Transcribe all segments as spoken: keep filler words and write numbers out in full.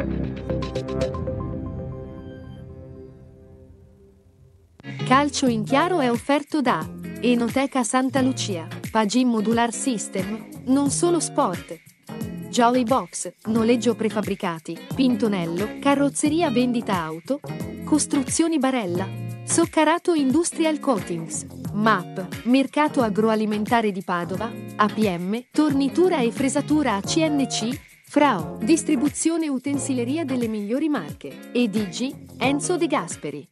Calcio in chiaro è offerto da Enoteca Santa Lucia, Pagin Modular System, non solo sport. Jolly Box, noleggio prefabbricati, Pintonello, carrozzeria vendita auto, Costruzioni Barella, Soccarato Industrial Coatings, M A P, Mercato Agroalimentare di Padova, A P M, Tornitura e fresatura A C N C, Frao, distribuzione utensileria delle migliori marche, e D G, Enzo De Gasperi.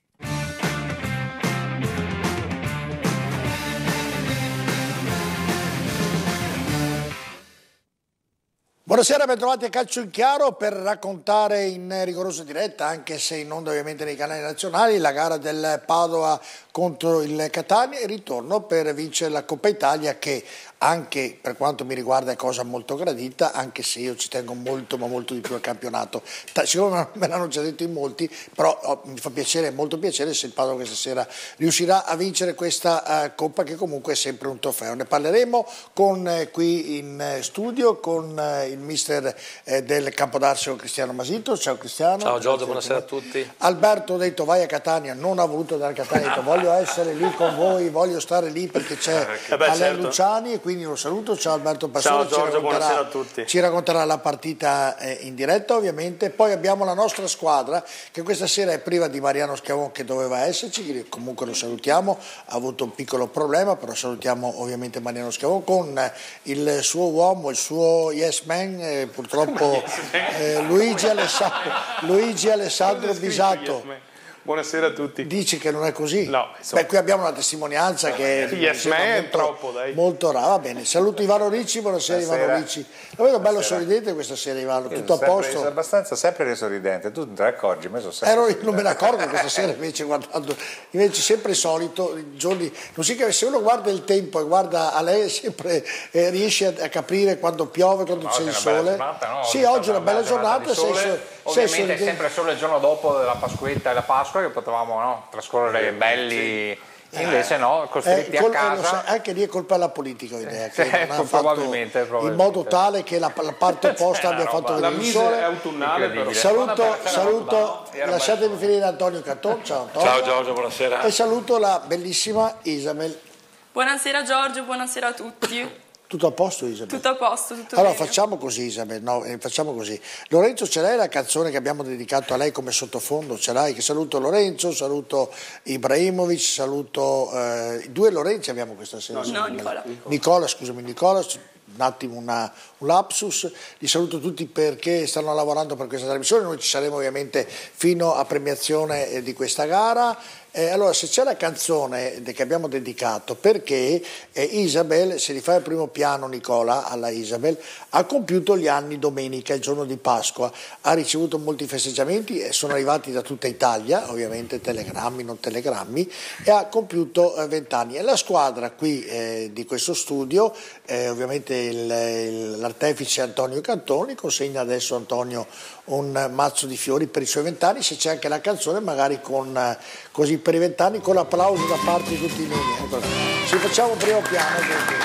Buonasera, bentrovati a Calcio in Chiaro per raccontare in rigorosa diretta, anche se in onda ovviamente nei canali nazionali, la gara del Padova contro il Catania e il ritorno per vincere la Coppa Italia, che anche per quanto mi riguarda è cosa molto gradita, anche se io ci tengo molto ma molto di più al campionato. Siccome me l'hanno già detto in molti, però oh, mi fa piacere, molto piacere se il Padova questa sera riuscirà a vincere questa uh, Coppa, che comunque è sempre un trofeo. Ne parleremo con eh, qui in eh, studio con eh, il mister eh, del Campodarsio Cristiano Masito. Ciao Cristiano. Ciao Giorgio, buonasera a tutti. Alberto ha detto vai a Catania, non ha voluto andare a Catania, ha detto voglio essere lì con voi, voglio stare lì perché c'è eh beh, Alain certo. Luciani, e quindi lo saluto. Ciao Alberto Passore. Ciao Giorgio, buonasera a tutti. Ci racconterà la partita eh, in diretta ovviamente. Poi abbiamo la nostra squadra che questa sera è priva di Mariano Schiavon, che doveva esserci, comunque lo salutiamo, ha avuto un piccolo problema, però salutiamo ovviamente Mariano Schiavon con eh, il suo uomo, il suo yes man, eh, purtroppo eh, Luigi, Alessandro, Luigi Alessandro Bisato. Buonasera a tutti. Dici che non è così? No. Beh, qui abbiamo una testimonianza che yes, man, molto, è troppo, dai. Molto rara. Va bene, saluto Ivano Ricci, buonasera, buonasera. Ivano Ricci. Lo vedo bello sorridente questa sera, Ivano, io tutto a sempre, posto? Sono abbastanza sempre sorridente, tu non te ne accorgi, ma sono sempre Ero, non me ne accorgo questa sera invece guardando, invece sempre solito, i giorni, non si capisce, se uno guarda il tempo e guarda a lei sempre eh, riesce a, a capire quando piove, quando c'è il sole. Giornata, no? Sì, oggi è una bella giornata, giornata sei, sei ovviamente è sempre solo il giorno dopo della Pasquetta e la Pasqua che potevamo no, trascorrere belli, sì. Invece no, costretti eh, col, a casa. Anche lì è colpa della politica, l'idea, che eh, non ha probabilmente, fatto probabilmente. in modo tale che la, la parte opposta abbia fatto vedere il sole. È autunnale, però. Saluto, saluto lasciatemi finire Antonio Catton. Ciao Antonio. Ciao Giorgio, buonasera. E saluto la bellissima Isabel. Buonasera Giorgio, buonasera a tutti. Tutto a posto Isabel? Tutto a posto, tutto allora bene. Facciamo così Isabel, no, eh, facciamo così. Lorenzo, ce l'hai la canzone che abbiamo dedicato a lei come sottofondo? Ce l'hai? Che saluto Lorenzo, saluto Ibrahimovic, saluto eh, due Lorenzi abbiamo questa sera. No, no Nicola. Nicola, scusami Nicola, un attimo una, un lapsus, li saluto tutti perché stanno lavorando per questa trasmissione, noi ci saremo ovviamente fino a premiazione eh, di questa gara. Eh, allora, se c'è la canzone che abbiamo dedicato, perché eh, Isabel, se li fa il primo piano Nicola, alla Isabel, ha compiuto gli anni domenica, il giorno di Pasqua, ha ricevuto molti festeggiamenti e sono arrivati da tutta Italia, ovviamente telegrammi, non telegrammi, e ha compiuto vent'anni. Eh, e la squadra qui eh, di questo studio, eh, ovviamente il, il, l'artefice Antonio Cantoni, consegna adesso Antonio un mazzo di fiori per i suoi vent'anni, se c'è anche la canzone magari con così per i vent'anni con l'applauso da parte di tutti i miei. Ecco, ci facciamo un primo piano. Perché...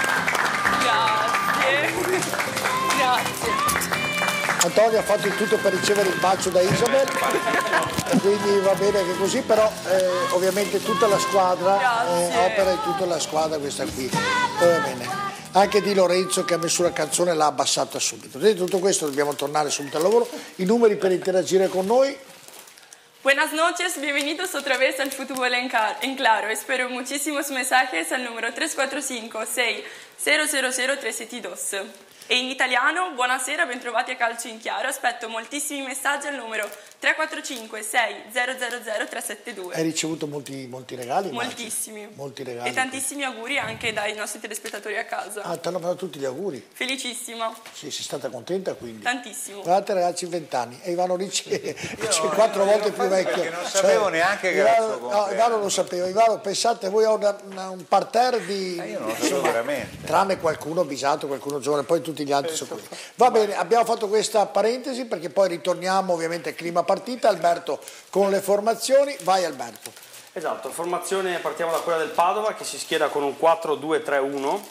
Grazie. Grazie. Antonio ha fatto il tutto per ricevere il bacio da Isabel, e quindi va bene che così, però eh, ovviamente tutta la squadra eh, opera in tutta la squadra questa qui. Va bene. Anche di Lorenzo che ha messo la canzone l'ha abbassata subito. Detto tutto questo dobbiamo tornare subito al lavoro. I numeri per interagire con noi. Buenas noches, bienvenidos otra vez al Fútbol en Claro. Espero muchísimos mensajes al número tres quattro cinque sei zero zero zero tre sette due. E in italiano, buonasera, bentrovati a Calcio in Chiaro. Aspetto moltissimi messaggi al numero tre quattro cinque sei zero zero zero tre sette due. Hai ricevuto molti, molti regali? Moltissimi. Molti regali. E tantissimi auguri anche dai nostri telespettatori a casa. Ah, ti hanno fatto tutti gli auguri? Felicissima. Sì, sei stata contenta quindi? Tantissimo. Guardate ragazzi, vent'anni. E Ivano Ricci è quattro volte più vecchio. Non sapevo cioè, neanche che Ivano, era il suo compleanno. No, Ivano lo sapeva. Ivano, pensate, voi avete un parterre di... Eh, io non lo sapevo veramente. Tranne qualcuno bisato, qualcuno giovane, poi tutti gli altri sono qui. Va bene, abbiamo fatto questa parentesi perché poi ritorniamo ovviamente al clima partita. Alberto con le formazioni, vai Alberto. Esatto, formazione, partiamo da quella del Padova che si schiera con un quattro due tre uno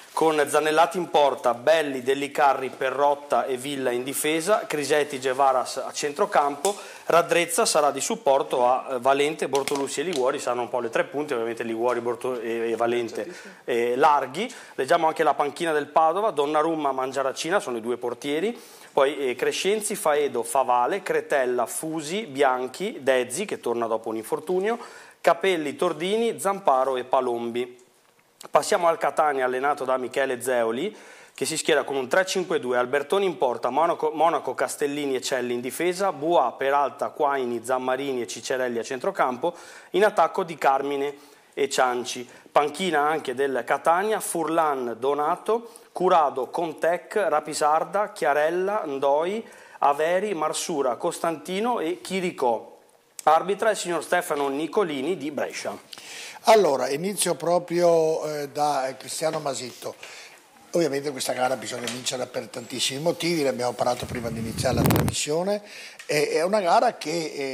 con Zanellati in porta, Belli, Dellicarri, Perrotta e Villa in difesa, Criseti, Gevaras a centrocampo, Radrezza sarà di supporto a Valente, Bortolussi e Liguori, saranno un po' le tre punte, ovviamente Liguori, Borto e Valente eh, larghi. Leggiamo anche la panchina del Padova, Donnarumma, Mangiaracina, sono i due portieri, poi eh, Crescenzi, Faedo, Favale, Cretella, Fusi, Bianchi, Dezzi che torna dopo un infortunio, Capelli, Tordini, Zamparo e Palombi. Passiamo al Catania allenato da Michele Zeoli che si schiera con un tre cinque due, Albertoni in porta, Monaco, Monaco, Castellini e Celli in difesa, Buà, Peralta, Quaini, Zammarini e Cicerelli a centrocampo, in attacco Di Carmine e Cianci. Panchina anche del Catania, Furlan, Donato, Curado, Contec, Rapisarda, Chiarella, Ndoi, Averi, Marsura, Costantino e Chiricò. Arbitra il signor Stefano Nicolini di Brescia. Allora, inizio proprio eh, da Cristiano Masitto. Ovviamente questa gara bisogna vincerla per tantissimi motivi, ne abbiamo parlato prima di iniziare la trasmissione. Eh, è una gara che,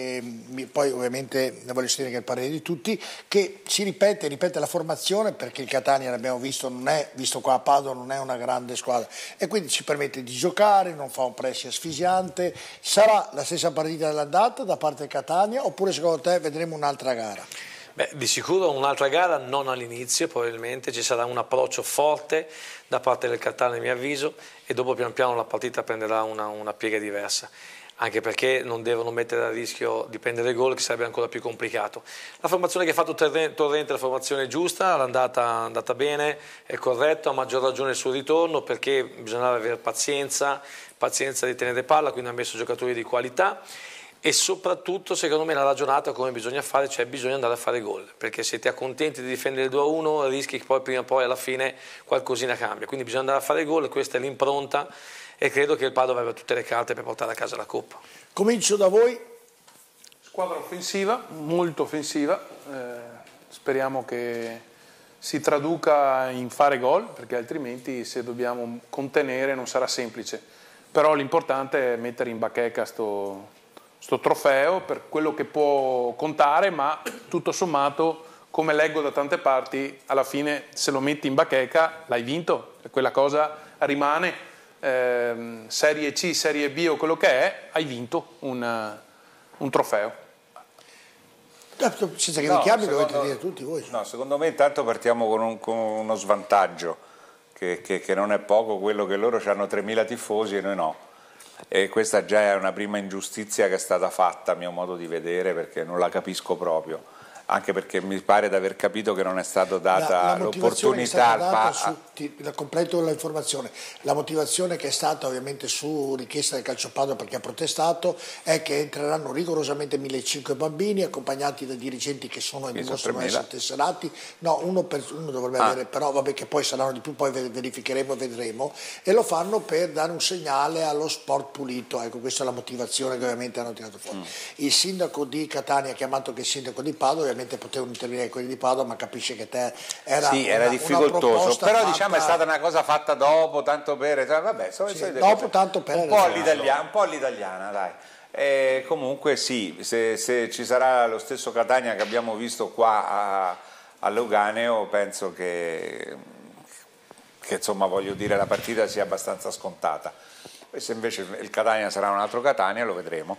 eh, poi ovviamente ne voglio sentire che il parere di tutti, che si ripete, ripete la formazione perché il Catania, l'abbiamo visto, non è, visto qua a Padova, non è una grande squadra e quindi ci permette di giocare, non fa un pressing asfissiante. Sarà la stessa partita dell'andata da parte del Catania oppure secondo te vedremo un'altra gara? Beh, di sicuro un'altra gara non all'inizio, probabilmente ci sarà un approccio forte da parte del Catania a mio avviso e dopo pian piano la partita prenderà una, una piega diversa, anche perché non devono mettere a rischio di prendere gol che sarebbe ancora più complicato. La formazione che ha fatto Torrente è la formazione giusta, l'andata è andata bene, è corretto, a maggior ragione il suo ritorno perché bisognava avere pazienza, pazienza di tenere palla, quindi ha messo giocatori di qualità. E soprattutto secondo me l'ha ragionata come bisogna fare, cioè bisogna andare a fare gol, perché se ti accontenti di difendere due a uno rischi che poi prima o poi alla fine qualcosina cambia, quindi bisogna andare a fare gol, questa è l'impronta e credo che il Padova abbia tutte le carte per portare a casa la Coppa. Comincio da voi. Squadra offensiva, molto offensiva, eh, speriamo che si traduca in fare gol, perché altrimenti se dobbiamo contenere non sarà semplice, però l'importante è mettere in bacheca sto... sto trofeo per quello che può contare, ma tutto sommato, come leggo da tante parti, alla fine se lo metti in bacheca l'hai vinto, quella cosa rimane, eh, Serie C, Serie B o quello che è, hai vinto un, un trofeo. Senza che no, richiami secondo, dovete dire tutti voi. No, secondo me intanto partiamo con, un, con uno svantaggio, che, che, che non è poco, quello che loro hanno tremila tifosi e noi no. E questa già è una prima ingiustizia che è stata fatta a mio modo di vedere, perché non la capisco proprio, anche perché mi pare di aver capito che non è stata data l'opportunità al Padova. Completo l'informazione, la motivazione che è stata ovviamente su richiesta del Calcio Padova, perché ha protestato, è che entreranno rigorosamente millecinquecento bambini accompagnati da dirigenti che sono e dimostrano essere tesserati, no, uno, per, uno dovrebbe ah. avere, però vabbè che poi saranno di più, poi verificheremo e vedremo, e lo fanno per dare un segnale allo sport pulito, ecco questa è la motivazione che ovviamente hanno tirato fuori. Mm. Il sindaco di Catania ha chiamato che il sindaco di Padova, ovviamente potevano intervenire quelli di Padova, ma capisce che te era, sì, una, era difficoltoso, però fatta... diciamo è stata una cosa fatta dopo, tanto per, vabbè, so, sì, dopo tanto per un po' all'italiana, un po' all'italiana, dai. E comunque sì, se, se ci sarà lo stesso Catania che abbiamo visto qua a, a Leuganeo, penso che, che insomma voglio dire la partita sia abbastanza scontata. E se invece il Catania sarà un altro Catania lo vedremo.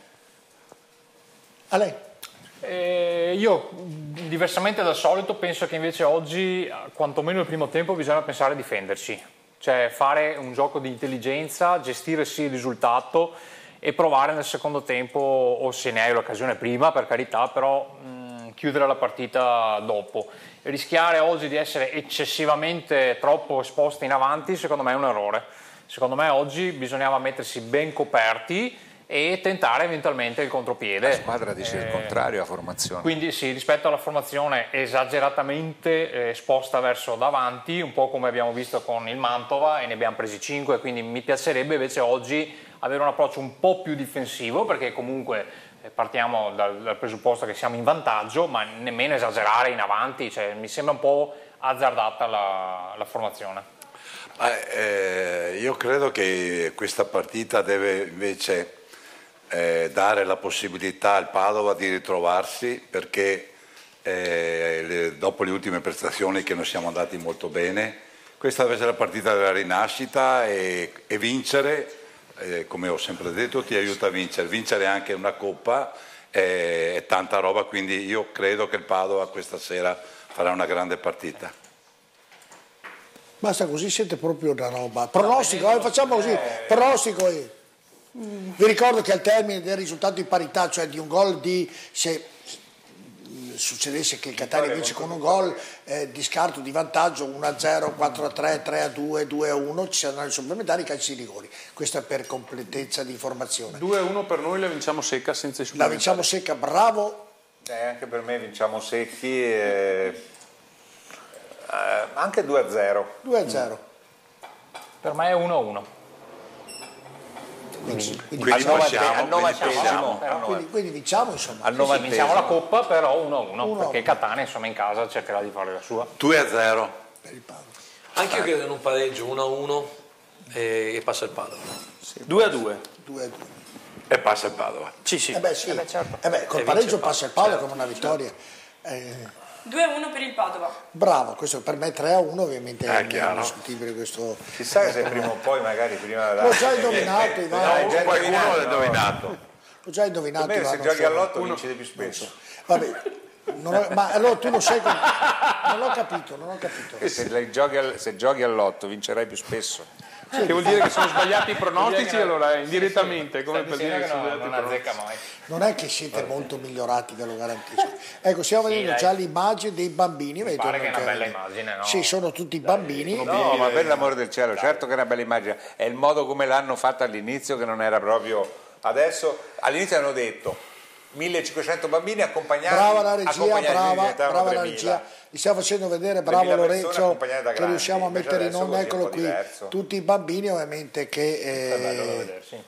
A lei? Eh, io diversamente dal solito penso che invece oggi quantomeno il primo tempo bisogna pensare a difenderci, cioè fare un gioco di intelligenza, gestire sì il risultato e provare nel secondo tempo, o se ne hai l'occasione prima per carità, però mh, chiudere la partita dopo. Rischiare oggi di essere eccessivamente troppo esposti in avanti secondo me è un errore. Secondo me oggi bisognava mettersi ben coperti e tentare eventualmente il contropiede. La squadra dice eh, il contrario a formazione. Quindi sì, rispetto alla formazione esageratamente eh, sposta verso davanti, un po' come abbiamo visto con il Mantova, e ne abbiamo presi cinque, quindi mi piacerebbe invece oggi avere un approccio un po' più difensivo, perché comunque eh, partiamo dal, dal presupposto che siamo in vantaggio, ma nemmeno esagerare in avanti, cioè, mi sembra un po' azzardata la, la formazione. Eh, io credo che questa partita deve invece Eh, dare la possibilità al Padova di ritrovarsi, perché eh, le, dopo le ultime prestazioni che non siamo andati molto bene, questa deve essere la partita della rinascita e, e vincere, eh, come ho sempre detto, ti aiuta a vincere. Vincere anche una coppa è, è tanta roba, quindi io credo che il Padova questa sera farà una grande partita. Basta così, siete proprio una roba. Pronostico, eh, facciamo così, pronostico. Eh. Vi ricordo che al termine del risultato di parità, cioè di un gol di... Se, succedesse che il Catania vince con un gol eh, di scarto di vantaggio uno a zero, quattro a tre, tre a due, due a uno, ci saranno i supplementari, i calci di rigori. Questo è per completezza di informazione. due a uno per noi la vinciamo secca senza i supplementari. La vinciamo secca, bravo. Eh, anche per me vinciamo secchi, eh, eh, anche due a zero. due a zero. Per me è uno a uno. Quindi, quindi al novantesimo, quindi, quindi vinciamo insomma. Al sì, sì, vinciamo la Coppa però uno a uno, perché Catania insomma in casa cercherà di fare la sua. due a zero per il Padova. Anche io credo in un pareggio uno a uno e, e passa il Padova. Sì, due a due. due a due. E passa il Padova. Sì, sì. Eh beh, sì. Eh beh, certo. eh beh, col E pareggio il passa il Padova certo, come una vittoria. Eh, due a uno per il Padova. bravo, questo per me tre a uno ovviamente è è chiaro. indiscutibile questo. Chissà se prima o poi magari prima L'ho già indovinato, Ivano. No, già Qualcuno indovinato. l'ha indovinato. L'ho già indovinato. Per me se Ivano, giochi solo. all'otto vinci di più spesso. Vabbè, non ho- ma allora tu lo sai, com- non ho capito, non ho capito. Che se, lei giochi al- se giochi all'otto vincerai più spesso. Che vuol dire che sono sbagliati i pronostici, allora indirettamente, come per dire che sono non, sbagliati i non pronostici. azzecca mai. Non è che siete molto migliorati, ve lo garantisco. Ecco, stiamo Sì, vedendo dai. già l'immagine dei bambini. Mi pare che è una bella immagine, no? Sì, sono tutti bambini. No, ma per l'amore del cielo, certo che è una bella immagine. È il modo come l'hanno fatta all'inizio che non era proprio... Adesso, all'inizio hanno detto millecinquecento bambini accompagnati. Brava la regia, accompagnati brava, diventavano brava la tremila. regia. Li stiamo facendo vedere, bravo tremila persone Lorenzo, accompagnate da che grandi. riusciamo a Invece mettere in adesso onda, così è un eccolo po' qui. diverso. Tutti i bambini ovviamente che... È bello da eh, vedersi.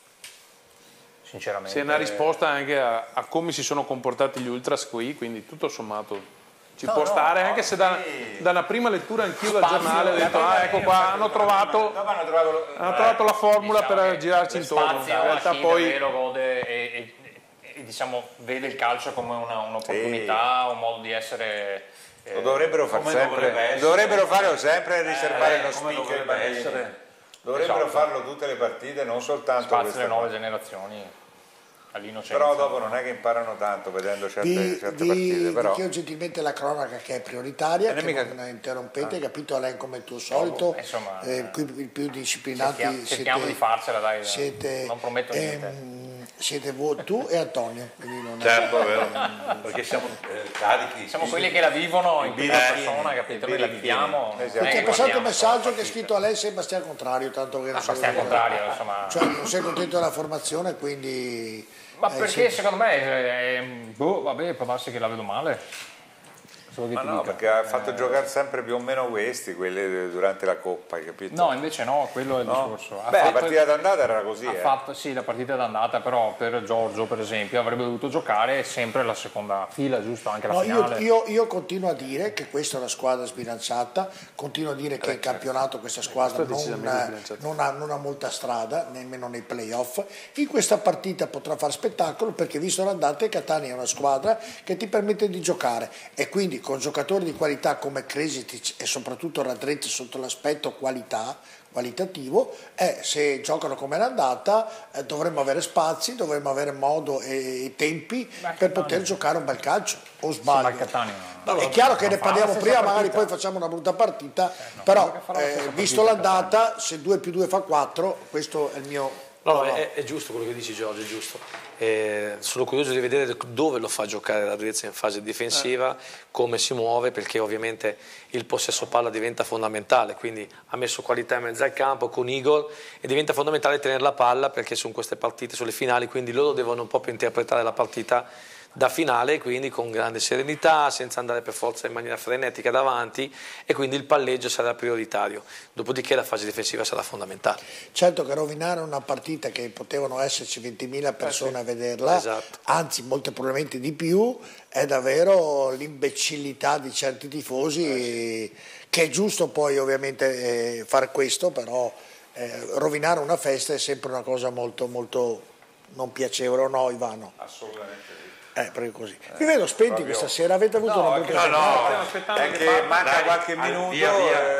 Sinceramente. Sì, è una risposta anche a, a come si sono comportati gli ultras qui, quindi tutto sommato ci No, può no, stare, no, anche se da, sì. da una prima lettura anch'io dal Spazio, giornale ho la detto, prima ah ecco io qua, ho hanno fatto trovato, Dopo hanno trovato, hanno trovato la formula Diciamo per che girarci lo intorno. spazio In realtà a chi poi davvero gode e, e, e, diciamo vede il calcio come una, un'opportunità, un modo di essere. Lo dovrebbero fare Come sempre, dovrebbe essere. dovrebbero farlo sempre e riservare Eh, lo come speaker. dovrebbe per- essere. Dovrebbero Esatto. farlo tutte le partite, non soltanto spazio queste alle nuove qua. generazioni all'innocenza. Però dopo non è che imparano tanto vedendo certe, vi, certe vi, partite. vi Però chiedo gentilmente la cronaca che è prioritaria, E che mica- non interrompete, capito? Lei come il tuo solito, insomma, eh, qui i più disciplinati cerchiamo, cerchiamo siete, di farcela, dai, siete, non prometto niente. ehm, siete voi, tu e Antonio, quindi non è- Certo, è vero, perché siamo eh, carichi. Siamo quelli che la vivono in prima birichini, persona, capito? Noi la viviamo. Esatto. non è Perché che è passato un guardiamo messaggio solo che è scritto a lei sei Bastian Contrario, tanto che non Ah, sei Bastian Contrario, insomma. cioè non sei contento della formazione, quindi Ma eh, perché sì. secondo me, è, è- boh, vabbè, può darsi che la vedo male. Solo che Ma ti no, dica. perché ha fatto giocare sempre più o meno questi, quelli durante la Coppa, hai capito? No, invece no, quello è il No? discorso. Ha Beh, la fatto- partita d'andata era così, ha eh. fatto, sì, la partita d'andata, però per Giorgio, per esempio, avrebbe dovuto giocare sempre la seconda fila, giusto? Anche la No, io, finale. io- io continuo a dire che questa è una squadra sbilanciata, continuo a dire che in campionato questa squadra Questo è non, decisamente sbilanciato. non ha, non ha molta strada, nemmeno nei playoff. In questa partita potrà fare spettacolo perché visto l'andata Catania è una squadra che ti permette di giocare e quindi con giocatori di qualità come Kresitic e soprattutto Radrezza sotto l'aspetto qualità, qualitativo, eh, se giocano come l'andata eh, dovremmo avere spazi, dovremmo avere modo e, e tempi Ma per Catania- poter giocare un bel calcio, o Sì, sbaglio? ma il Catania no. No, è chiaro che non ne fa la parliamo stessa prima, magari partita. poi facciamo una brutta partita, no, però perché farà la eh, stessa visto partita l'andata, se due più due fa quattro, questo è il mio... No, è, è giusto quello che dici Giorgio, è giusto. Eh, sono curioso di vedere dove lo fa giocare Radrezza in fase difensiva, come si muove, perché ovviamente il possesso palla diventa fondamentale, quindi ha messo qualità in mezzo al campo con Igor e diventa fondamentale tenere la palla perché sono queste partite, sulle finali, quindi loro devono un po' più interpretare la partita da finale, quindi con grande serenità, senza andare per forza in maniera frenetica davanti e quindi il palleggio sarà prioritario, dopodiché la fase difensiva sarà fondamentale. Certo che rovinare una partita che potevano esserci ventimila persone a vederla, Esatto. anzi molte probabilmente di più, è davvero l'imbecillità di certi tifosi, che è giusto poi ovviamente eh, fare questo, però eh, rovinare una festa è sempre una cosa molto molto non piacevole, o no Ivano? Assolutamente sì. Eh, perché così. Vi vedo spenti proprio- questa sera, avete avuto No, una è brutta che- giornata? Stiamo aspettando È che che parta. manca Dai, qualche al- minuto, via, via. eh,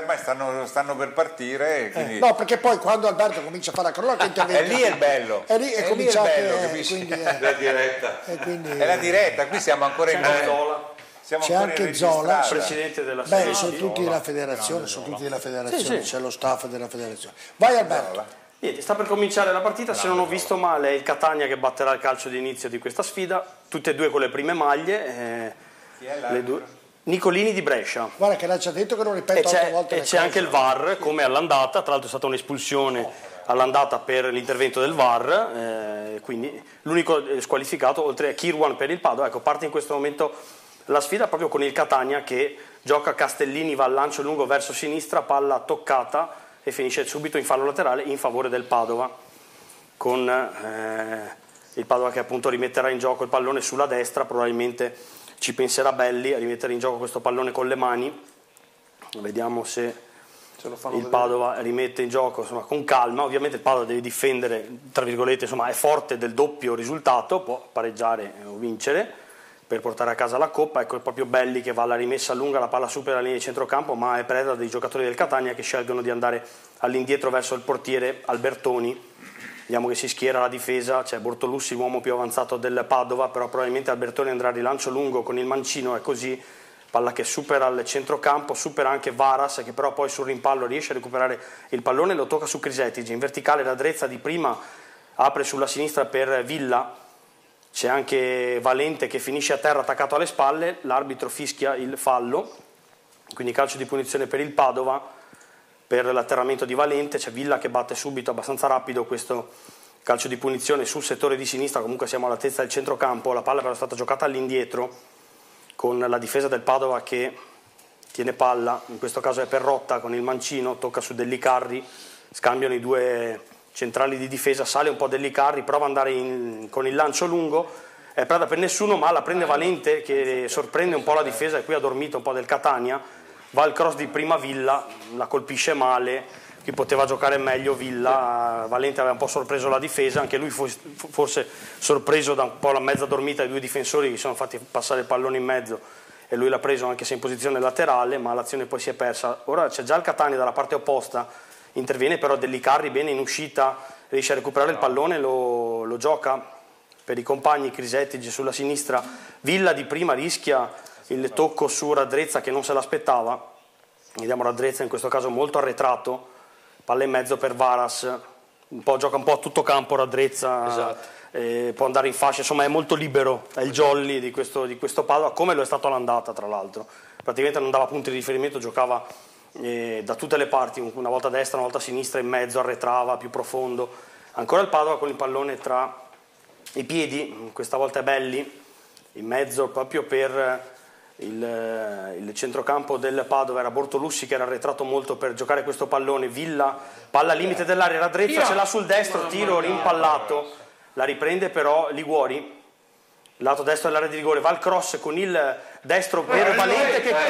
ormai stanno, stanno per partire. Quindi... Eh, no, perché poi quando Alberto comincia a fare la cronaca interviene. È lì è il bello. È lì è, è, lì è bello, eh, capisci? Quindi, eh, la diretta. E quindi, è la diretta, qui siamo ancora in Zola. Siamo c'è ancora anche in Zola, presidente della beh, Serie sono A. tutti della federazione, sono tutti della federazione, Sì, sì. c'è lo staff della federazione. Vai Alberto. Niente, sta per cominciare la partita, se non ho visto male è il Catania che batterà il calcio di inizio di questa sfida, tutte e due con le prime maglie, eh, le due. Nicolini di Brescia. Guarda che l'ha già detto che non E ripeto otto c'è, volte e le c'è cose. anche il V A R come all'andata, tra l'altro è stata un'espulsione all'andata per l'intervento del V A R, eh, quindi l'unico squalificato oltre a Kirwan per il Padova. Ecco, parte in questo momento la sfida proprio con il Catania che gioca Castellini, va al lancio lungo verso sinistra, palla toccata e finisce subito in fallo laterale in favore del Padova, con eh, il Padova che appunto rimetterà in gioco il pallone sulla destra, probabilmente ci penserà Belli a rimettere in gioco questo pallone con le mani. Vediamo se il vedere. Padova rimette in gioco, insomma, con calma. Ovviamente il Padova deve difendere, tra virgolette, insomma, è forte del doppio risultato, può pareggiare o vincere per portare a casa la Coppa. Ecco, è proprio Belli che va alla rimessa lunga, la palla supera la linea di centrocampo, ma è preda dei giocatori del Catania che scelgono di andare all'indietro verso il portiere Albertoni. Vediamo che si schiera la difesa, c'è Bortolussi, l'uomo più avanzato del Padova, però probabilmente Albertoni andrà a rilancio lungo con il mancino, è così, palla che supera il centrocampo, supera anche Varas che però poi sul rimpallo riesce a recuperare il pallone, lo tocca su Crisetigi, in verticale Radrezza di prima apre sulla sinistra per Villa, c'è anche Valente che finisce a terra attaccato alle spalle, l'arbitro fischia il fallo, quindi calcio di punizione per il Padova per l'atterramento di Valente, c'è Villa che batte subito abbastanza rapido questo calcio di punizione sul settore di sinistra, comunque siamo all'altezza del centrocampo, la palla però è stata giocata all'indietro con la difesa del Padova che tiene palla, in questo caso è Perrotta con il mancino, tocca su Dellicarri, scambiano i due centrali di difesa, sale un po' Dellicarri, prova ad andare in, con il lancio lungo, è preda per nessuno ma la prende Valente che sorprende un po' la difesa e qui ha dormito un po' del Catania, va al cross di prima Villa, la colpisce male, qui poteva giocare meglio Villa, Valente aveva un po' sorpreso la difesa, anche lui fu forse sorpreso da un po' la mezza dormita dei due difensori che si sono fatti passare il pallone in mezzo e lui l'ha preso anche se in posizione laterale, ma l'azione poi si è persa. Ora c'è già il Catania dalla parte opposta, interviene però Dellicarri bene in uscita, riesce a recuperare il pallone, lo, lo gioca per i compagni, Crisetigi sulla sinistra, Villa di prima rischia il tocco su Radrezza che non se l'aspettava, vediamo Radrezza in questo caso molto arretrato, palla in mezzo per Varas, un po', gioca un po' a tutto campo Radrezza, esatto. eh, può andare in fascia, insomma è molto libero, è il jolly di questo, di questo Padova, come lo è stato all'andata tra l'altro, praticamente non dava punti di riferimento, giocava eh, da tutte le parti, una volta a destra, una volta a sinistra, in mezzo, arretrava, più profondo, ancora il Padova con il pallone tra i piedi, questa volta è Belli, in mezzo proprio per Il, il centrocampo del Padova era Bortolussi che era arretrato molto per giocare questo pallone, Villa, palla limite dell'area, Radrezza ce l'ha sul destro, tiro rimpallato, la riprende però Liguori, lato destro dell'area di rigore, va al cross con il destro per Valente che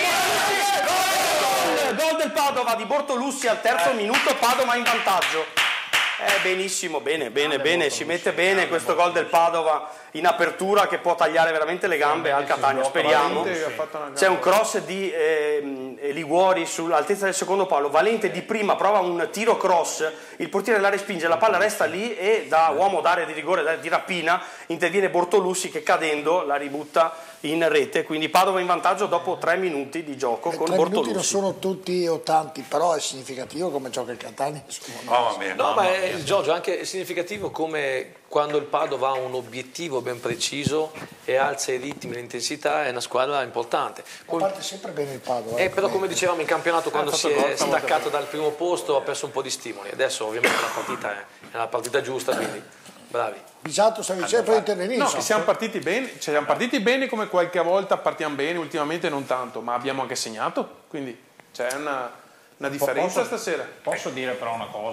gol, gol del Padova di Bortolussi al terzo minuto, Padova in vantaggio. Eh, benissimo, bene, bene, bene, ci mette bene questo gol del Padova in apertura che può tagliare veramente le gambe al Catania, speriamo. C'è un cross di eh, Liguori sull'altezza del secondo palo, Valente di prima prova un tiro cross, il portiere la respinge, la palla resta lì e da uomo d'area di rigore, di rapina, interviene Bortolussi che cadendo la ributta in rete, quindi Padova in vantaggio dopo tre minuti di gioco e con tre Bortolussi. Minuti non sono tutti o tanti, però è significativo come gioca il Catania. Mamma mia, no, mamma ma mia. è, Giorgio, anche significativo come quando il Padova ha un obiettivo ben preciso e alza i ritmi, l'intensità, è una squadra importante. Ma parte sempre bene il Padova. Eh, però come dicevamo in campionato quando Ah, si è gol, staccato dal primo posto ha perso un po' di stimoli, adesso ovviamente la partita è, è la partita giusta, quindi bravi. Bisato stavi dicendo poi intervenire. No, che siamo partiti bene, cioè siamo partiti bene come qualche volta partiamo bene, ultimamente non tanto, ma abbiamo anche segnato, quindi c'è una, una differenza posso, stasera. Posso dire però una cosa,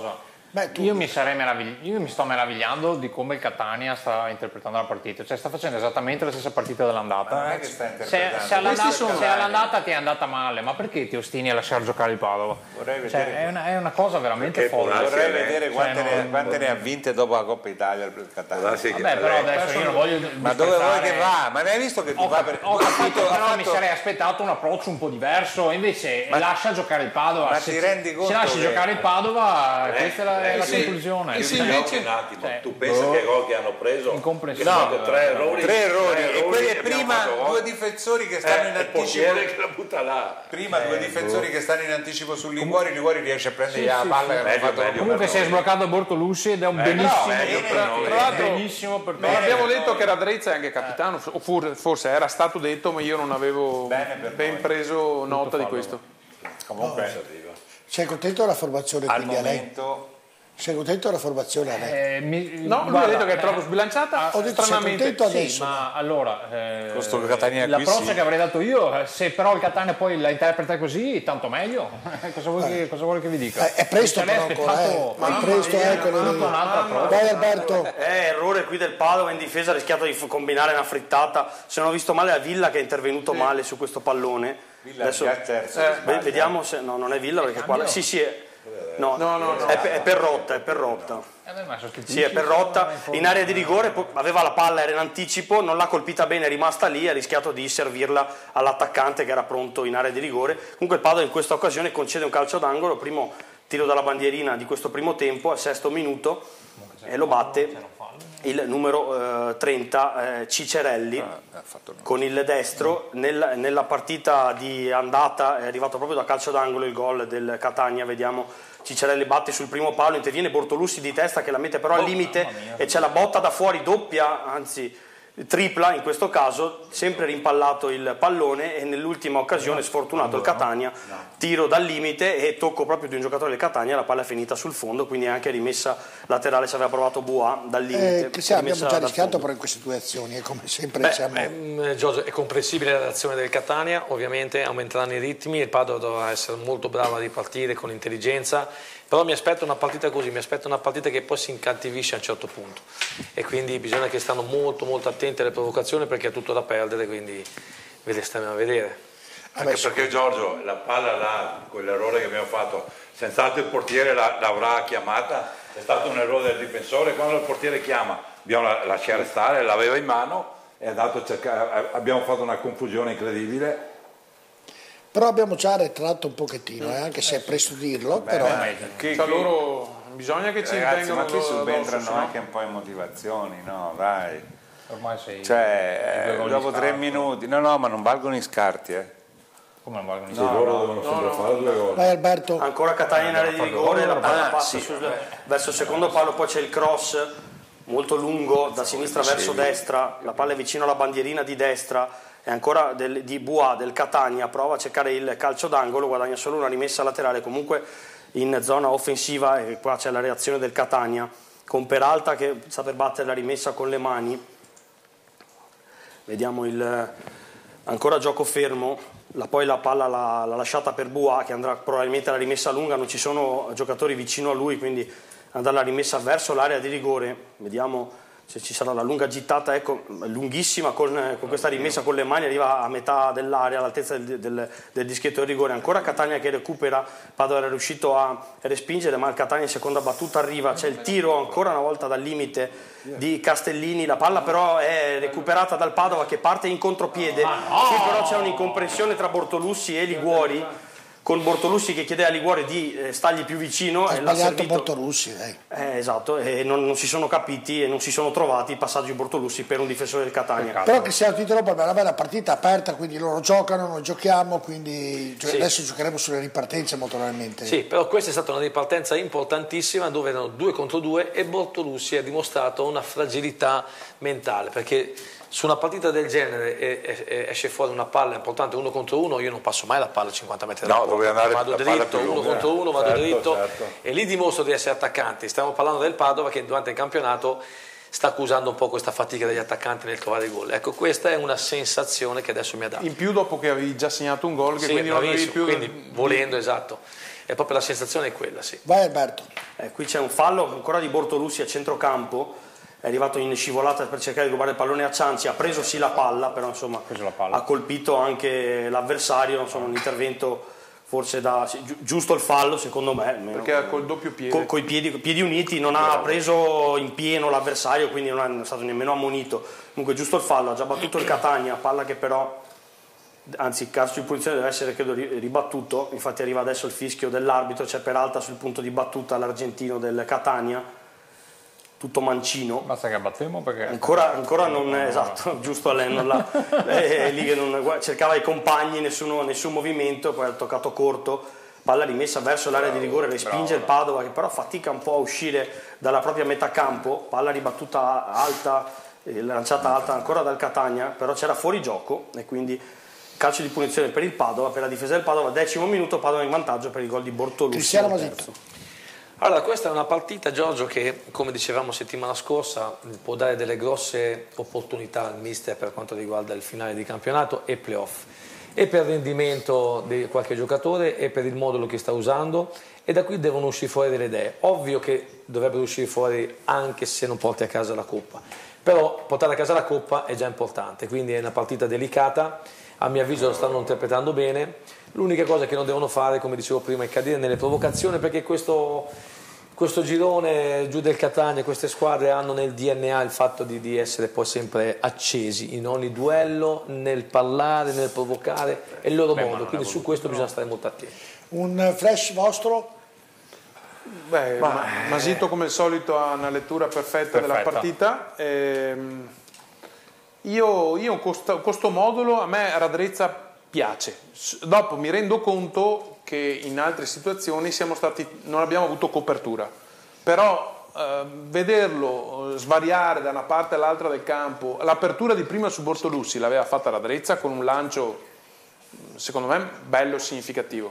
Beh, tu... io, mi sarei meravigli... io mi sto meravigliando di come il Catania sta interpretando la partita, cioè sta facendo esattamente la stessa partita dell'andata. Ma non è che sta Se, interpretando. se all'andata, sono se all'andata ti è andata male, ma perché ti ostini a lasciare giocare il Padova? Vorrei vedere, Cioè, è, una, è una cosa veramente Perché folle. Bonazzi vorrei Cioè, vedere quante, cioè, ne, no, quante ne ha vinte dopo la Coppa Italia il Catania. Sì, che- Vabbè, però adesso io non voglio Ma dove vuoi disprezzare- che va? Ma ne hai visto che ti Ho, va cap- per... ho ha capito, fatto- ha però mi fatto- sarei aspettato un approccio un po' diverso, invece Ma- lascia giocare il Padova. ma se, ti rendi conto se lasci che- giocare il Padova, Eh, questa è la, è eh, la sì. conclusione. E Io sì, ti invece- giochi un attimo, cioè, tu pensi boh. che gol che hanno preso? Incomprensibile. Che sono tre errori, tre errori e quelli abbiamo prima fatto gol. due difensori che stanno Eh, in il anticipo portiere che la butta là. prima due difensori che stanno in anticipo sul Liguori, Liguori riesce a prendere Sì, la sì, palla sì. e hanno Meglio, fatto meglio. Comunque si è sbloccato Bortolussi ed è un benissimo, no, meglio per noi. Tra l'altro- benissimo per Non te. abbiamo detto che Radrezza è anche capitano, o for- forse era stato detto, ma io non avevo Bene per ben noi. preso nota di fallo. questo. comunque Sei contento della formazione al quindi a lei? momento Sei contento della formazione a lei? Eh, mi- No, lui guarda, ha detto che è troppo eh, sbilanciata, Ho detto sei stranamente. contento Sì, adesso. ma allora eh, Questo Catania qui l'approccio sì. che avrei dato io, eh, se però il Catania poi la interpreta così, tanto meglio. cosa, vuoi che, cosa vuole che vi dica? Eh, è presto Se lei però ancora, aspettato- eh. È Mamma presto, mia, eccolo tutto lì. un altro approccio. Vai Alberto. Eh, errore qui del Padova in difesa, ha rischiato di f- combinare una frittata. Se non ho visto male, la Villa che è intervenuto male su questo pallone. Villa Adesso già terzo, eh, si sbaglia. vediamo se no, non è Villa perché qua sì sì è, no, No, no, no. È, pe- è Perrotta, è Perrotta. Eh, beh, ma sostituisci, Sì, è Perrotta insomma, in area di rigore, po- aveva la palla, era in anticipo, non l'ha colpita bene, è rimasta lì, ha rischiato di servirla all'attaccante che era pronto in area di rigore. Comunque il Padova in questa occasione concede un calcio d'angolo, primo tiro dalla bandierina di questo primo tempo, al sesto minuto, e lo batte il numero eh, trenta eh, Cicerelli con il destro. Nel- nella partita di andata è arrivato proprio da calcio d'angolo il gol del Catania, vediamo Cicerelli batte sul primo palo, interviene Bortolussi di testa che la mette però al limite e c'è la botta da fuori doppia, anzi tripla in questo caso, sempre rimpallato il pallone e nell'ultima occasione sfortunato il Catania, tiro dal limite e tocco proprio di un giocatore del Catania, la palla è finita sul fondo, quindi è anche rimessa laterale, se aveva provato Boa dal limite. Eh, Cristiano, abbiamo rimessa già dal rischiato fondo. però in queste due azioni e come sempre Beh, siamo... ehm, Giorgio, è comprensibile la reazione del Catania, ovviamente aumenteranno i ritmi, il Padova dovrà essere molto bravo a ripartire con intelligenza, però mi aspetto una partita così, mi aspetto una partita che poi si incattivisce a un certo punto e quindi bisogna che stanno molto molto attenti alle provocazioni perché è tutto da perdere, quindi ve le stiamo a vedere. Anche perché Giorgio, la palla là, quell'errore che abbiamo fatto, senz'altro il portiere la- l'avrà chiamata, è stato un errore del difensore, quando il portiere chiama dobbiamo la- lasciare stare, l'aveva in mano e è andato a cercare, abbiamo fatto una confusione incredibile. Però abbiamo già arretrato un pochettino, eh, anche se è presto dirlo, però... Che- Cioè, che- loro bisogna che ci ragazzi, ma vengano qui subentrano addosso, anche un po' in motivazioni, no? Dai. Ormai sei Cioè, due eh, gol di dopo tre scarto. minuti, no, no, ma non valgono i scarti, eh. Come non valgono i Sì, loro devono sempre fare due gol. Vai Alberto. Ancora Catania in area di rigore, la palla Ah, passa sì. sul- verso il secondo palo, poi c'è il cross molto lungo da sinistra verso destra, la palla è vicino alla bandierina di destra, e ancora del, di Boa del Catania, prova a cercare il calcio d'angolo, guadagna solo una rimessa laterale, comunque in zona offensiva, e qua c'è la reazione del Catania, con Peralta che sa per battere la rimessa con le mani. Vediamo il ancora gioco fermo, la, poi la palla l'ha, l'ha lasciata per Boa che andrà probabilmente alla rimessa lunga, non ci sono giocatori vicino a lui, quindi andrà la rimessa verso l'area di rigore. Vediamo se ci sarà la lunga gittata, ecco, lunghissima, con, con questa rimessa con le mani arriva a metà dell'area, all'altezza del, del, del dischetto di rigore. Ancora Catania che recupera, Padova era riuscito a respingere, ma il Catania in seconda battuta arriva, c'è il tiro ancora una volta dal limite di Castellini, la palla però è recuperata dal Padova che parte in contropiede, qui però c'è un'incomprensione tra Bortolussi e Liguori, con Bortolussi che chiede a Liguori di eh, stargli più vicino Ha e l'ha sbagliato servito. Bortolussi, dai. Eh, esatto, e non, non si sono capiti e non si sono trovati il passaggio di Bortolussi per un difensore del Catania. Però Cristiano ti interrompo, è una bella partita aperta, quindi loro giocano, noi giochiamo, quindi gio- Sì. adesso giocheremo sulle ripartenze molto probabilmente. Sì, però questa è stata una ripartenza importantissima dove erano due contro due e Bortolussi ha dimostrato una fragilità mentale perché su una partita del genere e- e- esce fuori una palla importante uno contro uno, io non passo mai la palla a cinquanta metri No, dalla porta, dove andare vado la palla dritto, più uno lunga. contro uno, vado Certo, dritto certo. e lì dimostro di essere attaccanti. Stiamo parlando del Padova che durante il campionato sta accusando un po' questa fatica degli attaccanti nel trovare i gol. Ecco, questa è una sensazione che adesso mi ha dato. In più dopo che avevi già segnato un gol, che Sì, quindi non avevi bravissimo, più... quindi volendo, esatto. è proprio la sensazione è quella, sì. Vai Alberto. Eh, qui c'è un fallo ancora di Bortolussi a centrocampo, è arrivato in scivolata per cercare di rubare il pallone a Cianci, ha preso sì la palla, però insomma la palla. ha colpito anche l'avversario, insomma un intervento forse da sì, gi- giusto il fallo secondo me, almeno, Perché col doppio piede. con coi piedi, piedi uniti non ha preso in pieno l'avversario, quindi non è stato nemmeno ammonito. Comunque giusto il fallo, ha già battuto il Catania, palla che però, anzi il calcio di punizione deve essere credo ribattuto, infatti arriva adesso il fischio dell'arbitro, c'è Peralta sul punto di battuta l'argentino del Catania, tutto mancino. Basta che battemmo perché Ancora, ancora non è esatto, giusto a lei, non la, è lì che non, cercava i compagni, nessuno, nessun movimento, poi ha toccato corto, palla rimessa verso l'area di rigore, respinge il Padova che però fatica un po' a uscire dalla propria metà campo, palla ribattuta alta, eh, lanciata alta ancora dal Catania, però c'era fuori gioco e quindi calcio di punizione per il Padova, per la difesa del Padova, decimo minuto, Padova in vantaggio per il gol di Bortolussi. Cristiano Masitto. Allora, questa è una partita, Giorgio, che come dicevamo settimana scorsa può dare delle grosse opportunità al mister per quanto riguarda il finale di campionato e playoff, e per il rendimento di qualche giocatore e per il modulo che sta usando, e da qui devono uscire fuori delle idee. Ovvio che dovrebbero uscire fuori anche se non porti a casa la Coppa, però portare a casa la Coppa è già importante, quindi è una partita delicata, a mio avviso lo stanno interpretando bene. L'unica cosa che non devono fare, come dicevo prima, è cadere nelle provocazioni, perché questo, questo girone giù del Catania, queste squadre hanno nel D N A il fatto di, di essere poi sempre accesi in ogni duello, nel parlare, nel provocare, è il loro Beh, modo, quindi su questo no. bisogna stare molto attenti. Un flash vostro? Beh, Ma, Masito come al solito ha una lettura perfetta, perfetta. della partita. Ehm, io, io questo, questo modulo a me Radrezza piace. Dopo mi rendo conto che in altre situazioni siamo stati, non abbiamo avuto copertura, però eh, vederlo svariare da una parte all'altra del campo, l'apertura di prima su Bortolussi l'aveva fatta Radrezza con un lancio secondo me bello e significativo.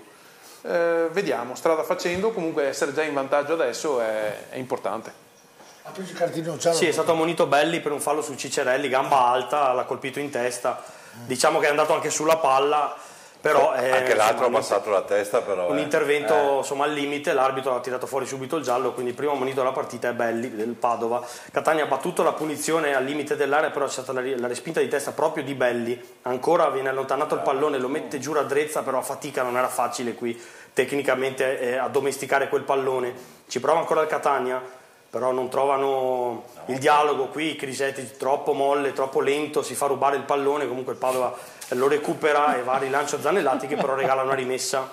Eh, vediamo, strada facendo, comunque essere già in vantaggio adesso è, è importante. Ha preso il cartellino giallo. Sì, è stato ammonito Belli per un fallo su Cicerelli, gamba alta, l'ha colpito in testa. Diciamo che è andato anche sulla palla, però è, anche l'altro insomma, ha passato la testa, però un eh. intervento eh. insomma al limite, l'arbitro ha tirato fuori subito il giallo, quindi il primo ammonito della partita è Belli del Padova. Catania ha battuto la punizione al limite dell'area, però c'è stata la, la respinta di testa proprio di Belli, ancora viene allontanato il pallone, lo mette giù Radrezza, però a fatica, non era facile qui tecnicamente eh, addomesticare quel pallone. Ci prova ancora il Catania, però non trovano il dialogo qui, Crisetti troppo molle, troppo lento, si fa rubare il pallone, comunque il Padova lo recupera e va a rilancio Zanellati che però regala una rimessa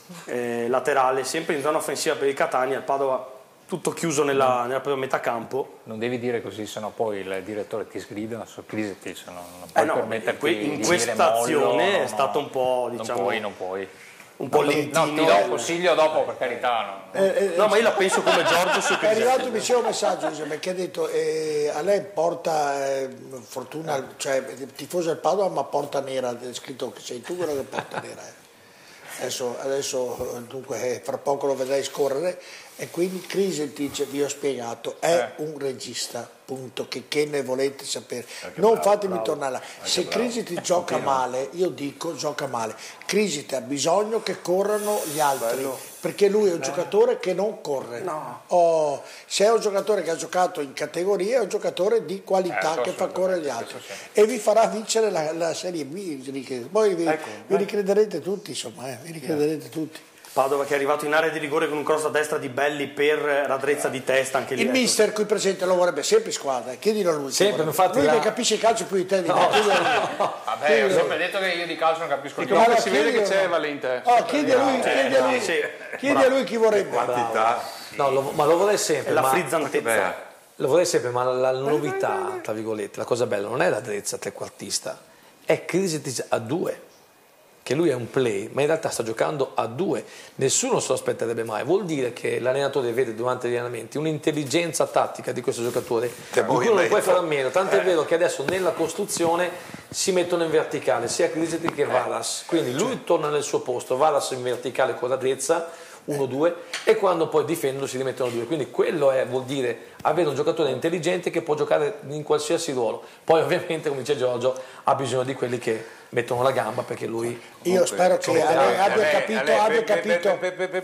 eh, laterale, sempre in zona offensiva per il Catania, il Padova tutto chiuso nella, nella propria metà campo. Non devi dire così, sennò poi il direttore ti sgrida su Crisetti, cioè non, non puoi eh no, permetterti in di questa dire azione mollo, è no, stato un po', diciamo, non puoi, non puoi. un po' no, lentino. No, ti do un consiglio dopo, per carità. No, Eh, eh, no ma io la penso come Giorgio su È arrivato Crisetti. mi c'è un messaggio perché ha detto eh, a lei porta eh, fortuna, cioè tifoso del Padova ma porta nera, è scritto che sei tu quello che porta nera. Eh. Adesso, adesso dunque fra poco lo vedrai scorrere e quindi Crisetti dice vi ho spiegato è eh. un regista, punto, che, che ne volete sapere, non bravo, fatemi bravo. tornare là. Se Crisetti gioca Continua. male, io dico gioca male, Crisetti ha bisogno che corrano gli altri, Bello. perché lui è un eh. giocatore che non corre. No. Oh, se è un giocatore che ha giocato in categoria è un giocatore di qualità eh, che fa correre gli altri sì, sì. e vi farà vincere la, la Serie B, poi vi, ecco, vi ricrederete tutti, insomma, eh, vi ricrederete yeah. tutti. Padova che è arrivato in area di rigore con un cross a destra di Belli per Radrezza di testa, anche lì. Il mister qui presente lo vorrebbe sempre squadra, chiedilo a lui. Sempre, infatti, lui la... che capisce il calcio più di te. Di no. no. Vabbè, ho sempre detto che io di calcio non capisco niente. Comunque si vede che c'è Valente. Oh, chiedi a lui, chiedi a lui, sì. chiedi a lui chi vorrebbe. No, lo, ma lo vorrei sempre. È la ma... frizzantezza. Lo vorrei sempre, ma la, la novità, tra virgolette, la cosa bella non è Radrezza trequartista, è Crisetti a due. Che lui è un play, ma in realtà sta giocando a due, nessuno se lo aspetterebbe mai, vuol dire che l'allenatore vede durante gli allenamenti un'intelligenza tattica di questo giocatore di cui non puoi fare a meno, tanto è vero che adesso nella costruzione si mettono in verticale sia Crisetti che Varas, quindi lui torna nel suo posto, Varas in verticale con Radrezza, uno due, e quando poi difendono si rimettono due, quindi quello è, vuol dire avere un giocatore intelligente che può giocare in qualsiasi ruolo. Poi ovviamente, come dice Giorgio, ha bisogno di quelli che mettono la gamba, perché lui... Io spero che Ale abbia capito, abbia capito...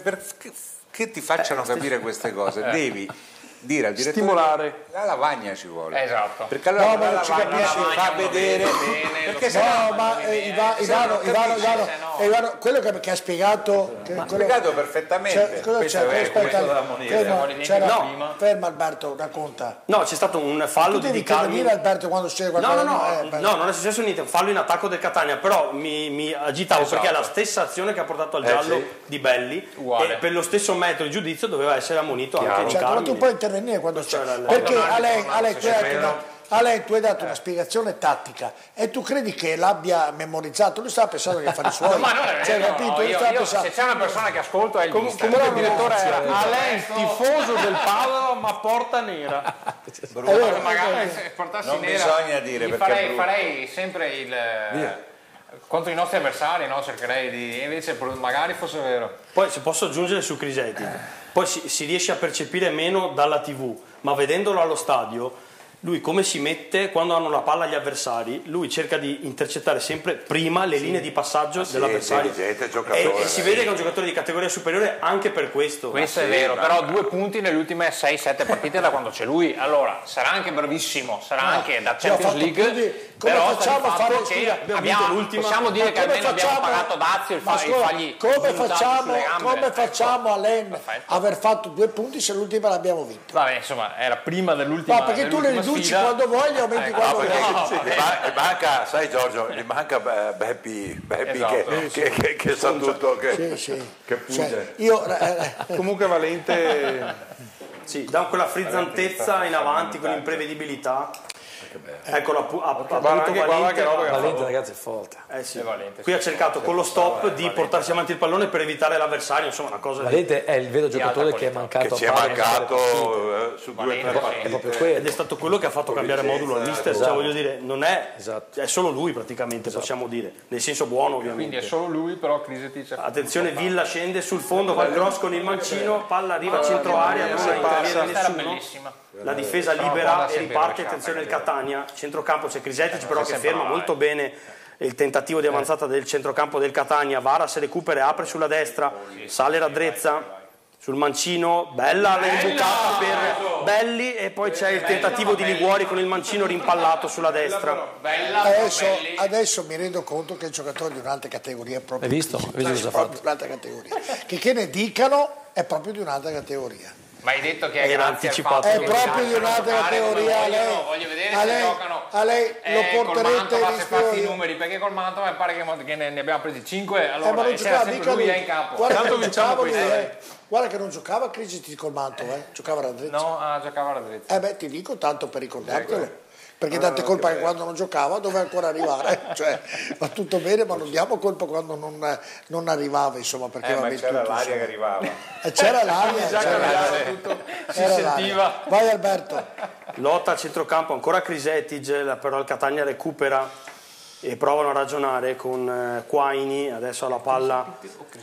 Che ti facciano capire queste cose, devi dire al direttore stimolare. La lavagna ci vuole, esatto, perché allora no, ma la non ci lavagna capisci, si fa vedere bene, perché no, no, ma eh, Iva- Ivano, Ivano, Ivano, eh, Ivano, quello che, che ha spiegato che, ha quello, spiegato perfettamente. Cioè, cosa Questo c'è? è Aspetta, questo da ammonire. ferma, c'era- No. ferma Alberto, racconta. No, c'è stato un fallo Tu di devi Di Carlo. intervenire, Alberto, quando succede No, qualcosa. no, no, eh, Alberto. no, non è successo niente, un fallo in attacco del Catania, però mi, mi agitavo Esatto. perché è la stessa azione che ha portato al Eh, giallo sì. di Belli, Uguale. e per lo stesso metodo di giudizio doveva essere ammonito anche Di Cioè, però Carlo. tu puoi intervenire quando c'è, c'era il- perché Quando a lei, Nardi a lei tu hai torna, dato se una, a lei tu hai dato una spiegazione tattica e tu credi che l'abbia memorizzato? Lui stava pensando agli affari suoi, ma non è vero, cioè, no, capito? no, Lui io- stava io- pensando- se c'è una persona che ascolto è il Com- mister. comunque il direttore era Tutto Alain, il resto- tifoso del Padova, ma porta nera. È vero, magari se portassi Non nera, bisogna dire, gli perché è farei, brutto. farei sempre il contro i nostri avversari, no? Cercherei di, invece magari fosse vero. Poi se posso aggiungere su Criseti, poi si, si riesce a percepire meno dalla tivù, ma vedendolo allo stadio, lui come si mette quando hanno la palla gli avversari, lui cerca di intercettare sempre prima le linee di passaggio sì, dell'avversario, intelligente e, giocatore, e si sì. vede che è un giocatore di categoria superiore anche per questo. Questo sì, è vero, ma- però due punti nelle ultime sei sette partite da quando c'è lui. Allora, sarà anche bravissimo, sarà anche da sì, ha Champions fatto League, più di- come però facciamo sta di a fare- fatto che scusa, abbiamo abbiamo- vinto l'ultima- possiamo dire Ma che come almeno abbiamo facciamo- pagato Dazio il, ma fa- il scusa, fargli come puntato facciamo, sulle gambe. come Ecco. facciamo a Len Perfetto. aver fatto due punti se l'ultima l'abbiamo vinta? Vabbè, insomma, era prima dell'ultima Ma perché tu le dell'ultima riduci sfida. quando vuoi e aumenti Ecco, quando no, vuoi. perché- Gli ma- gli manca, sai Giorgio, gli manca eh, Beppi, Beppi Esatto. che, che, che, che sa tutto, che, Sì, sì. che Cioè, punge. io eh, eh, Comunque Valente Sì, dà quella frizzantezza in avanti con imprevedibilità. Ecco, ha, ha, ha guarda avuto anche, guarda Valente, che roba che ha Valente, fatto. ragazzi, è forte. eh sì. È Valente, Qui ha cercato con lo stop di portarsi avanti il pallone per evitare l'avversario, insomma una cosa di... Valente è il vero giocatore alta che è qualità. mancato Che ci è a Padova nelle partite. mancato eh, su due o tre Valente, sì, partite. È proprio quello. ed è stato quello che ha fatto cambiare modulo al mister, Esatto. cioè voglio dire, non è, Esatto. è solo lui praticamente, possiamo dire, nel senso buono Quindi ovviamente. è solo lui, però Crisetic ha Attenzione, Villa scende sul fondo, va il cross con il mancino, palla arriva a centro area, non se interviene passa. Questa era nessuno. bellissima. La difesa Però libera guarda e sempre riparte, rovesciata, attenzione il capito? Catania, centrocampo c'è Crisetici però che sempre ferma brava, molto eh. bene il tentativo di avanzata del centrocampo del Catania. Varas recupera e apre sulla destra, sale Raddrezza sul mancino, bella la imbucata per Belli, e poi c'è il tentativo di Liguori con il mancino rimpallato sulla destra. Bella, adesso, belli. adesso mi rendo conto che il giocatore di un'altra categoria è proprio Hai visto? Hai visto cosa ha proprio fatto? di un'altra categoria. Che, che ne dicano è proprio di un'altra categoria. Ma hai detto che è Era grazie al anticipato. fatto È che proprio di lasciano un'altra giocare come categoria. A vogliono. lei, Voglio vedere a se lei- giocano. a lei lo Eh, col porterete Mantova in se fatti i studio. numeri, perché col Mantova mi pare che, che ne, ne abbiamo presi cinque, allora Eh, ma non e c'era giocava sempre mica lui lui. eh, in campo. Guarda che Tanto non vinciamo giocava lui, questo, eh. Guarda che non giocava Crigiti col Manto, eh. Giocava Raddrezza. No, ah, giocava la dritta. Eh beh, ti dico tanto per ricordartelo. Perché date colpa che quando non giocava doveva ancora arrivare, cioè va tutto bene, ma non diamo colpa quando non, non arrivava, insomma, perché Eh, va ma bene c'era tutto, l'aria insomma. che arrivava. Eh, c'era l'aria, c'era l'aria. Si Era l'aria. sentiva. Vai Alberto. Lotta a centrocampo, ancora Crisetic, però il Catania recupera e provano a ragionare con eh, Quaini, adesso ha la palla,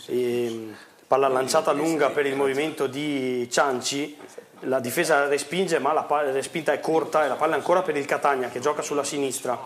e, palla lanciata lunga per il movimento di Cianci, la difesa respinge ma la palla, respinta è corta e la palla è ancora per il Catania che gioca sulla sinistra,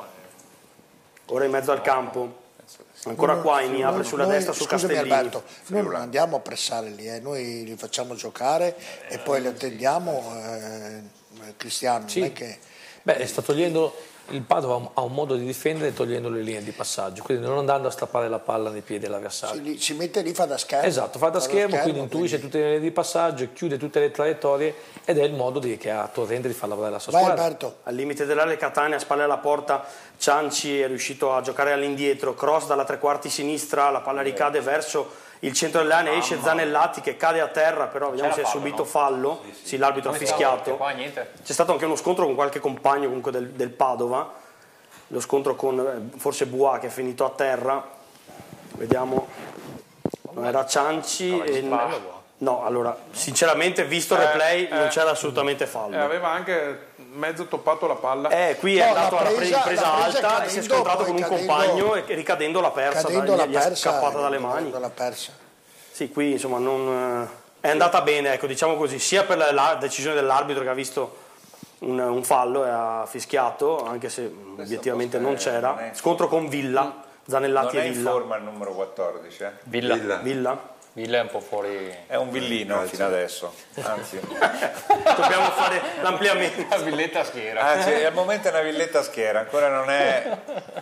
ora in mezzo al campo. Ancora Quaini apre sulla Noi- destra su scusami Castellini. Alberto, noi non andiamo a pressare lì, eh. Noi li facciamo giocare e poi li attendiamo, eh, Cristiano, Sì. non è che... Beh, sta togliendo, il Padova ha un- ha un modo di difendere togliendo le linee di passaggio, quindi non andando a strappare la palla nei piedi dell'avversario. Si, si mette lì, fa da schermo. Esatto, fa da schermo, quindi intuisce tutte le linee di passaggio, chiude tutte le traiettorie ed è il modo di, che ha Torrente di far lavorare la sua Vai squadra. Alberto. Al limite dell'area Catania, a spalle alla porta, Cianci è riuscito a giocare all'indietro, cross dalla tre quarti sinistra, la palla ricade verso il centro dell'area, esce Zanellati che cade a terra, però vediamo se ha fallo, subito no? fallo, sì, l'arbitro ha fischiato. Qua niente. C'è stato anche uno scontro con qualche compagno comunque del, del Padova, lo scontro con eh, forse Bua che è finito a terra, vediamo, no, era Cianci e... No, allora, sinceramente, visto il replay, Eh, non eh, c'era assolutamente eh, fallo. aveva anche mezzo toppato la palla. Eh, qui è No, andato l'ha alla presa- presa, l'ha presa alta e cadendo, si è scontrato poi con un cadendo- compagno e ricadendo l'ha persa, Cadendo gli- l'ha gli è persa, scappata dalle cadendo mani. l'ha persa. Sì, qui insomma non, è andata bene, ecco, diciamo così, sia per la, la decisione dell'arbitro che ha visto un, un fallo e ha fischiato, anche se questo obiettivamente non c'era. Scontro con Villa, Zanellati non e Villa. Non è in forma il numero quattordici, eh? Villa. Villa. Villa. Villa è un po' fuori. È un villino fino adesso, anzi. Dobbiamo fare l'ampliamento. La villetta a schiera. Anzi, al momento è una villetta a schiera, ancora non è.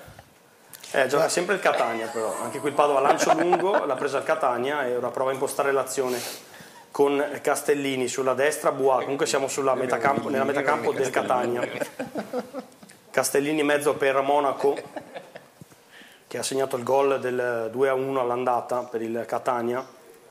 Eh, gioca sempre il Catania, però anche qui il Padova lancio lungo, l'ha presa il Catania e ora prova a impostare l'azione con Castellini sulla destra, Bois. Comunque siamo sulla metacampo, nella metacampo del Catania. Castellini in mezzo per Monaco, che ha segnato il gol del due a uno all'andata per il Catania.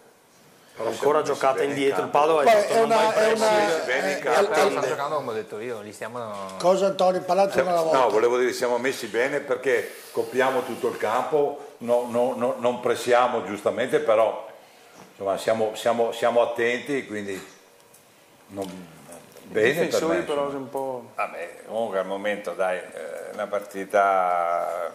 Ancora giocata indietro, il Padova è, è una, è una bene in è, campo. Stanno giocando come ho detto io, li stiamo. cosa Antonio parlate una alla volta. No, volevo dire siamo messi bene perché copriamo tutto il campo, no, no, no, non pressiamo giustamente, però insomma, siamo, siamo, siamo attenti, quindi non, bene per me, però un po'. Vabbè, comunque al momento dai, è una partita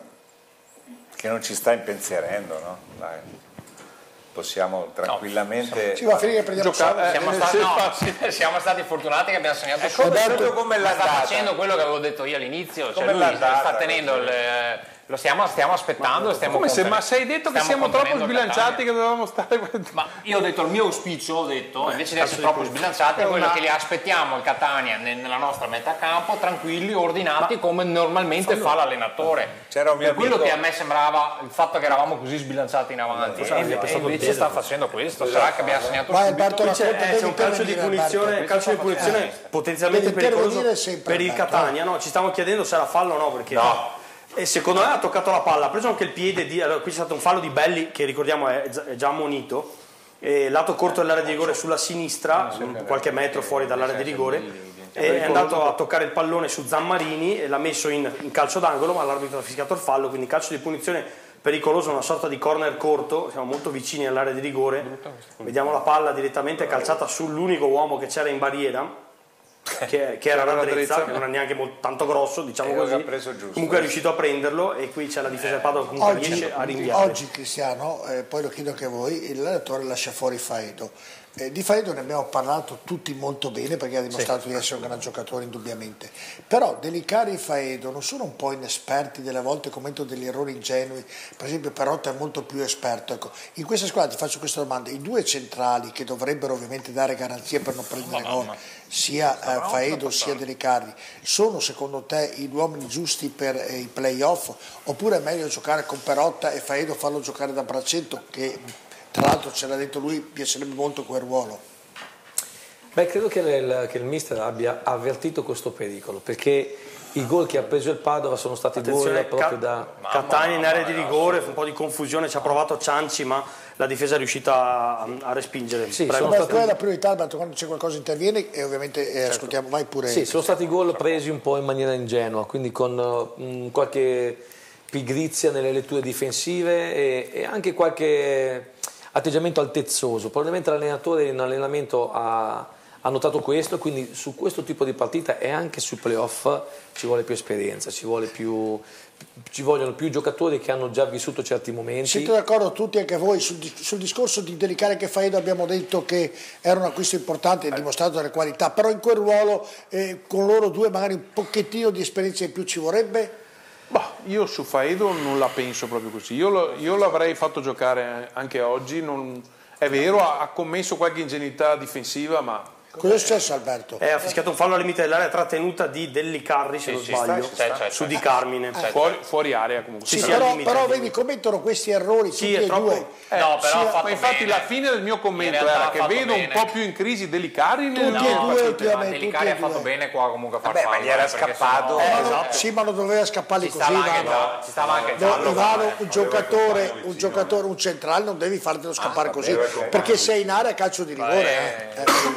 che non ci sta impensierendo, no? Dai. Possiamo tranquillamente. Ci va a finire che prendiamo Giocare, salvo. Siamo, Eh, stati, sì, no, sì. siamo stati fortunati che abbiamo segnato È come, subito. proprio come Ma sta l'andata. facendo quello che avevo detto io all'inizio, cioè Come lui l'andata, sta tenendo il, lo stiamo, stiamo aspettando, stiamo Come se, contenendo- ma sei detto che stiamo siamo troppo contenendo sbilanciati Catania. che dovevamo stare. Ma io ho detto il mio auspicio, ho detto, invece di essere troppo sbilanciati, è quello che li aspettiamo il Catania nel- nella nostra metà campo, tranquilli, ordinati, come normalmente fa l'allenatore. C'era un mio Per quello amico- che a me sembrava il fatto che eravamo così sbilanciati in avanti, e, e invece sta facendo questo. Sarà che abbiamo segnato Vai subito. Alberto, Qui c'è, racconta, eh, devi c'è un calcio di intervenire, punizione, Alberto. calcio di punizione potenzialmente Devi pericoloso intervenire sempre, per il Alberto. Catania, no? Ci stiamo chiedendo se era fallo o no, perché No. E secondo me ha toccato la palla, ha preso anche il piede di. Allora, qui c'è stato un fallo di Belli che ricordiamo è già, è già ammonito, e lato corto dell'area di rigore sulla sinistra, qualche metro fuori dall'area di rigore, e è andato a toccare il pallone su Zammarini e l'ha messo in, in calcio d'angolo, ma l'arbitro ha fischiato il fallo, quindi calcio di punizione pericoloso, una sorta di corner corto, siamo molto vicini all'area di rigore, vediamo la palla direttamente calciata sull'unico uomo che c'era in barriera, che, che era Radrezza, che non è neanche molto, tanto grosso, diciamo E così, aveva preso giusto, comunque è eh. riuscito a prenderlo, e qui c'è la difesa del Padova che comunque Oggi, riesce a rinviare. oggi Cristiano, eh, poi lo chiedo anche a voi, l'allenatore lascia fuori Faedo. Eh, di Faedo ne abbiamo parlato tutti molto bene perché ha dimostrato di essere un gran giocatore indubbiamente, però Delicari e Faedo non sono un po' inesperti, delle volte commettono degli errori ingenui, per esempio Perotta è molto più esperto. Ecco, in questa squadra ti faccio questa domanda: i due centrali che dovrebbero ovviamente dare garanzie per non prendere gol, sia eh, Faedo sia Delicari, sono secondo te gli uomini giusti per eh, i playoff, oppure è meglio giocare con Perotta e Faedo farlo giocare da braccetto, che tra l'altro ce l'ha detto lui, piacerebbe molto quel ruolo? Beh, credo che il, che il mister abbia avvertito questo pericolo, perché i gol che ha preso il Padova sono stati Attenzione, gol proprio Ca- da... Catania in area di rigore, un po' di confusione, ci ha provato Cianci, ma la difesa è riuscita a, a respingere. Sì, Prego. sono Beh, quella è la priorità, Alberto, quando c'è qualcosa interviene e ovviamente eh, ascoltiamo, vai pure. Sì, sono stati gol presi un po' in maniera ingenua, quindi con uh, qualche pigrizia nelle letture difensive e, e anche qualche atteggiamento altezzoso. Probabilmente l'allenatore in allenamento ha, ha notato questo, quindi su questo tipo di partita e anche sui playoff ci vuole più esperienza, ci, vuole più, ci vogliono più giocatori che hanno già vissuto certi momenti. Siete d'accordo tutti, anche voi, sul, sul discorso di Delicare che Faedo abbiamo detto che era un acquisto importante e dimostrato delle qualità, però in quel ruolo eh, con loro due magari un pochettino di esperienza in più ci vorrebbe? Bah, io su Faedo non la penso proprio così, io, lo, io l'avrei fatto giocare anche oggi, non, è vero, ha, ha commesso qualche ingenuità difensiva, ma Cosa è successo, Alberto? Eh, ha fischiato un fallo al limite dell'area, trattenuta di Dellicarri, se Sì, non sì, sbaglio, sta, c'è, c'è, su c'è. Di Carmine. fuori, fuori area comunque. Sì, sì, però, al limite, però al vedi, limite. commettono questi errori Sì, tutti è e troppo- due. Eh, no, però sia- ha fatto Ma infatti bene. la fine del mio commento In realtà era ha che fatto vedo bene. un po' più in crisi Delicari nel Tutti e No, due ma ultimamente, Delicari ha tutti e fatto due. bene qua comunque a far Vabbè, ma fallo, gli era eh, perché scappato. sennò- Eh, no, esatto. sì, ma non doveva scapparli Ci così. stava anche Ivano. già- ci stava anche No, giallo, Ivano, eh. un giocatore, un giocatore, un centrale non devi fartelo scappare così, perché sei in area a calcio di rigore. eh. Eh, eh.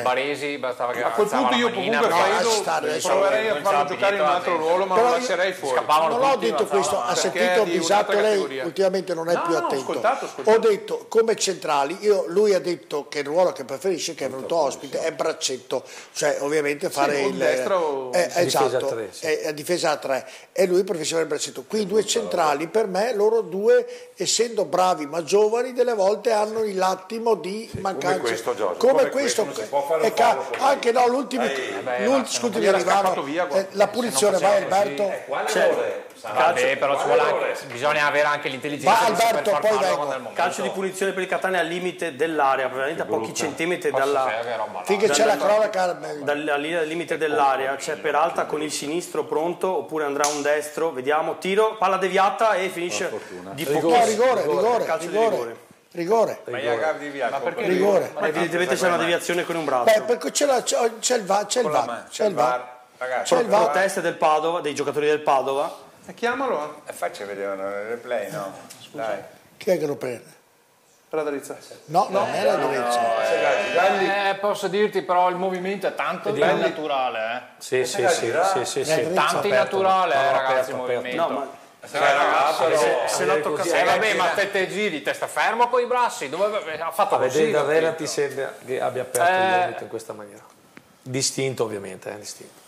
Baresi bastava che A quel punto io comunque Faido proverei a farlo giocare in un altro ruolo, ma non lascerei fuori. Non ho detto questo, ha sentito Bisato, lei ultimamente non è no, più no, attento. Ascoltato, ascoltato. Ho detto come centrali, io, lui ha detto che il ruolo che preferisce, che è venuto ospite, è braccetto, cioè ovviamente fare sì, il destro, eh, esatto, difesa a tre, sì. è, è difesa a tre, e lui preferisce il braccetto. Qui i due centrali per me, loro due, essendo bravi ma giovani, delle volte hanno l'attimo di sì, mancanza. Come questo, Giorgio. Come, come questo, questo non si può fare un ca- fallo anche no, l'ultimo, scusi, eh, la punizione, vai Alberto. Eh, quale errore? Vabbè, però ci vuole anche, bisogna avere anche l'intelligenza Va, di saper Alberto, far poi fallo vengo. quando è il momento. Calcio di punizione per il Catania al limite dell'area, praticamente a pochi centimetri dalla, finché c'è la cronaca dalla linea del limite dell'area. C'è Peralta con il sinistro pronto, oppure andrà un destro, vediamo, tiro, palla deviata e finisce di pochissimo. No, rigore, rigore, calcio rigore. di rigore. Rigore. Ma gli agavi via. Ma perché rigore? Ma evidentemente c'è una deviazione con un braccio. Beh, perché c'è, la, c'è, c'è il V A R, c'è il V A R, c'è il V A R. Ragazzi, c'è il V A R. Proteste del Padova, dei giocatori del Padova. E chiamalo. E faccia vedere un replay, no? Dai. Chi è che lo prende? Radrizza. No, non è la Radrizza. Eh, posso dirti però il movimento è tanto di naturale, eh. Sì, sì, sì, sì, sì, sì. Tanto naturale, eh, ragazzi, il movimento. No, ma Se ragazzo, se, se la tocca Eh vabbè, ma te, te giri, testa fermo con i bracci, dove ha fatto A così? vedere da Vela ti sembra che abbia aperto Eh. il gomito in questa maniera. Distinto ovviamente, eh, distinto.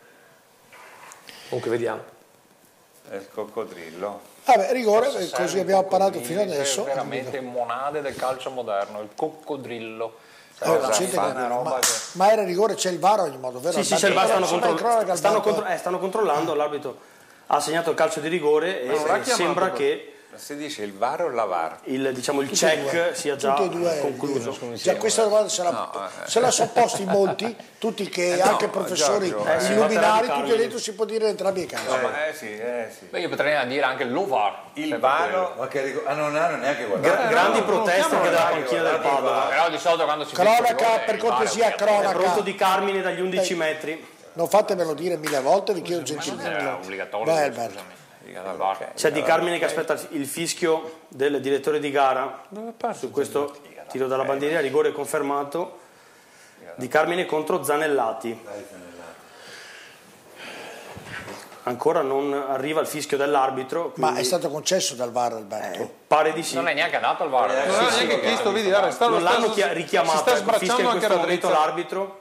Comunque vediamo. È il coccodrillo. Vabbè, rigore, così abbiamo parlato fino adesso. È veramente monade del calcio moderno, il coccodrillo. Eh, la gente che- ma, ma era rigore, c'è il V A R ogni modo, vero? Sì, sì, c'è il V A R, stanno, Sembra controll- in cronaca, stanno, Alberto. contro- eh, stanno controllando, l'arbitro ha segnato il calcio di rigore non l'ha e chiamato sembra poi. che Si dice il V A R o la V A R? il, diciamo, il Tutti e check due. sia già Tutti e due, concluso. Già questa domanda se la, No, eh. se la sono posti molti, tutti che Eh no, anche professori Giorgio, eh, si illuminari, batterà di tutti Carmine. dentro si può dire in entrambi i casi. Eh sì, eh sì. Beh, io potrei dire anche l'Ovar. Il V A R. Ma che ricordo, ah, non hanno neanche guardato. Gra- grandi proteste anche dalla panchina del Padova. Però di solito quando si Cronaca, per cortesia, È cronaca. pronto di Carmine dagli undici metri. Non fatemelo dire mille volte, vi chiedo gentilmente. è obbligatorio. Vai Alberto. C'è Di Carmine che aspetta il fischio del direttore di gara su questo tiro dalla bandierina, rigore confermato. Di Carmine contro Zanellati. Ancora non arriva il fischio dell'arbitro. Ma quindi è stato concesso dal V A R, Alberto? pare di sì. Non è neanche andato al V A R. Non ha neanche chiesto, vedi, guarda, sta- Non sta- l'hanno chia- si richiamato, sta ecco, fischia sbracciando in anche questo momento Radrizza. l'arbitro.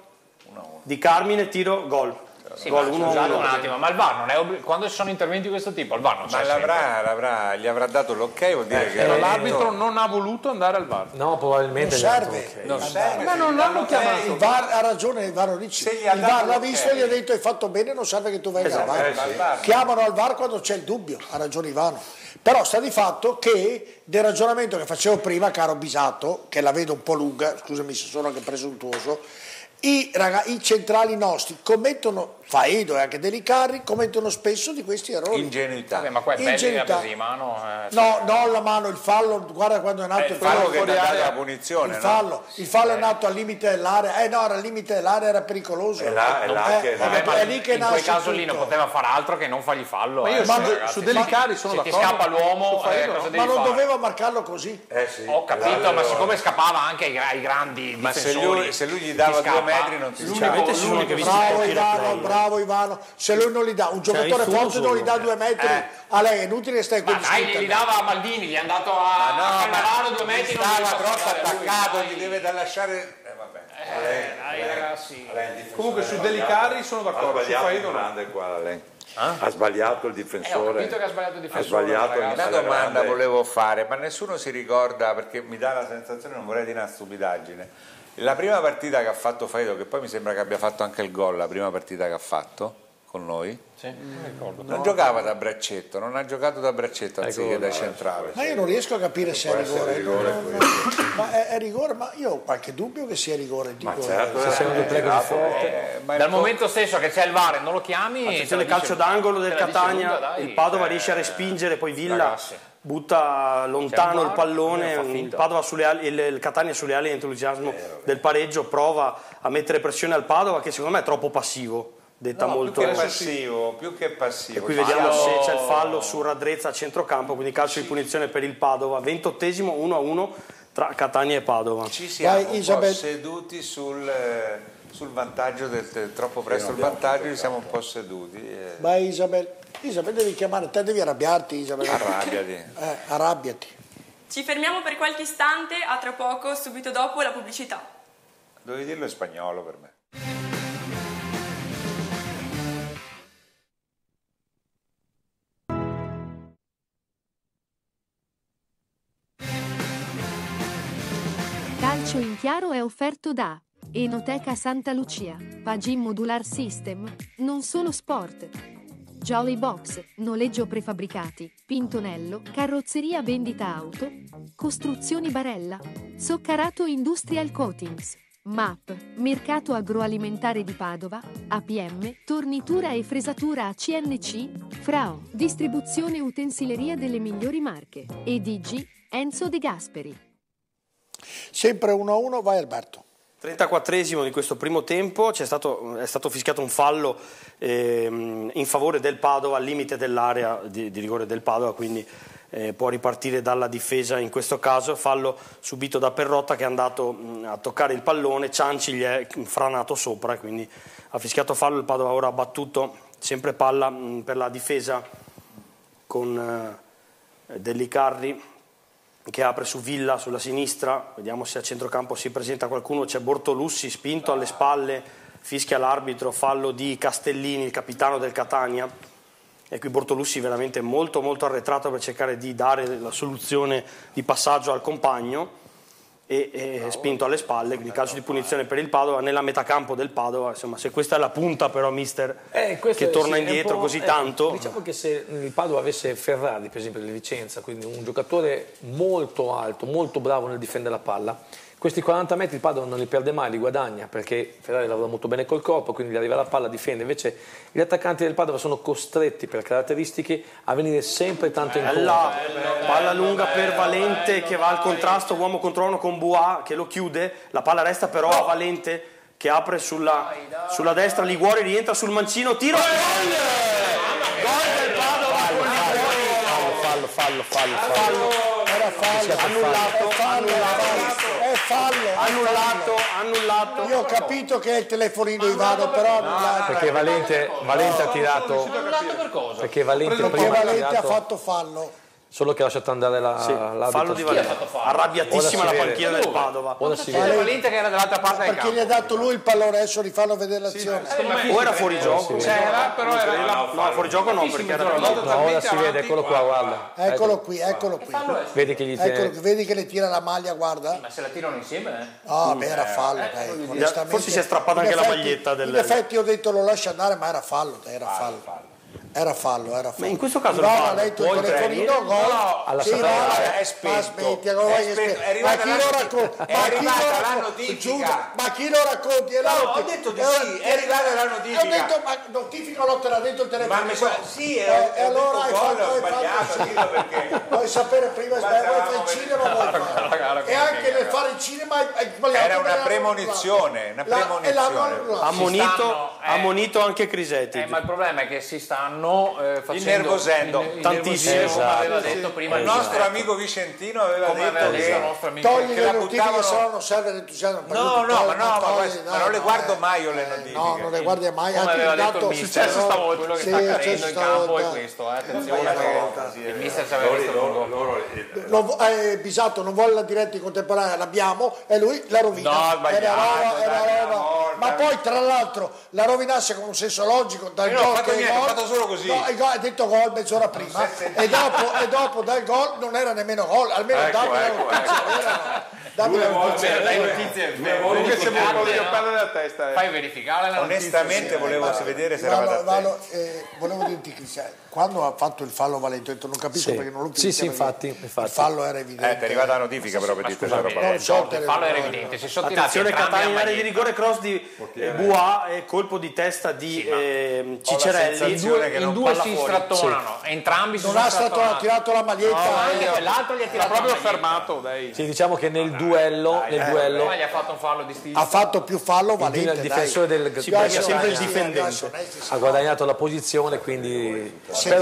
Di Carmine, tiro, gol. Sì, Gol ma uno a scusate uno. un attimo, ma il V A R non è obbli- quando ci sono interventi di questo tipo, il V A R non c'è Ma sempre. l'avrà, l'avrà, gli avrà dato l'ok, vuol dire che Però era l'arbitro non ha voluto andare al V A R. No, probabilmente Non gli ha serve. detto, ok. Non serve, Ma se non gli l'hanno danno chiamato. Il V A R ha ragione, il V A R lo dice. Se gli Il ha V A R dato l'ha l'ok. visto e gli ha detto hai fatto bene, non serve che tu venga Esatto. avanti. Eh, sì. Chiamano al V A R quando c'è il dubbio, ha ragione Ivano. Però sta di fatto che del ragionamento che facevo prima, caro Bisato, che la vedo un po' lunga, scusami se sono anche presuntuoso, i, raga, i centrali nostri commettono, Faedo e anche Delicarri, commettono spesso di questi errori. Ingenuità. Vabbè, ma qua è bello che ha Ingenuità. preso in mano. eh, No, no, la mano, il fallo, guarda quando è nato Eh, il il fallo fallo. che fuori ti ha dato area. la punizione, il no? fallo, il fallo è nato al limite dell'area, eh no, era al limite dell'area, era pericoloso. È là, è là Eh, che- eh, Vabbè, ma è lì che in quel nasce caso lì non tutto. poteva fare altro che non fargli fallo. Ma io eh, su, ragazzi. su Delicari sono Se ti d'accordo. scappa l'uomo, Su Faedo eh, no. cosa Ma devi non fare? doveva marcarlo così. Eh sì. Ho capito, ma siccome scappava anche ai, ai grandi Ma se difensori, lui, se lui gli ti dava due scappa. metri non ti L'unico- Sinceramente ci sono anche visti Bravo pochi Ivano, replay. bravo Ivano. Se lui non li dà, un giocatore il forte non gli dà due metri, a lei è inutile che stai Ma con dai, li dava a Maldini, gli è andato a, a Cannavaro due metri, non stava gli fa troppo passare lui, attaccato, dai. gli deve da lasciare. Eh, vabbè. Eh, dai ragazzi. Comunque su Delicari sono Ha d'accordo, su sbagliato Faedo il no. grande qua, lei. Ha sbagliato il Eh, ho difensore. capito che ha sbagliato il Ha difensore, sbagliato ragazzi. Una alla domanda grande. volevo fare, ma nessuno si ricorda, perché mi dà la sensazione, non vorrei dire una stupidaggine. La prima partita che ha fatto Faedo, che poi mi sembra che abbia fatto anche il gol, la prima partita che ha fatto con noi, Sì, non ricordo. non giocava da braccetto, non ha giocato da braccetto anziché da centrale. Ma io non riesco a capire se è rigore. non- non- ma è, è rigore, ma io ho qualche dubbio che sia rigore. Dico, Ma certo, eh, eh, Sei un due così forte. Eh, ma il Dal co- momento stesso che c'è il V A R e non lo chiami, Attenzione, te la calcio dice- d'angolo del te la dice Catania, lunga, dai. il Padova riesce a respingere, poi Villa ragazzi. butta lontano C'è il il V A R, pallone, fa il, finta. Padova sulle ali- il, il Catania sulle ali dell'entusiasmo del pareggio, prova a mettere pressione al Padova che secondo me è troppo passivo, detta No, molto. più che passivo, più che passivo. E qui Sì. vediamo se c'è il fallo su Radrezza a centrocampo, quindi calcio di punizione per il Padova, ventottesimo, uno a uno tra Catania e Padova. Ci siamo Vai, un Isabel. po' seduti sul, eh, sul vantaggio del, del troppo presto il vantaggio, ci siamo un po' seduti. Eh. Vai Isabel. Isabel devi chiamare, te devi arrabbiarti Isabel. Arrabbiati. Eh, arrabbiati. Ci fermiamo per qualche istante, a tra poco, subito dopo la pubblicità. Dovevi dirlo in spagnolo per me. Calcio in chiaro è offerto da Enoteca Santa Lucia, Pagin Modular System, non solo sport. Jolly Box, noleggio prefabbricati, Pintonello, carrozzeria vendita auto, costruzioni Barella, Soccarato Industrial Coatings, M A P, Mercato Agroalimentare di Padova, A P M, Tornitura e fresatura A C N C, Frao, distribuzione utensileria delle migliori marche, e D G, Enzo De Gasperi. Sempre uno a uno, vai Alberto. trentaquattresimo di questo primo tempo, c'è stato, è stato fischiato un fallo ehm, in favore del Padova al limite dell'area di, di rigore del Padova, quindi eh, può ripartire dalla difesa in questo caso. Fallo subito da Perrotta che è andato mh, a toccare il pallone, Cianci gli è franato sopra, quindi ha fischiato fallo. Il Padova ora ha battuto sempre palla mh, per la difesa con eh, Dellicarri che apre su Villa sulla sinistra, vediamo se a centrocampo si presenta qualcuno, c'è Bortolussi spinto alle spalle, fischia l'arbitro, fallo di Castellini, il capitano del Catania, e qui Bortolussi veramente molto molto arretrato per cercare di dare la soluzione di passaggio al compagno, e, e spinto alle spalle, quindi calcio di punizione per il Padova nella metacampo del Padova. Insomma, se questa è la punta però mister Eh, che torna sì, indietro così eh, tanto, diciamo che se il Padova avesse Ferrari per esempio del Vicenza, quindi un giocatore molto alto, molto bravo nel difendere la palla, questi quaranta metri il Padova non li perde mai, li guadagna, perché Ferrari lavora molto bene col corpo, quindi gli arriva la palla, difende. Invece gli attaccanti del Padova sono costretti per caratteristiche a venire sempre tanto in Bella, conto. palla lunga per Valente che va al contrasto, uomo contro uno con Bois che lo chiude, la palla resta però a Valente che apre sulla, sulla destra, Liguori rientra sul mancino, tiro e gol! Gol del Padova! Fallo, fallo, fallo, fallo. Era fallo, Annullato, annullato, è fallo, annullato, annullato. Io ho capito che è il telefonino Ivano, però annullato. Perché Valente, Valente ha tirato, perché Valente Perché prima ha Valente ha tirato, fatto fallo. solo che ha lasciato andare la, Sì, l'arbitro. fallo di Valente, arrabbiatissima la panchina del Padova. Ora si C'era vede. Valente che era dall'altra parte del Perché campo. gli ha dato lui il pallone, adesso rifanno vedere l'azione. O era fuori gioco? C'era, però era No, fuori gioco no, perché era No, ora si vede, eccolo qua, guarda. Eccolo qui, eccolo qui. Vedi che gli Eccolo tiene. qui, vedi che le tira la maglia, guarda. Ma se la tirano insieme, eh? Ah, beh, era fallo, dai, onestamente. forse si è strappata In anche la effetti- maglietta del- In effetti ho detto lo lascia andare, ma era fallo, dai, era fallo. Era fallo, era fallo. Ma in questo caso no, il ha fallo letto può il telefonino, gol. alla Sì, Satanà, no, è ma spento. smetti, come vai È a spento, spiegare? è arrivata Ma chi la lo noti- racconta? è Ma chi arrivata lo la racconta? notifica. Giuda, ma chi lo racconti? È No, notti. ho detto di E ora- sì, è arrivata la notifica. E ho detto, ma notifica non te l'ha detto il telefono. Ma mi sa- sì, e, ho- e ho allora hai detto fatto, gol, ho hai sbagliato, fatto sì. dillo perché. Vuoi sapere prima, Ma vuoi fare stavamo il cinema, vuoi fare. E anche nel fare il cinema hai hai sbagliato. Era una perché l'hanno premonizione, una annullato. La- e l'hanno premonizione. annullato. ammonito, stanno, eh. ammonito anche Crisetti. Eh, ma il problema è che si stanno eh, facendo Innervosendo. in- Tantissimo. innervosire, come Esatto. aveva detto prima Il il nostro mister. amico Vicentino aveva Come aveva detto detto il che... nostro amico. Togli che le la notifiche, buttavano- se no non serve l'entusiasmo. No, no, ma no, ma, togli, questo- ma non le no, guardo eh. mai io le Eh, notifiche. No, non le guardi mai. Come anche aveva il detto dato- il mister, successo no, stavolta. quello che Sì, sta è accadendo successo in campo è stavolta. questo, eh, attenzione Sbagliato. che il mister ci aveva visto Loro, lungo. loro, Non vo- eh, Bisato non vuole la diretta in contemporanea, l'abbiamo e lui la rovina. No, È una sbagliato, roba- è una dai, roba. una volta. Ma poi tra l'altro la rovinasse con un senso logico dal Io non ho gol fatto che niente, gol. ho fatto solo così. No, il gol- ha detto gol mezz'ora prima e dopo, e dopo dal gol non era nemmeno gol, almeno Ecco, dammi la ecco, notizia. ecco. era- dammi la notizia. Beh, dai notizie, Comunque siamo un po' verificate, io no? perdere la testa. eh. Fai verificare la notizia. Onestamente volevo vedere se era Valo- da te. Valo, eh, volevo dirti Cristian, quando ha fatto il fallo Valente, ho detto non capisco Sì. perché non lo Sì, sì, perché infatti, infatti. il fallo era Eh, evidente. ti è arrivata la notifica però per dire questa roba. No, Il certo, fallo era no, evidente, si sono tirati Attenzione, entrambi Catania in a area di maglietta. rigore, cross di eh, Bois e colpo di testa di eh, Ciccerelli. sensazione I due, che in non due palla si fuori. strattonano, entrambi si Non sono ha stato, ha strattonati. tirato la maglietta. E l'altro gli ha L'ha tirato proprio la maglietta. fermato, dai. Sì, diciamo che nel duello, nel duello Poi gli ha fatto un fallo di stile. ha fatto più fallo il, Valente. il difensore del dai. Si premia Gas sempre il onesti, difendente. gas onesti, sì. ha guadagnato la posizione, quindi Segna- però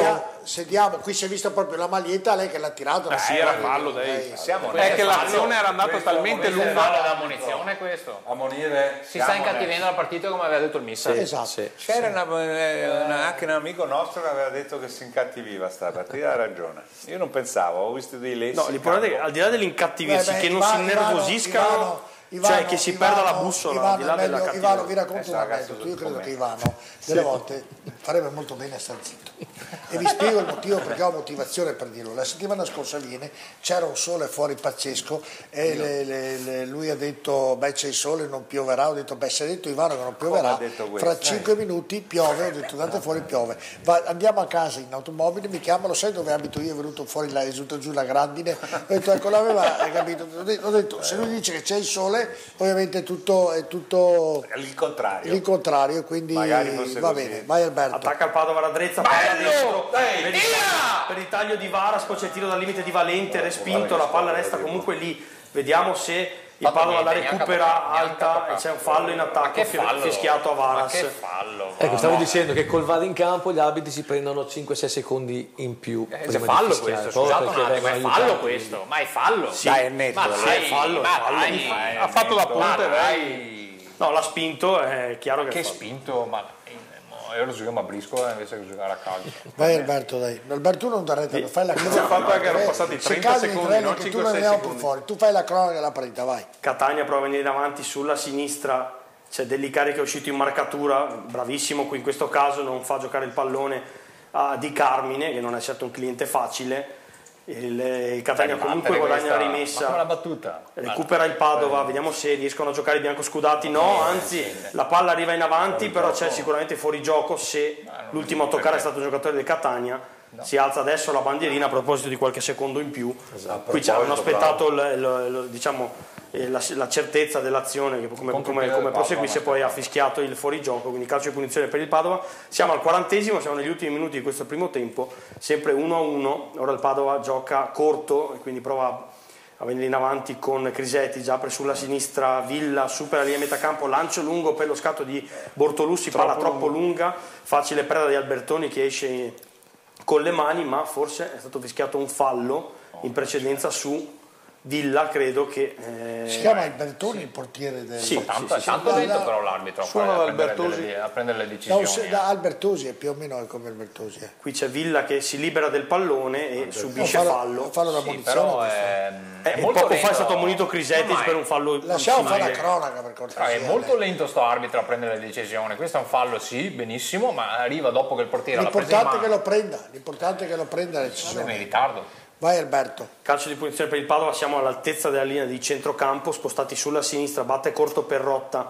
se diamo, qui si è vista proprio la maglietta, lei che l'ha tirato. Ah, sì, era fallo, dai. È che l'azione era andata talmente lunga. Fallo da munizione questo. Ammonire. Si sta incattivendo la partita come aveva detto il mister. Sì, esatto. Sì. C'era una, una, anche un amico nostro che aveva detto che si incattiviva sta partita, ha ragione. Io non pensavo, ho visto dei lessi. No, l'importante è che al di là dell'incattivirsi, Beh, beh, che non Ivano, si innervosiscano, Ivano, Ivano, cioè che si Ivano, perda la bussola, Ivano, al di là meglio, della Ivano, cattiveria. vi racconto un Adesso aneddoto. Io credo con che me. Ivano delle volte farebbe molto bene a star zitto. E vi spiego il motivo, perché ho motivazione per dirlo. La settimana scorsa viene, c'era un sole fuori pazzesco e le, le, le, lui ha detto beh c'è il sole, non pioverà. Ho detto beh se hai detto Ivano che non pioverà, fra cinque minuti piove. Ho detto andate fuori piove. Va, andiamo a casa in automobile, mi chiamano, sai dove abito io? È venuto fuori, là, è venuto giù la grandine. Ho detto ecco l'aveva, hai capito? Ho detto, ho detto se lui dice che c'è il sole, ovviamente è tutto, è tutto il contrario. il contrario, quindi va bene. Vai Alberto. Attacca il Padova Radrezza, palla destro per il, per il taglio di Varas, poi c'è il tiro dal limite di Valente, respinto, la palla resta comunque lì. Vediamo se il Padova la recupera alta e c'è un fallo in attacco fischiato a Varas. Che fallo. Ecco, stavo dicendo che col V A R in campo gli arbitri si prendono cinque sei secondi in più. Eh, è fallo questo, scusate un attimo, è fallo questo, ma è fallo. Sì, dai, è netto. Ma Sì, è fallo, è fallo. dai, Ha fatto la punta, dai. No, l'ha spinto, è chiaro che Che è fallo. spinto, ma io lo giochiamo a brisco invece che giocare a calcio. Vai Alberto, dai. Alberto non da rete, fai la cronaca. Il fatto è che erano passati trenta secondi, non cinque sei secondi. Fuori. Tu fai la cronaca della partita, vai. Catania prova a venire avanti sulla sinistra, c'è Dellicari che è uscito in marcatura, bravissimo qui in questo caso, non fa giocare il pallone a Di Carmine, che non è certo un cliente facile. Il, il Catania comunque guadagna la rimessa, la battuta. recupera il Padova, vediamo se riescono a giocare i biancoscudati. No, anzi la palla arriva in avanti, però c'è sicuramente fuorigioco se l'ultimo a toccare è stato un giocatore del Catania. Si alza adesso la bandierina a proposito di qualche secondo in più. Qui ci hanno aspettato il, il, il, diciamo, la, la certezza dell'azione che come, come, come proseguisse, poi ha fischiato il fuorigioco, quindi calcio di punizione per il Padova. Siamo al quarantesimo, siamo negli ultimi minuti di questo primo tempo, sempre uno a uno. Ora il Padova gioca corto e quindi prova a venire in avanti con Crisetti, già apre sulla sinistra, Villa supera la linea metà campo, lancio lungo per lo scatto di Bortolussi, palla troppo, troppo lunga, facile preda di Albertoni che esce con le mani, ma forse è stato fischiato un fallo in precedenza su Villa, credo che eh... si chiama Albertoni, sì. Il portiere del sì, tanto, sì, sì, tanto sì. lento però l'arbitro a, suona a, da prendere Albertosi. delle, a prendere le decisioni. No, se, da Albertosi è più o meno come Albertosi. Eh. Qui c'è Villa che si libera del pallone e subisce no, fallo, fallo. fallo da sì, munizione. però è, è è e molto poco lento. fa è stato ammonito Crisetti per un fallo. Lasciamo fare la cronaca per cortesia. È molto lento sto arbitro a prendere le decisioni. Questo è un fallo, sì, benissimo, ma arriva dopo che il portiere l'ha preso in L'importante è mano. che lo prenda, l'importante è che lo prenda le decisioni. È in ritardo. Vai Alberto. Calcio di punizione per il Padova, siamo all'altezza della linea di centrocampo, spostati sulla sinistra, batte corto per Rotta,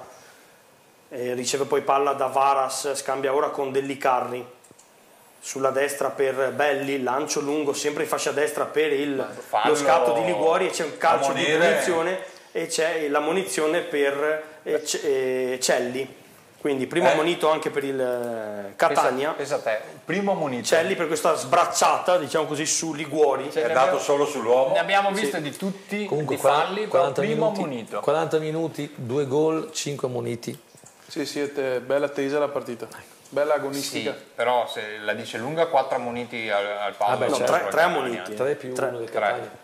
e riceve poi palla da Varas, scambia ora con Dellicarri, sulla destra per Belli, lancio lungo sempre in fascia destra per il, lo scatto di Liguori, e c'è un calcio di punizione e c'è la munizione per eh, C- eh, Celli. Quindi primo eh. ammonito anche per il eh, Catania. Pensa, pensa a te, primo ammonito. Celli per questa sbracciata, diciamo così, su Liguori. È dato solo sull'uomo. Ne abbiamo viste sì. di tutti, Comunque di falli, però primo minuti, ammonito. quaranta minuti, due gol, cinque ammoniti. Sì, sì, è bella tesa la partita. Bella agonistica. Sì, però se la dice lunga, quattro ammoniti al, al Padova. Ah, beh, No, certo. tre, tre ammoniti. tre più tre. uno del Tre. Catania.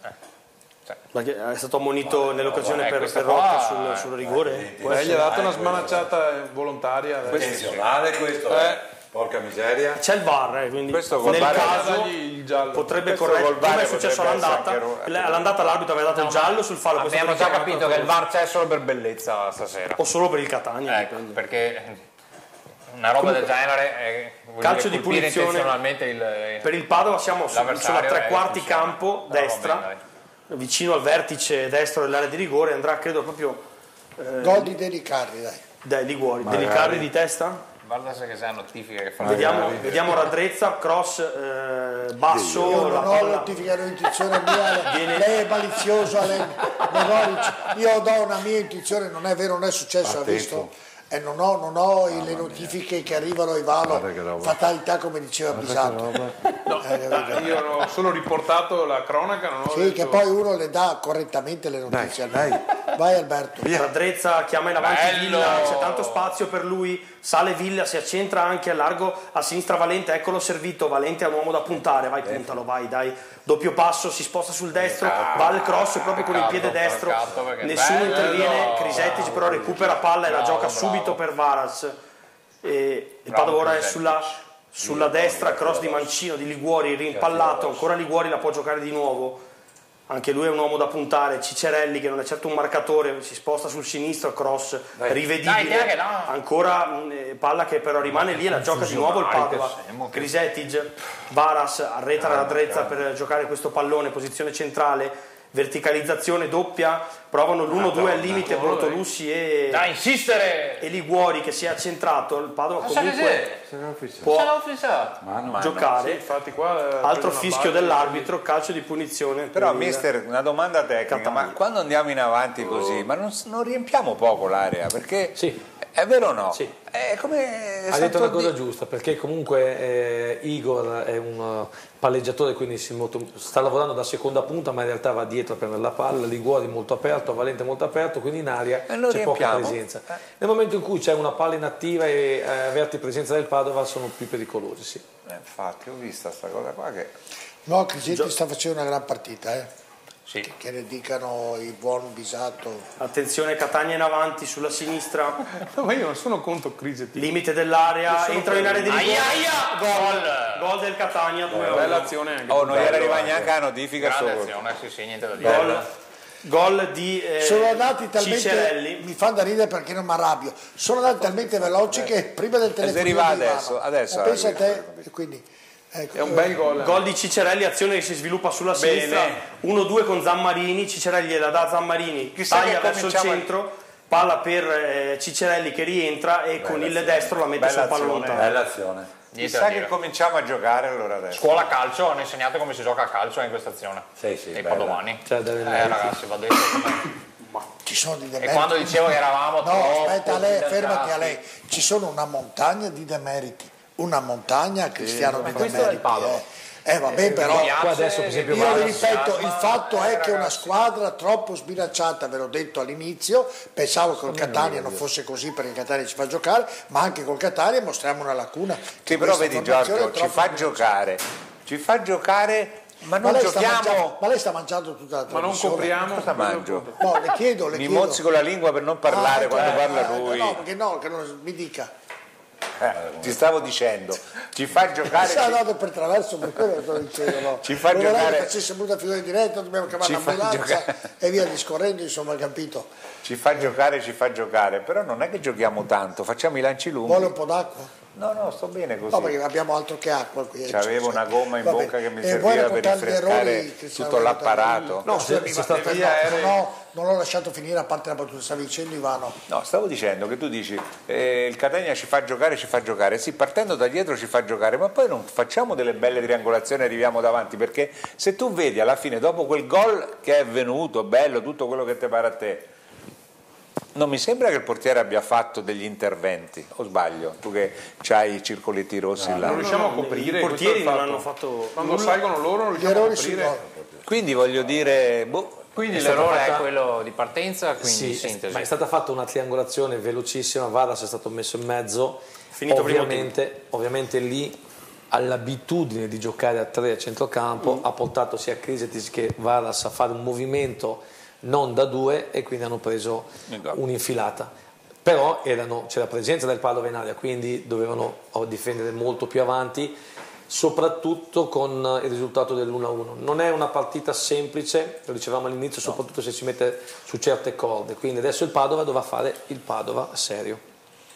È stato ammonito nell'occasione eh, per, questa per Rotta qua, sul, eh, sul rigore. Beh, gli ha dato una smanacciata volontaria. Intenzionale questo, Eh. eh. Porca miseria. C'è il V A R, eh, quindi Questo nel gol caso il giallo. potrebbe Questo correggere. gol V A R Come è successo potrebbe all'andata, essere anche- Le- all'andata l'arbitro aveva dato il giallo sul fallo. questo Abbiamo già perché capito che il V A R c'è solo per bellezza stasera. o solo per il Catania. Ecco, perché una roba Comunque, del genere è, vuol calcio dire di colpire punizione intenzionalmente il, Per il Padova siamo su- l'avversario sulla tre è quarti espulsione. campo Però va destra, bene, dai. vicino al vertice destro dell'area di rigore. Andrà credo proprio eh, Gol di Dellicarri, dai. dai Liguori. Dellicarri di testa. Guarda se che c'è notifica che fanno. Vediamo, vediamo Radrezza, cross eh, basso. Io la non ho palla- notifica l'intuizione mia, Viene- lei è malizioso, lei- Megoric. Io do una mia intuizione, non è vero, non è successo, ha visto? E non ho, non ho le notifiche che arrivano a Ivano, fatalità come diceva Bisanto. No, Eh, io ho solo riportato la cronaca, non ho Sì, detto... che poi uno le dà correttamente le notizie. Dai, Vai Alberto. Radrezza chiama in avanti Villa, c'è tanto spazio per lui, sale Villa, si accentra anche a largo a sinistra Valente, eccolo servito, Valente è un uomo da puntare, vai puntalo, vai, dai, doppio passo, si sposta sul destro, va al cross proprio con il piede destro, nessuno interviene, Crisetic però recupera palla e la gioca subito per Varas, e il Padova ora è sulla, sulla destra, cross di Mancino, di Liguori, rimpallato, ancora Liguori la può giocare di nuovo. Anche lui è un uomo da puntare, Cicerelli che non è certo un marcatore, si sposta sul sinistro, cross dai, rivedibile, dai, no. ancora eh, palla che però rimane lì e la gioca di nuovo il Padova. Crisetic, Varas arreta la Radrezza per giocare questo pallone, posizione centrale, verticalizzazione doppia, provano l'uno due al limite Bortolussi e, da insistere. e Liguori che si è accentrato, il Padova comunque può giocare. Sì, infatti qua altro fischio dell'arbitro, calcio di punizione. Però mister, una domanda tecnica, ma quando andiamo in avanti così, ma non, non riempiamo poco l'area, perché sì. È vero o no? Sì. È come ha detto una cosa di... giusta, perché comunque eh, Igor è un palleggiatore, quindi si molto, sta lavorando da seconda punta, ma in realtà va dietro a prendere la palla, Liguori molto aperto, Valente molto aperto, quindi in aria c'è poca presenza. Eh. Nel momento in cui c'è una palla inattiva e eh, avverti presenza del Padova sono più pericolosi. Sì. Eh, infatti ho visto questa cosa qua che... No, Crisetti sta facendo una gran partita, eh. Sì. Che, che ne dicano il buon Bisato. Attenzione, Catania in avanti sulla sinistra. No, ma io non sono contro Crisetti. Limite dell'area, entrano in area di rigore. Gol! Gol del Catania. Bella azione anche. Oh, non era arrivata neanche la notifica solo. Azione, sì, sì, niente da dire. Gol, gol di eh, sono andati talmente Cicerelli. Mi fanno da ridere perché non mi arrabbio. Sono andati talmente veloci che prima del telefono arriva adesso, adesso pensa a te, e quindi ecco, è un bel gol. Gol di Cicerelli, azione che si sviluppa sulla Bene. sinistra, uno due con Zammarini, Cicerelli la dà Zammarini, Chissà taglia che verso il centro, palla per eh, Cicerelli che rientra e bella con il azione. destro la mette sul pallone lontano. Bella azione. Chissà che cominciamo a giocare allora adesso. Scuola calcio, hanno insegnato come si gioca a calcio in questa azione. Sì, sì, dei bella. padovani. Cioè, eh ragazzi, va detto ma ci sono di demeriti. E quando dicevo che eravamo no, troppo aspetta, a lei, fermati a lei. Ci sono una montagna di demeriti, una montagna Cristiano di demeriti. Eh. Eh vabbè, però qua adesso per esempio io vi ripeto, il fatto è che è una squadra troppo sbilanciata, ve l'ho detto all'inizio, pensavo che col Catania non fosse così perché il Catania ci fa giocare, ma anche col Catania mostriamo una lacuna. Sì, però vedi Giorgio, ci fa giocare, ci fa giocare, ma non ma giochiamo. Ma lei sta mangiando tutta la ma non copriamo. Cosa mangio? No, le chiedo, le mi chiedo. mozzico la lingua per non parlare ah, quando eh, parla eh, lui. No, perché no, che non mi dica. Eh, ti stavo dicendo, ci fa giocare. Si è andato per traverso, per quello sto dicendo. No. Ci fa non giocare. Se facesse brutta figura in diretta, dobbiamo chiamare l'ambulanza e via discorrendo, insomma, capito? Ci fa giocare, ci fa giocare, però non è che giochiamo tanto, facciamo i lanci lunghi. Vuole un po' d'acqua? No, no, sto bene così. No, perché abbiamo altro che acqua qui. C'avevo una gomma in Vabbè. bocca che mi e serviva per rinfrescare tutto l'apparato. No, scusami, ma stato... no, no, non l'ho lasciato finire a parte la battuta, stavi dicendo Ivano. No, stavo dicendo che tu dici eh, il Catania ci fa giocare, ci fa giocare, sì, partendo da dietro ci fa giocare, ma poi non facciamo delle belle triangolazioni e arriviamo davanti, perché se tu vedi alla fine, dopo quel gol che è venuto, bello, tutto quello che ti pare a te, non mi sembra che il portiere abbia fatto degli interventi, o sbaglio? Tu che c'hai i circoletti rossi no, là. Non riusciamo a coprire. I portieri non hanno fatto. Quando salgono loro non riusciamo a coprire. Quindi voglio dire. Boh, quindi l'errore fatta... è quello di partenza, quindi sì, sintesi. Ma è stata fatta una triangolazione velocissima, Varas è stato messo in mezzo. Finito ovviamente, ovviamente lì all'abitudine di giocare a tre a centrocampo mm. ha portato sia Crisetic che Varas a fare un movimento non da due e quindi hanno preso un'infilata, però erano, c'era presenza del Padova in area, quindi dovevano difendere molto più avanti, soprattutto con il risultato dell'uno a uno. Non è una partita semplice, lo dicevamo all'inizio, no. Soprattutto se si mette su certe corde, quindi adesso il Padova dovrà fare il Padova serio.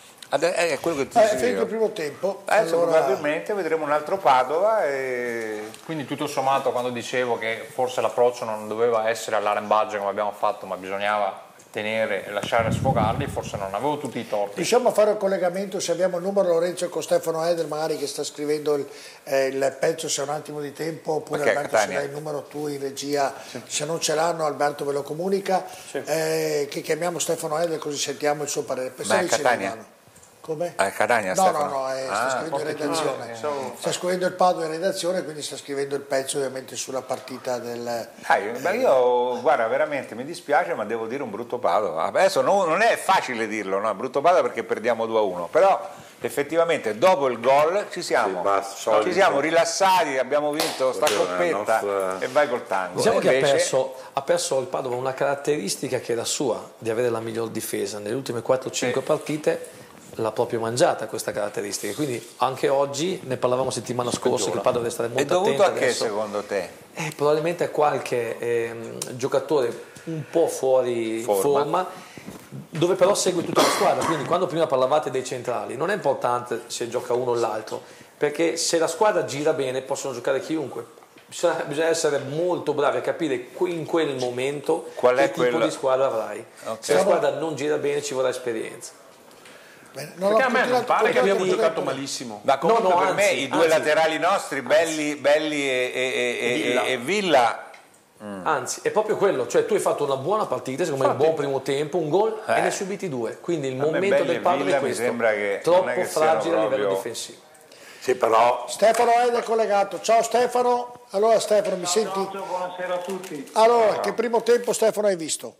È quello che ti eh, finito il primo tempo, adesso allora... probabilmente vedremo un altro Padova e... quindi tutto sommato, quando dicevo che forse l'approccio non doveva essere all'arrembaggio come abbiamo fatto, ma bisognava tenere e lasciare sfogarli, forse non avevo tutti i torti. Riusciamo a fare un collegamento, se abbiamo il numero Lorenzo con Stefano Eder magari che sta scrivendo il, eh, il pezzo, se ha un attimo di tempo, oppure okay, Alberto Catania. se l'hai il numero tu in regia, sì. Se non ce l'hanno Alberto ve lo comunica, sì. eh, che chiamiamo Stefano Eder così sentiamo il suo parere. Ma Catania? Come? A Catania, no, Stefano? no, no, eh, sta ah, scrivendo in redazione. Eh, sta scrivendo il Padova in redazione, quindi sta scrivendo il pezzo ovviamente sulla partita del... Dai, beh, io, guarda, veramente mi dispiace, ma devo dire un brutto Padova. Adesso no, non è facile dirlo, no? Brutto Padova perché perdiamo due a uno, però effettivamente dopo il gol ci siamo, sì, basta, ci siamo rilassati, abbiamo vinto sta coppetta nostra... e vai col tango. Diciamo e che invece... ha, perso, ha perso il Padova una caratteristica che era sua, di avere la miglior difesa. Nelle ultime quattro cinque sì. partite l'ha proprio mangiata questa caratteristica, quindi anche oggi ne parlavamo settimana scorsa che il Padova deve stare molto attento. È dovuto a che adesso. Secondo te? Eh, probabilmente a qualche eh, giocatore un po' fuori forma. forma dove però segue tutta la squadra, quindi quando prima parlavate dei centrali non è importante se gioca uno o l'altro, perché se la squadra gira bene possono giocare chiunque, bisogna, bisogna essere molto bravi a capire in quel momento qual che è tipo quello... di squadra avrai. Okay. Se la squadra non gira bene ci vorrà esperienza. Beh, non perché a me non pare che abbiamo giocato malissimo, ma comunque no, no, per anzi, me i due anzi, laterali nostri belli, belli e, e, e, Villa, e, e Villa Mm. Anzi, è proprio quello, cioè tu hai fatto una buona partita, secondo me un buon primo tempo, un gol eh. e ne hai subiti due, quindi il momento del Padova è questo, mi sembra che troppo fragile a livello proprio... difensivo. Sì, però... Stefano è collegato, ciao Stefano, allora Stefano mi ciao, senti? Ciao, buonasera a tutti. Allora, ciao. Che primo tempo Stefano hai visto?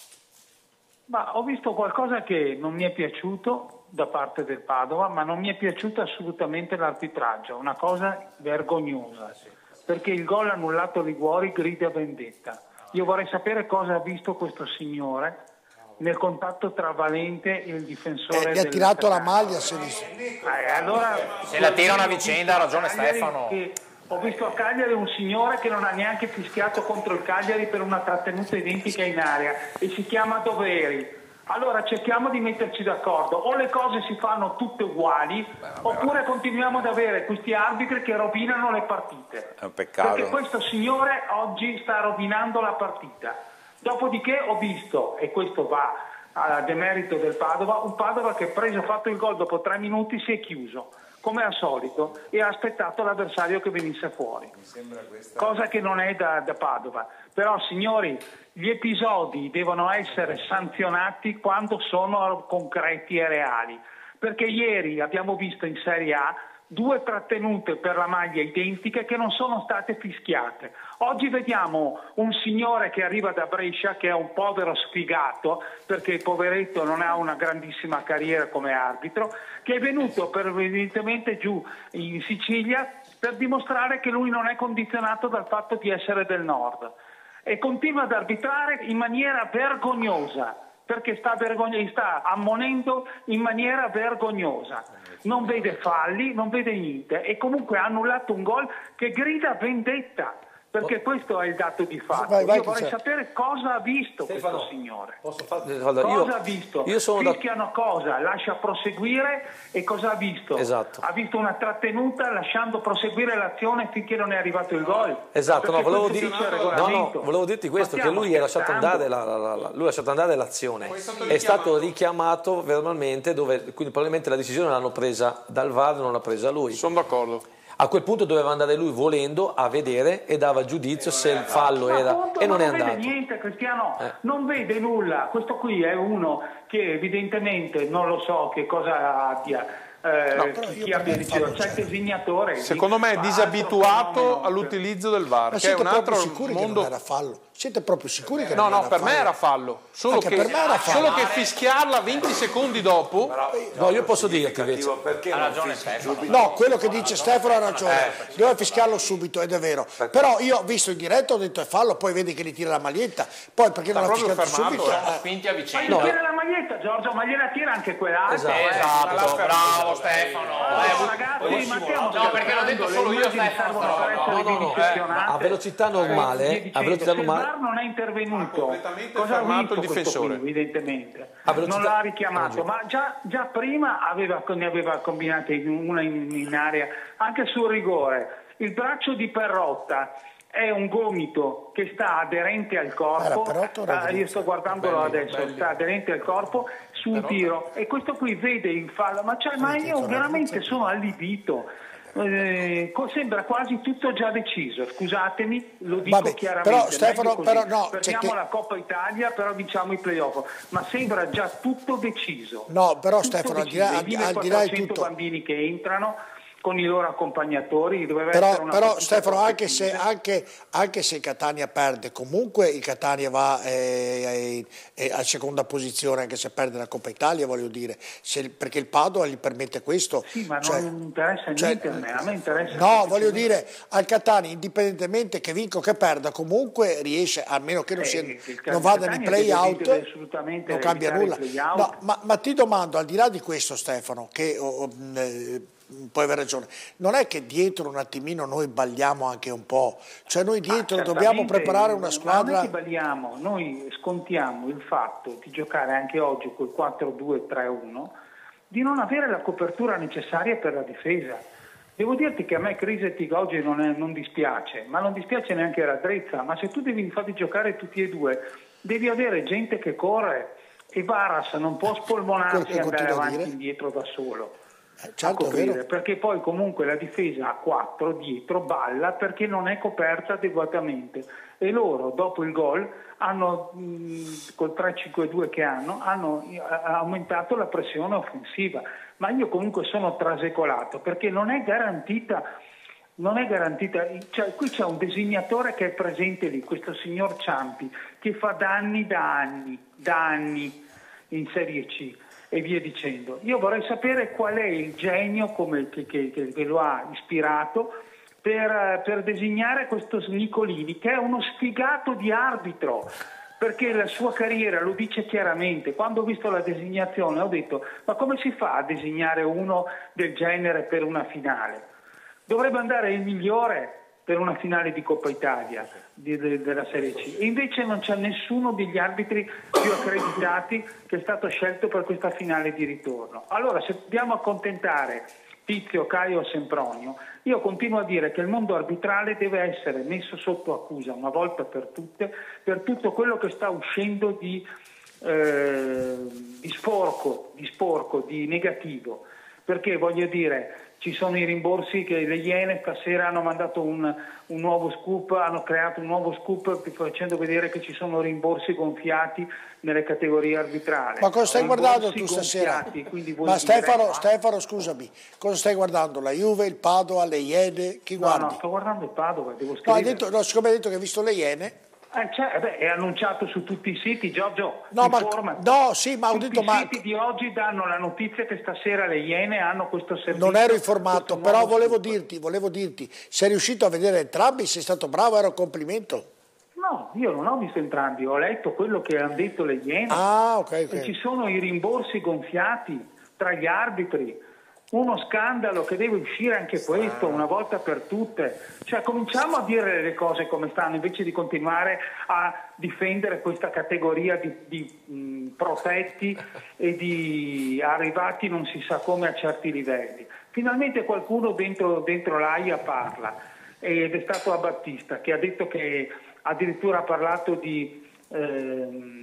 Ma ho visto qualcosa che non mi è piaciuto da parte del Padova, ma non mi è piaciuto assolutamente l'arbitraggio, una cosa vergognosa. Perché il gol annullato a Liguori grida vendetta. Io vorrei sapere cosa ha visto questo signore nel contatto tra Valente e il difensore. Eh, gli ha tirato la maglia, se, eh, allora, se la tirano a vicenda, ha ragione Stefano. Ho visto a Cagliari un signore che non ha neanche fischiato contro il Cagliari per una trattenuta identica in area e si chiama Doveri. Allora cerchiamo di metterci d'accordo, o le cose si fanno tutte uguali, beh, oppure beh. continuiamo ad avere questi arbitri che rovinano le partite. È un peccato. Perché questo signore oggi sta rovinando la partita. Dopodiché ho visto, e questo va a demerito del Padova, un Padova che preso fatto il gol dopo tre minuti si è chiuso, come al solito, e ha aspettato l'avversario che venisse fuori. Mi sembra questa... Cosa che non è da, da Padova. Però signori, gli episodi devono essere sanzionati quando sono concreti e reali, perché ieri abbiamo visto in Serie A due trattenute per la maglia identiche che non sono state fischiate. Oggi vediamo un signore che arriva da Brescia, che è un povero sfigato, perché il poveretto non ha una grandissima carriera come arbitro, che è venuto per, evidentemente giù in Sicilia per dimostrare che lui non è condizionato dal fatto di essere del nord. E continua ad arbitrare in maniera vergognosa, perché sta, vergogn- sta ammonendo in maniera vergognosa. Non vede falli, non vede niente e comunque ha annullato un gol che grida vendetta, perché questo è il dato di fatto. Vai, vai, io vorrei c'è. sapere cosa ha visto Stefano, questo signore. Posso far... allora, cosa io, ha visto? Io sono Fischiano da... cosa? Lascia proseguire e cosa ha visto? Esatto. Ha visto una trattenuta lasciando proseguire l'azione finché non è arrivato il gol. Esatto, no, volevo, dir... no, no, volevo dirti questo, che lui ha lasciato andare, la, la, la, lui ha lasciato andare l'azione, è stato, è stato richiamato verbalmente, dove quindi probabilmente la decisione l'hanno presa dal V A R, non l'ha presa lui. Sono d'accordo. A quel punto doveva andare lui volendo a vedere e dava giudizio se il fallo ma era appunto, e non, non è andato. Non vede niente Cristiano, eh. non vede nulla. Questo qui è uno che evidentemente non lo so che cosa abbia. Eh, no, chi, chi abbia deciso, c'è il disegnatore. Secondo me è disabituato all'utilizzo del V A R, ma che è un altro sicuri mondo. Che non era fallo? Siete proprio sicuri che no, non no, era per fallo? me era fallo. Solo, che, per me era fallo. solo che fischiarla venti secondi dopo. Però, no, io posso dirti invece. Perché ha ragione Stefano. No, quello che dice Stefano ha ragione. Eh, doveva fischiarlo subito ed è vero. Però io ho visto in diretta, ho detto è fallo, poi vedi che gli tira la maglietta. Poi perché non l'ha fischiato subito? Eh. Spinti a vicenda. Ma gli tira la maglietta, Giorgio, ma gliela tira anche quell'altra. Esatto, eh. esatto. bravo Stefano. Oh, ragazzi, ma stiamo no, perché l'ho detto solo io Stefano. No, no, no, eh, a velocità normale, a velocità normale. Il V A R non è intervenuto. Cosa ha fermato visto il difensore? Qui, evidentemente. Velocità... Non l'ha richiamato, ma già, già prima aveva, ne aveva combinate una in, in area, anche sul rigore. Il braccio di Perrotta è un gomito che sta aderente al corpo, ah, io sto guardandolo belli, adesso, belli. sta aderente al corpo su un tiro e questo qui vede il fallo, ma, cioè, ma io veramente sono allibito. Eh, sembra quasi tutto già deciso, scusatemi, lo dico Vabbè, chiaramente. Però Stefano, così. però no, perdiamo cioè che... la Coppa Italia, però vinciamo i playoff, ma sembra già tutto deciso. No, però tutto Stefano, al di deciso. là, al, al di là di tutto, bambini che entrano con i loro accompagnatori, doveva però, essere una però Stefano, anche se, anche, anche se il Catania perde, comunque il Catania va eh, eh, a seconda posizione, anche se perde la Coppa Italia, voglio dire, se, perché il Padova gli permette questo. Sì, ma cioè, non interessa cioè, niente a me, a me interessa. No, voglio dire, al Catania, indipendentemente che vinca o che perda, comunque riesce, a meno che non, sia, eh, non vada nei play-out, non cambia nulla. No, ma, ma ti domando, al di là di questo Stefano, che... Oh, eh, puoi aver ragione, non è che dietro un attimino noi balliamo anche un po', cioè noi dietro ah, dobbiamo preparare una squadra. Non è che balliamo, noi scontiamo il fatto di giocare anche oggi col quattro due tre uno, di non avere la copertura necessaria per la difesa. Devo dirti che a me Križetic oggi non, è, non dispiace, ma non dispiace neanche Radrezza, ma se tu devi farli giocare tutti e due, devi avere gente che corre, e Varas non può spolmonarsi e andare avanti e indietro da solo. Certo, coprire, perché poi comunque la difesa a quattro dietro balla perché non è coperta adeguatamente, e loro dopo il gol hanno mh, col tre cinque due che hanno hanno aumentato la pressione offensiva, ma io comunque sono trasecolato perché non è garantita non è garantita, cioè, qui c'è un disegnatore che è presente lì, questo signor Ciampi, che fa danni da anni da anni in Serie C e via dicendo. Io vorrei sapere qual è il genio come, che, che, che lo ha ispirato per, per designare questo Nicolini, che è uno sfigato di arbitro, perché la sua carriera lo dice chiaramente. Quando ho visto la designazione ho detto, ma come si fa a designare uno del genere per una finale? Dovrebbe andare il migliore per una finale di Coppa Italia di, de, della Serie C, e invece non c'è nessuno degli arbitri più accreditati che è stato scelto per questa finale di ritorno. Allora, se dobbiamo accontentare Tizio, Caio o Sempronio, io continuo a dire che il mondo arbitrale deve essere messo sotto accusa una volta per tutte per tutto quello che sta uscendo di, eh, di sporco, di sporco, di negativo, perché voglio dire, ci sono i rimborsi che le Iene stasera hanno mandato un, un nuovo scoop, hanno creato un nuovo scoop facendo vedere che ci sono rimborsi gonfiati nelle categorie arbitrali. Ma cosa stai rimborsi guardando tu stasera? Ma Stefano, dire... Stefano, scusami, cosa stai guardando? La Juve, il Padova, le Iene? Chi guardi? No, no, sto guardando il Padova, devo scrivere. No, hai detto, no, siccome hai detto che hai visto le Iene... Eh, cioè, beh, è annunciato su tutti i siti, Giorgio. No, ma, no sì, ma ho tutti detto i ma... siti di oggi danno la notizia che stasera le Iene hanno questo servizio. Non ero informato, però volevo dirti, volevo dirti, sei riuscito a vedere entrambi, sei stato bravo, era un complimento. No, io non ho visto entrambi, ho letto quello che hanno detto le Iene. Ah, ok, ok. E ci sono i rimborsi gonfiati tra gli arbitri. Uno scandalo che deve uscire anche questo una volta per tutte. Cioè, cominciamo a dire le cose come stanno invece di continuare a difendere questa categoria di, di mh, protetti e di arrivati non si sa come a certi livelli. Finalmente qualcuno dentro, dentro l'A I A parla, ed è stato a Battista, che ha detto che addirittura ha parlato di eh,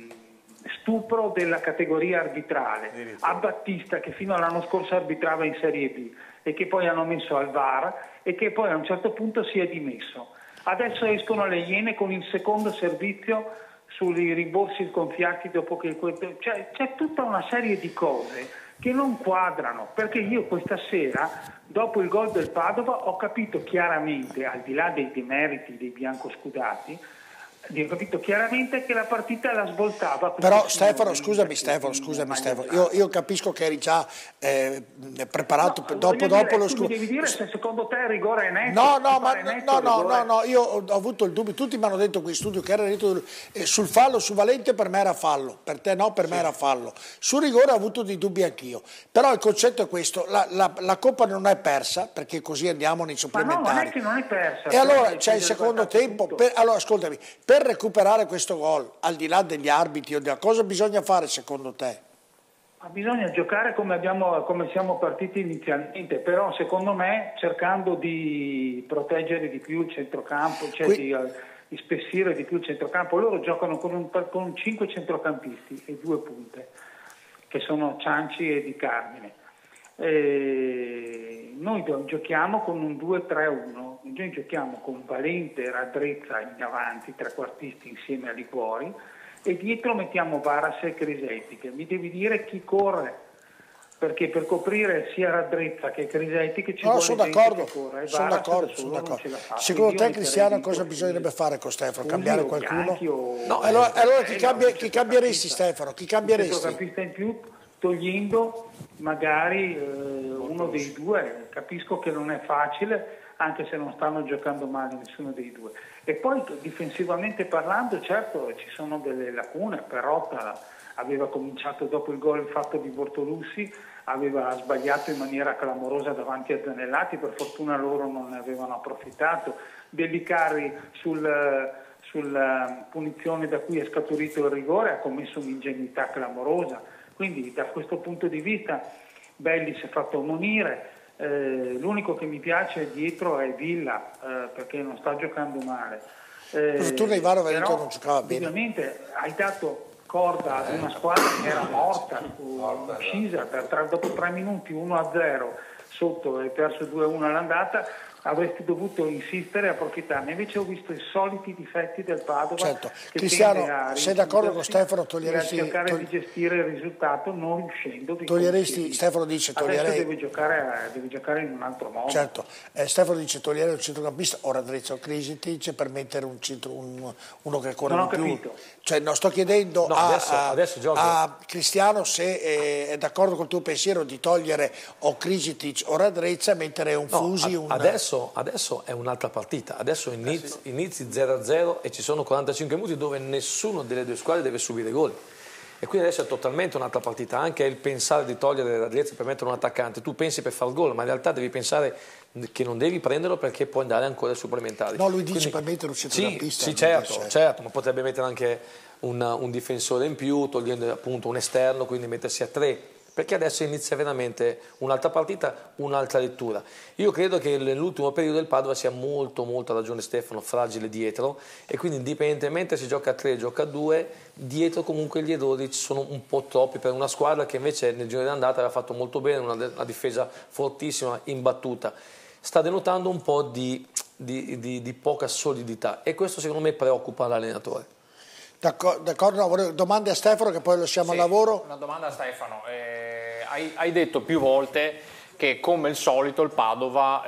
stupro della categoria arbitrale. A Battista, che fino all'anno scorso arbitrava in Serie B e che poi hanno messo al V A R e che poi a un certo punto si è dimesso. Adesso escono le Iene con il secondo servizio sui rimborsi sgonfiati dopo che... Cioè, c'è tutta una serie di cose che non quadrano, perché io questa sera, dopo il gol del Padova, ho capito chiaramente, al di là dei demeriti dei biancoscudati, ho capito chiaramente che la partita la svoltava. Però Stefano, scusami Stefano, scusami Stefano, io, io capisco che eri già eh, preparato no, dopo, dire, dopo lo scudo. Mi devi dire se secondo te il rigore è netto. No, no, ma netto, no, no, no, no, io ho, ho avuto il dubbio, tutti mi hanno detto qui in studio che era netto, eh, sul fallo, su Valente per me era fallo, per te no, per sì. me era fallo. Sul rigore ho avuto dei dubbi anch'io, però il concetto è questo, la, la, la Coppa non è persa, perché così andiamo nei supplementari. Ma no, non è che non è persa. E allora c'è il secondo tempo, per, allora ascoltami, per recuperare questo gol, al di là degli arbitri, cosa bisogna fare secondo te? Ma bisogna giocare come, abbiamo, come siamo partiti inizialmente, però secondo me cercando di proteggere di più il centrocampo, cioè Qui... di, uh, di spessire di più il centrocampo. Loro giocano con, un, con cinque centrocampisti e due punte, che sono Cianci e Di Carmine. E noi giochiamo con un due tre uno, noi giochiamo con Valente e Radrezza in avanti, trequartisti insieme a Liguori, e dietro mettiamo Varas e Crisetti, che mi devi dire chi corre, perché per coprire sia Radrezza che Crisetti che ci no, vuole sono gente d'accordo, che corre, e sono Varas d'accordo, da sono solo non d'accordo. ce la fa. Secondo Quindi te, io Cristiano, metterei cosa dei bisognerebbe fare con Stefano? Fulvio, Cambiare qualcuno? o... No, allora, allora chi, eh, cambia, no, chi cambieresti, Stefano? Chi cambieresti? Un centrocampista in più, togliendo magari eh, uno dei due. Capisco che non è facile, anche se non stanno giocando male nessuno dei due. E poi difensivamente parlando, certo ci sono delle lacune. Perotta aveva cominciato dopo il gol fatto di Bortolussi, aveva sbagliato in maniera clamorosa davanti a Zanellati, per fortuna loro non ne avevano approfittato. Bellicarri sul, sulla punizione da cui è scaturito il rigore ha commesso un'ingenuità clamorosa, quindi da questo punto di vista Belli si è fatto monire. Eh, l'unico che mi piace dietro è Villa, eh, perché non sta giocando male. Eh, tu Neivaro però, non giocava bene. Ovviamente hai dato corda ad una squadra che era morta, uccisa per tre, dopo tre minuti uno a zero sotto e perso due a uno all'andata. Avresti dovuto insistere e approfittarne, invece ho visto i soliti difetti del Padova. Certo. Che Cristiano, sei d'accordo con Stefano? Toglieresti, per cercare togli... di gestire il risultato non riuscendo di toglieresti, Stefano dice toglierei... adesso deve giocare, deve giocare in un altro modo. Certo, eh, Stefano dice togliere un centrocampista o Radrezza o Krisitic per mettere un centro, un, uno che corre non di più. Capito. Cioè, no, sto chiedendo no, a, adesso, a, adesso a Cristiano se eh, è d'accordo col tuo pensiero di togliere o Krisitic o Radrezza e mettere un no, Fusi. A, un... Adesso, adesso è un'altra partita, adesso inizi, inizi zero a zero e ci sono quarantacinque minuti dove nessuno delle due squadre deve subire gol. E quindi adesso è totalmente un'altra partita, anche il pensare di togliere Radrezza per mettere un attaccante, tu pensi per far gol, ma in realtà devi pensare che non devi prenderlo perché puoi andare ancora ai supplementari. No, lui dice quindi, per mettere un centrocampista. Sì, sì certo, certo, ma potrebbe mettere anche un, un difensore in più, togliendo appunto un esterno, quindi mettersi a tre, perché adesso inizia veramente un'altra partita, un'altra lettura. Io credo che nell'ultimo periodo del Padova sia molto, molto, ha ragione Stefano, fragile dietro, e quindi indipendentemente se gioca a tre, gioca a due, dietro comunque gli errori ci sono un po' troppi per una squadra che invece nel giro d'andata aveva fatto molto bene, una, una difesa fortissima, imbattuta. Sta denotando un po' di, di, di, di poca solidità e questo secondo me preoccupa l'allenatore. D'accordo, d'accordo no, domande a Stefano che poi lasciamo sì, al lavoro. Una domanda a Stefano. Eh, hai, hai detto più volte che come il solito il Padova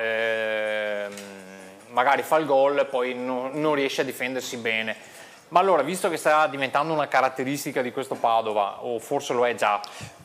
eh, magari fa il gol e poi no, non riesce a difendersi bene. Ma allora, visto che sta diventando una caratteristica di questo Padova, o forse lo è già,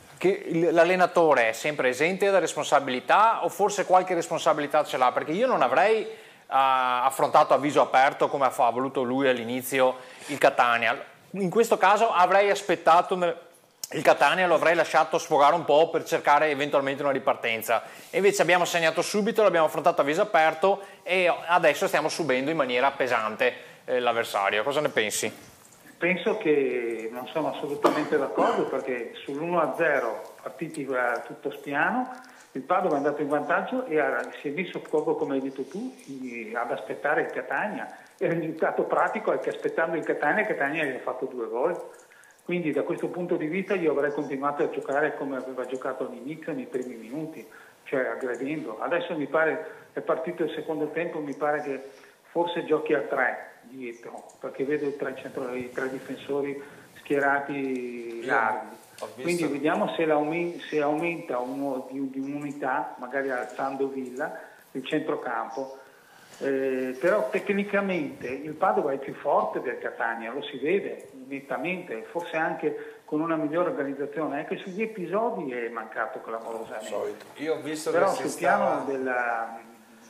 che l'allenatore è sempre esente da responsabilità o forse qualche responsabilità ce l'ha? Perché io non avrei uh, affrontato a viso aperto come ha voluto lui all'inizio il Catania. In questo caso avrei aspettato il Catania, lo avrei lasciato sfogare un po' per cercare eventualmente una ripartenza. E invece abbiamo segnato subito, l'abbiamo affrontato a viso aperto e adesso stiamo subendo in maniera pesante eh, l'avversario. Cosa ne pensi? Penso che non sono assolutamente d'accordo, perché sull'uno a zero partiti a tutto spiano, il Padova è andato in vantaggio e ha, si è messo proprio come hai detto tu ad aspettare il Catania. Il risultato pratico è che aspettando il Catania, il Catania gli ha fatto due gol. Quindi da questo punto di vista io avrei continuato a giocare come aveva giocato all'inizio nei primi minuti, cioè aggredendo. Adesso mi pare, è partito il secondo tempo, mi pare che forse giochi a tre dietro, perché vedo i tre, centro, i tre difensori schierati larghi. Quindi vediamo se, se aumenta uno di, di un'unità, magari alzando Villa, il centrocampo. Eh, però tecnicamente il Padova è più forte del Catania, lo si vede nettamente, forse anche con una migliore organizzazione, anche sugli episodi è mancato clamorosamente. Io ho visto però che sul si piano stava... del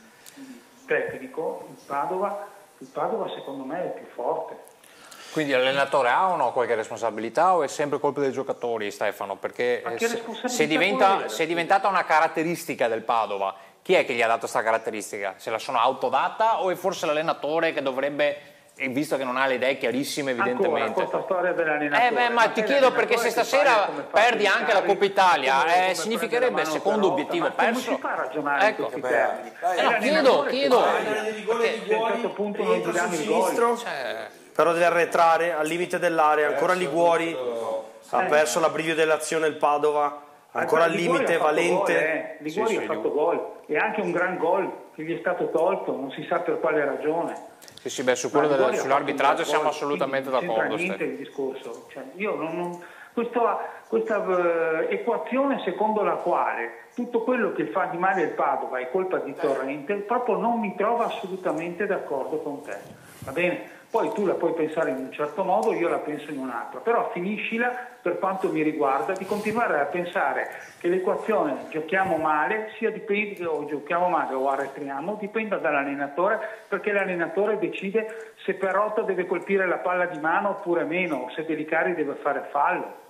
tecnico il Padova, il Padova secondo me è più forte. Quindi l'allenatore ha o no qualche responsabilità o è sempre colpa dei giocatori, Stefano? Perché se, se, diventa, se è diventata una caratteristica del Padova, chi è che gli ha dato questa caratteristica? Se la sono autodata o è forse l'allenatore che dovrebbe, visto che non ha le idee chiarissime evidentemente? Ancora questa storia dell'allenatore. Eh beh, ma ti chiedo perché se stasera perdi anche la Coppa Italia, come, come eh, significherebbe il secondo obiettivo perso. Non si fa ragionare ecco. in questi termini. Eh, no, chiedo, chiedo. Perché a un certo punto non ti danno il gol. Cioè, però deve arretrare al limite dell'area, ancora Liguori ha perso l'abbrivio dell'azione il Padova, ancora al limite, Valente. Gol, eh. Liguori sì, sì, ha fatto gol, e anche un gran gol che gli è stato tolto, non si sa per quale ragione. Sì, sì, beh, su quello del, sull'arbitraggio siamo gol, assolutamente d'accordo. Non c'entra niente il discorso. Cioè, io non, non, questa questa uh, equazione secondo la quale tutto quello che fa di male il Padova è colpa di Torrente, proprio non mi trovo assolutamente d'accordo con te. Va bene? Poi tu la puoi pensare in un certo modo, io la penso in un altro, però finiscila, per quanto mi riguarda, di continuare a pensare che l'equazione giochiamo male, sia dipende o giochiamo male o arretriamo, dipenda dall'allenatore, perché l'allenatore decide se Perrotta deve colpire la palla di mano oppure meno, o se Delicari deve fare fallo.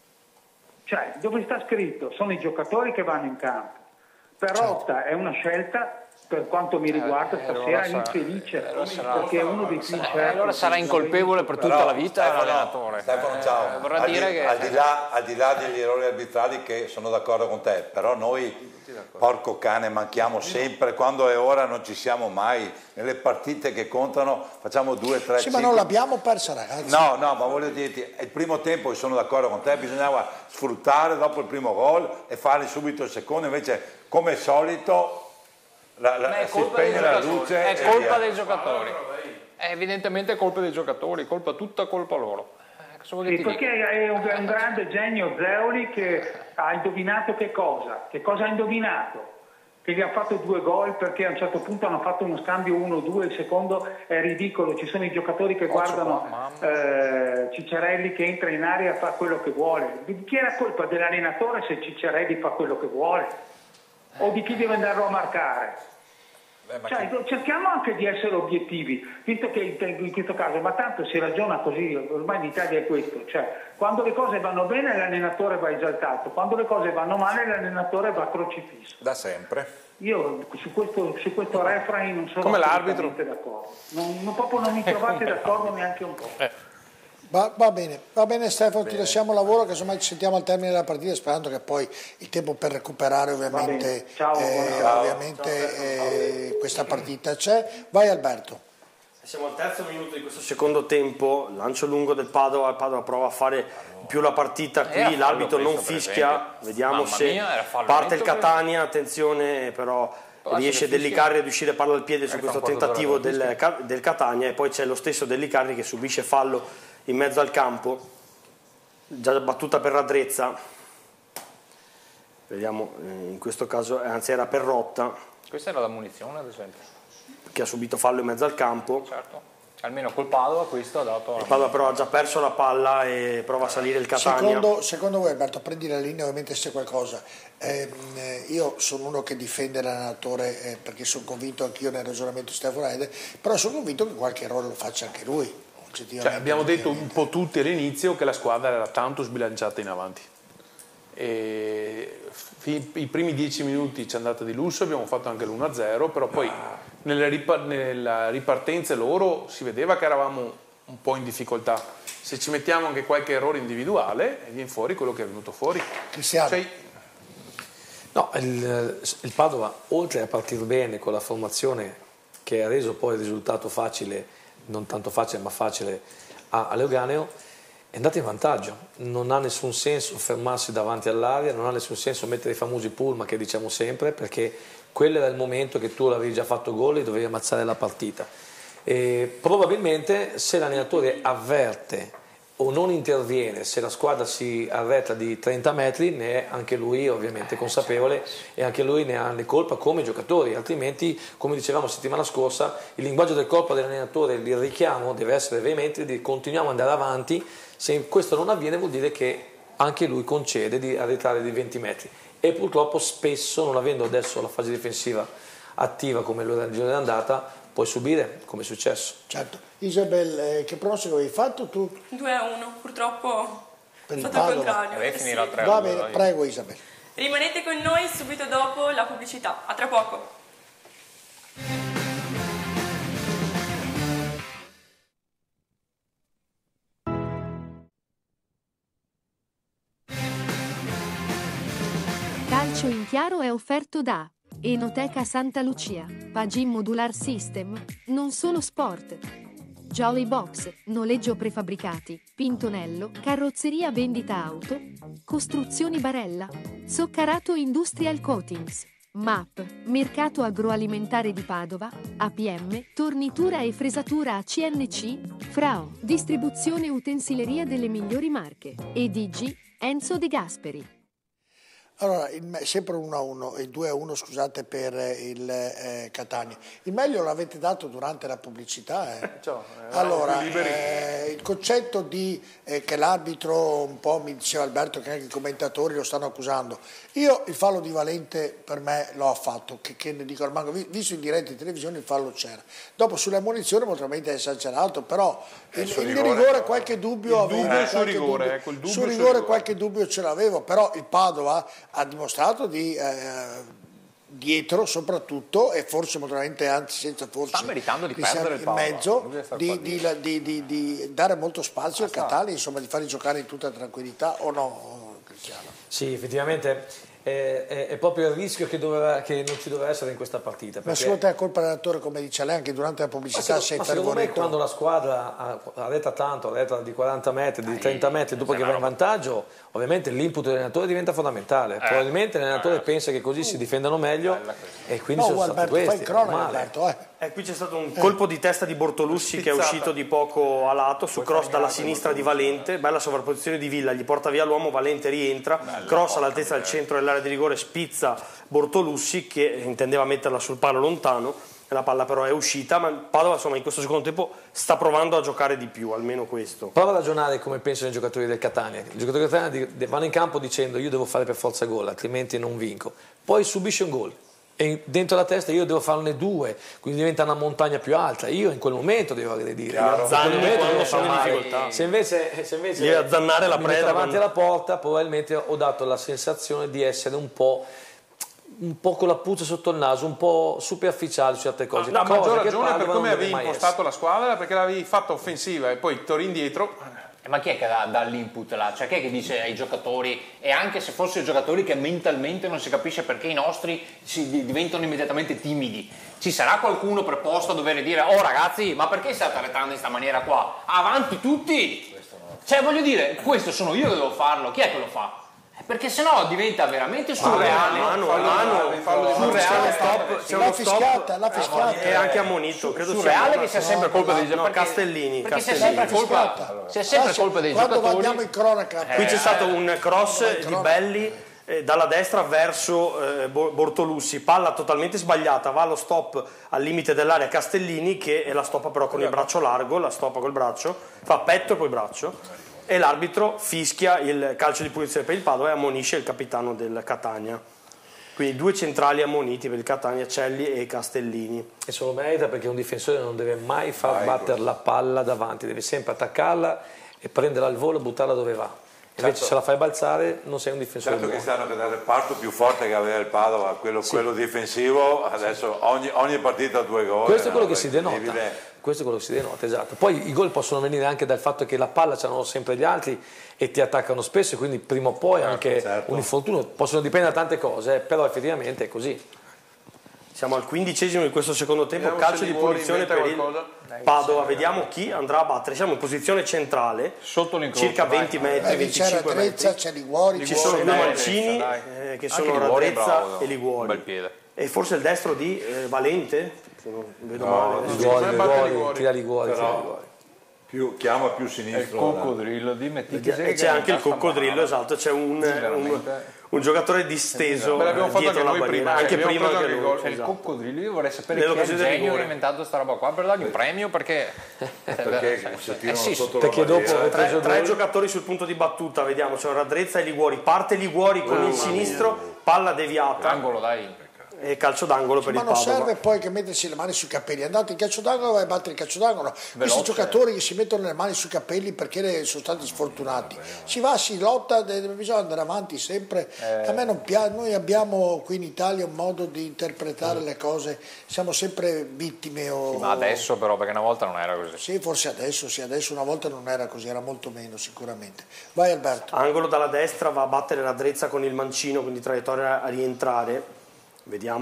Cioè, dove sta scritto? Sono i giocatori che vanno in campo. Perrotta è una scelta, per quanto mi riguarda, stasera è infelice, perché è uno dei più incerti. Allora sarà incolpevole per tutta la vita l'allenatore. Stefano, ciao. Eh, vorrà al, dire di, che... al, di là, al di là degli errori arbitrali, che sono d'accordo con te, però noi, porco cane, manchiamo sempre, quando è ora non ci siamo mai, nelle partite che contano facciamo due, tre, sì, cinque. ma non l'abbiamo persa, ragazzi. No, no, ma voglio dirti, il primo tempo sono d'accordo con te, bisognava sfruttare dopo il primo gol e fare subito il secondo, invece come al solito la, la, Beh, si spegne la luce. È colpa dei giocatori, è evidentemente colpa dei giocatori, colpa tutta colpa loro. Sì, perché è un, è un grande genio Zeoli che ha indovinato che cosa? Che cosa ha indovinato? Che gli ha fatto due gol perché a un certo punto hanno fatto uno scambio uno due, il secondo è ridicolo, ci sono i giocatori che guardano eh, Cicciarelli che entra in area e fa quello che vuole. Di chi è la colpa? Dell'allenatore se Cicciarelli fa quello che vuole? O di chi deve andarlo a marcare? Cioè, cerchiamo anche di essere obiettivi, visto che in questo caso, ma tanto si ragiona così, ormai in Italia è questo, cioè quando le cose vanno bene l'allenatore va esaltato, quando le cose vanno male l'allenatore va crocifisso. Da sempre. Io su questo, su questo refrain non sono come assolutamente d'accordo, non, non, proprio non mi trovate d'accordo neanche un po'. Eh. Va, va bene, va bene Stefano, bene. Ti lasciamo lavoro, che insomma ci sentiamo al termine della partita, sperando che poi il tempo per recuperare ovviamente, ciao, eh, ciao. ovviamente ciao, eh, questa partita c'è. Vai Alberto. Siamo al terzo minuto di questo secondo tempo, lancio lungo del Padova, il Padova prova a fare più la partita qui, l'arbitro non fischia, vediamo Mamma se mia, parte il Catania, attenzione però riesce Dellicarri ad uscire palla al piede su questo tentativo del, del Catania, e poi c'è lo stesso Dellicarri che subisce fallo in mezzo al campo, già battuta per Radrezza, vediamo in questo caso, anzi era Perrotta. Questa era la munizione ad esempio. Che ha subito fallo in mezzo al campo. Certo, almeno col Padova questo ha dato... Il Padova però ha già perso la palla e prova a salire il Catania. Secondo, secondo voi Alberto, prendi la linea ovviamente se c'è qualcosa, eh, io sono uno che difende l'allenatore eh, perché sono convinto anch'io nel ragionamento Stefano Ede, però sono convinto che qualche errore lo faccia anche lui. Cioè, abbiamo detto un po' tutti all'inizio che la squadra era tanto sbilanciata in avanti. E i primi dieci minuti ci è andata di lusso, abbiamo fatto anche l'uno a zero, però poi nella, ripar nella ripartenza loro si vedeva che eravamo un po' in difficoltà. Se ci mettiamo anche qualche errore individuale, viene fuori quello che è venuto fuori. Cristiano. Cioè, no, il, il Padova, oltre a partire bene con la formazione che ha reso poi il risultato facile, non tanto facile ma facile a, a Leuganeo, è andato in vantaggio. Non ha nessun senso fermarsi davanti all'area, non ha nessun senso mettere i famosi pullman che diciamo sempre, perché quello era il momento che tu l'avevi già fatto gol e dovevi ammazzare la partita. E probabilmente se l'allenatore avverte o non interviene, se la squadra si arretra di trenta metri, ne è anche lui ovviamente consapevole e anche lui ne ha le colpa come giocatori, altrimenti, come dicevamo settimana scorsa, il linguaggio del corpo dell'allenatore, il richiamo deve essere veemente di continuiamo ad andare avanti. Se questo non avviene vuol dire che anche lui concede di arretrare di venti metri, e purtroppo spesso, non avendo adesso la fase difensiva attiva come lo era il giorno d'andata, puoi subire come è successo. Certo. Isabel, eh, che pronostico avevi fatto tu? due a uno, purtroppo per è stato il contrario. Eh, sì. Va bene, prego Isabel. Rimanete con noi subito dopo la pubblicità, a tra poco. Calcio in chiaro è offerto da Enoteca Santa Lucia, Pagin Modular System, non solo sport. Jolly Box, noleggio prefabbricati, Pintonello, carrozzeria vendita auto, costruzioni Barella, Soccarato Industrial Coatings, M A P, mercato agroalimentare di Padova, A P M, tornitura e fresatura A C N C, Frao, distribuzione utensileria delle migliori marche, e D G, Enzo De Gasperi. Allora, il, sempre uno a uno e due a uno, scusate, per il eh, Catania. Il meglio l'avete dato durante la pubblicità. Eh. Ciao, eh, allora, eh, il concetto di eh, che l'arbitro, un po' mi diceva Alberto che anche i commentatori lo stanno accusando. Io il fallo di Valente per me l'ho fatto, che, che ne dico al manco, visto in diretta in televisione il fallo c'era. Dopo sulle ammonizioni molto esagerato, però il, il rigore, rigore qualche dubbio avevo. Il dubbio sul rigore, dubbio, ecco, il dubbio sul rigore, rigore qualche dubbio ce l'avevo, però il Padova ha dimostrato di eh, dietro soprattutto, e forse moltamente, anzi senza forse sta meritando di perdere il in Padova, mezzo, di, di, di, di, di dare molto spazio al Catania, insomma di farli giocare in tutta tranquillità, o no, Cristiano? Sì, effettivamente è, è, è proprio il rischio che, doveva, che non ci doveva essere in questa partita. Perché... Ma secondo te è colpa dell'allenatore, come dice lei, anche durante la pubblicità ma si è secondo me fervorito? Quando la squadra ha, ha retta tanto, ha retta di quaranta metri, di trenta metri, dopo che va in vantaggio, ovviamente l'input dell'allenatore diventa fondamentale. Eh. Probabilmente l'allenatore eh. pensa che così si difendano meglio e quindi no, sono Alberto, stati questi. Fai cronaca, Alberto, eh. Eh, qui c'è stato un colpo di testa di Bortolussi che è uscito di poco a lato, su cross dalla sinistra di Valente, bella sovrapposizione di Villa, gli porta via l'uomo, Valente rientra, cross all'altezza del centro dell'area di rigore, spizza Bortolussi che intendeva metterla sul palo lontano, la palla però è uscita, ma Padova insomma in questo secondo tempo sta provando a giocare di più, almeno questo. Prova a ragionare come pensano i giocatori del Catania. I giocatori del Catania vanno in campo dicendo io devo fare per forza gol, altrimenti non vinco. Poi subisce un gol. E dentro la testa io devo farne due, quindi diventa una montagna più alta. Io in quel momento devo aggredire. Zanni quando sono in difficoltà. Se invece, se invece devi azzannare la preda davanti alla porta, probabilmente ho dato la sensazione di essere un po', un po' con la puzza sotto il naso, un po' superficiale su certe cose. La maggior ragione per come avevi avevi impostato la squadra, perché l'avevi fatta offensiva e poi torni indietro. Ma chi è che dà, dà l'input là? Cioè chi è che dice ai giocatori, e anche se fossero giocatori che mentalmente non si capisce perché i nostri si diventano immediatamente timidi, ci sarà qualcuno preposto a dover dire oh ragazzi, ma perché state arretrando in questa maniera qua? Avanti tutti! Cioè voglio dire, questo sono io che devo farlo, chi è che lo fa? Perché sennò diventa veramente surreale. Mano, mano, surreale. Stop, c'è uno stop, la fischiata è anche ammonito. Credo surreale sia che sia sempre colpa dei giocatori. Castellini. Perché sia sempre colpa, sia sempre colpa dei quando giocatori. Quando in cronaca. Qui c'è stato un cross di Belli eh, dalla destra verso eh, Bortolussi, palla totalmente sbagliata, va allo stop al limite dell'area Castellini che la stoppa però con il braccio largo, la stoppa col braccio, fa petto e poi braccio. E l'arbitro fischia il calcio di punizione per il Padova e ammonisce il capitano del Catania. Quindi due centrali ammoniti per il Catania, Celli e Castellini. E se lo merita perché un difensore non deve mai far battere la palla davanti, deve sempre attaccarla e prenderla al volo e buttarla dove va. Invece certo, se la fai balzare non sei un difensore. Certo che stanno dal reparto più forte che aveva il Padova, quello, sì. quello difensivo, adesso ogni, ogni partita due gol. Questo è quello che si denota. Questo è quello che si denota, esatto. Poi i gol possono venire anche dal fatto che la palla ce l'hanno sempre gli altri e ti attaccano spesso, quindi prima o poi certo, anche certo. un infortunio, possono dipendere da tante cose, però effettivamente è così. Siamo al quindicesimo di questo secondo tempo, vediamo calcio di punizione per il Padova, vediamo chi andrà a battere. Siamo in posizione centrale, sotto circa venti metri, venticinque metri. C'è Liguori, ci sono due mancini eh, che sono Radrezza e Liguori. E forse il destro di eh, Valente? Se non vedo no, male. Liguori, Liguori, tira Liguori, tira Liguori. Più, chiama più sinistro. Il coccodrillo di e c'è anche il coccodrillo, esatto, c'è un, un, un giocatore disteso dietro la barriera, anche prima che lui. C'è il coccodrillo, io vorrei sapere chi è il genio che ha inventato questa roba qua per dargli un premio, perché perché si tirano eh sì, sotto perché la barriera. dopo tre, tre giocatori sul punto di battuta, vediamo, c'è Radrezza e Liguori, parte Liguori con il sinistro, palla deviata. Angolo, dai. E calcio d'angolo per ma il non Padova. serve poi che mettersi le mani sui capelli, andate in calcio d'angolo, vai a battere il calcio d'angolo. Questi giocatori che si mettono le mani sui capelli perché sono stati sfortunati, si va, si lotta, bisogna andare avanti sempre. eh. A me non piace, noi abbiamo qui in Italia un modo di interpretare mm. le cose, siamo sempre vittime o... sì, ma adesso però, perché una volta non era così. Sì, forse adesso sì, adesso una volta non era così, era molto meno sicuramente. Vai Alberto. Angolo dalla destra, va a battere Radrezza con il mancino, quindi traiettoria a rientrare. Vediamo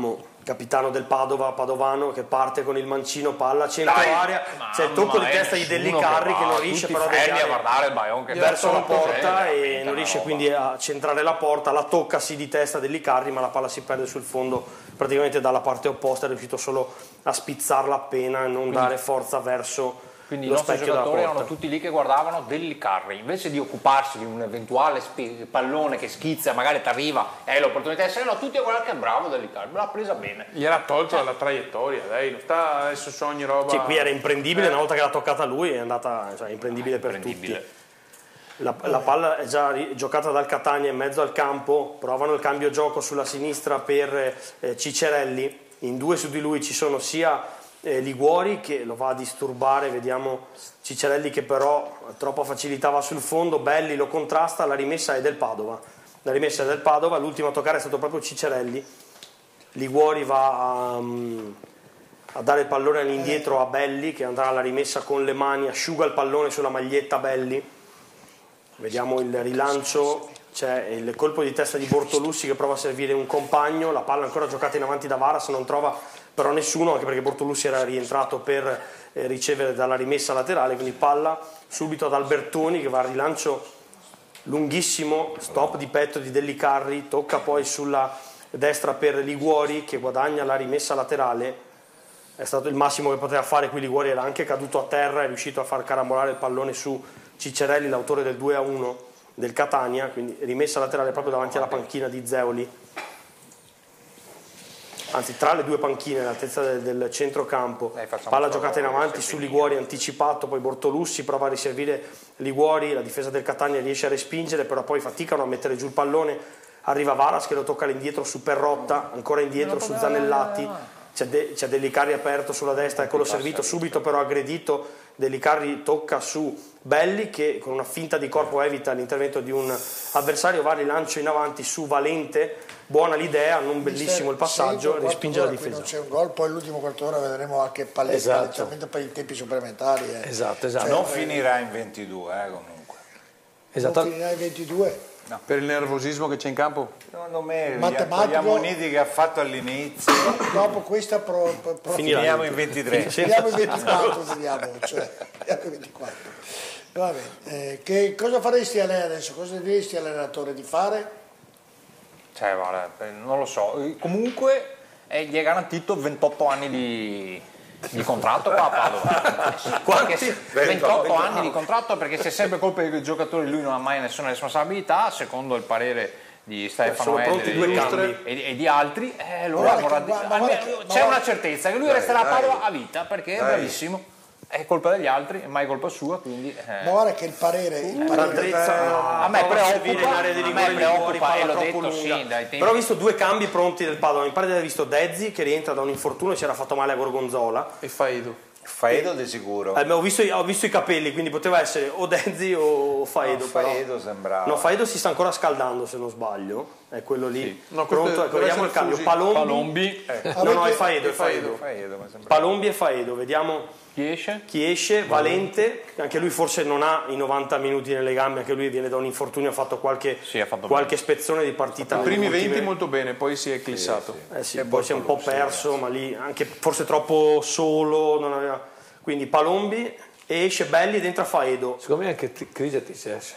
capitano del Padova, padovano, che parte con il mancino, palla, centro area, c'è il tocco di testa di Dellicarri che, che non riesce però a guardare il Baion che verso la porta e non riesce quindi a centrare la porta, la tocca sì di testa Dellicarri, ma la palla si perde sul fondo praticamente dalla parte opposta, è riuscito solo a spizzarla appena e non quindi, dare forza verso quindi lo i nostri specchio della giocatori porta. erano tutti lì che guardavano Dellicarri, invece di occuparsi di un eventuale pallone che schizza, magari ti arriva e hai l'opportunità di essere, no, tutti a guardare che bravo Dellicarri, l'ha presa bene. Gli era tolto dalla traiettoria, lei non sta adesso su ogni roba. Cioè, qui era imprendibile, eh. una volta che l'ha toccata lui è andata, cioè, imprendibile per imprendibile. tutti. La, la palla è già giocata dal Catania in mezzo al campo, provano il cambio gioco sulla sinistra per eh, Ciccerelli, in due su di lui ci sono sia eh, Liguori che lo va a disturbare, vediamo Ciccerelli che però troppa facilità va sul fondo, Belli lo contrasta, la rimessa è del Padova, la rimessa è del Padova, l'ultimo a toccare è stato proprio Ciccerelli, Liguori va a, a dare il pallone all'indietro a Belli che andrà alla rimessa con le mani, asciuga il pallone sulla maglietta Belli, vediamo il rilancio, c'è il colpo di testa di Bortolussi che prova a servire un compagno, la palla ancora giocata in avanti da Varas, non trova però nessuno, anche perché Bortolussi era rientrato per eh, ricevere dalla rimessa laterale, quindi palla subito ad Albertoni che va al rilancio lunghissimo, stop di petto di Dellicarri, tocca poi sulla destra per Liguori che guadagna la rimessa laterale, è stato il massimo che poteva fare, qui Liguori era anche caduto a terra, è riuscito a far carambolare il pallone su Ciccerelli, l'autore del due a uno del Catania, quindi rimessa laterale proprio davanti alla panchina di Zeoli, anzi tra le due panchine all'altezza del, del centrocampo, palla giocata in avanti su Liguori anticipato, poi Bortolussi prova a riservire Liguori, la difesa del Catania riesce a respingere, però poi faticano a mettere giù il pallone, arriva Varas che lo tocca all'indietro su Perrotta, ancora indietro su Zanellati, c'è, De, c'è Dellicarri aperto sulla destra, eccolo servito, subito però aggredito, Dellicarri tocca su Belli che con una finta di corpo evita l'intervento di un avversario, va rilancio in avanti su Valente, buona l'idea, non bellissimo il passaggio, respinge la difesa. Non c'è un gol, poi l'ultimo quarto d'ora vedremo anche palestra, esatto. specialmente per i tempi supplementari. Eh. Esatto, esatto. Cioè, non eh, finirà in ventidue eh, comunque. Esatto. Non finirà in ventidue. No. Per il nervosismo che c'è in campo? Secondo me gli ammoniti che ha fatto all'inizio. Dopo questa pro, pro, pro finiamo in ventitré. Finiamo in ventiquattro, finiamo, cioè, finiamo in ventiquattro. Va bene. Eh, che cosa faresti a lei adesso? Cosa diresti all'allenatore di fare? Cioè, guarda, non lo so. Comunque eh, gli è garantito ventotto anni di, di contratto qua a Padova. Qualche, ventotto anni di contratto, perché se è sempre colpa dei giocatori, lui non ha mai nessuna responsabilità, secondo il parere di Stefano Ederi e, e di altri, eh, allora guarda, guarda, guarda, guarda, c'è guarda, una certezza che lui dai, resterà dai, a Padova a vita, perché dai. È bravissimo. È colpa degli altri, è mai colpa sua, quindi eh. ma guarda che il parere, il parere no, a me preoccupa, di a me preoccupa e l'ho detto sì, dai tempi. Però ho visto due cambi pronti del Padova, mi pare di aver visto Dezzi che rientra da un infortunio e si era fatto male a Gorgonzola e Faedo Faedo di sicuro. Eh, ho, visto, ho visto i capelli, quindi poteva essere o Dezzi o Faedo. No, Faedo sembrava. No, Faedo si sta ancora scaldando se non sbaglio, è quello lì. Sì. No, pronto, ecco, vediamo il cambio. Palombi. Palombi. Eh. No, no, è Faedo, è Faedo. Faedo, Palombi e Faedo, vediamo. Chi esce? Chi esce? Valente, anche lui forse non ha i novanta minuti nelle gambe, anche lui viene da un infortunio, ha fatto qualche, sì, ha fatto qualche spezzone di partita. I primi venti ultime... molto bene, poi si è eclissato. Sì, sì. Eh sì, poi si è un po' perso, ma lì anche forse troppo solo, non aveva... quindi Palombi e esce Belli dentro a Faedo. Secondo me anche Crisetti si esce.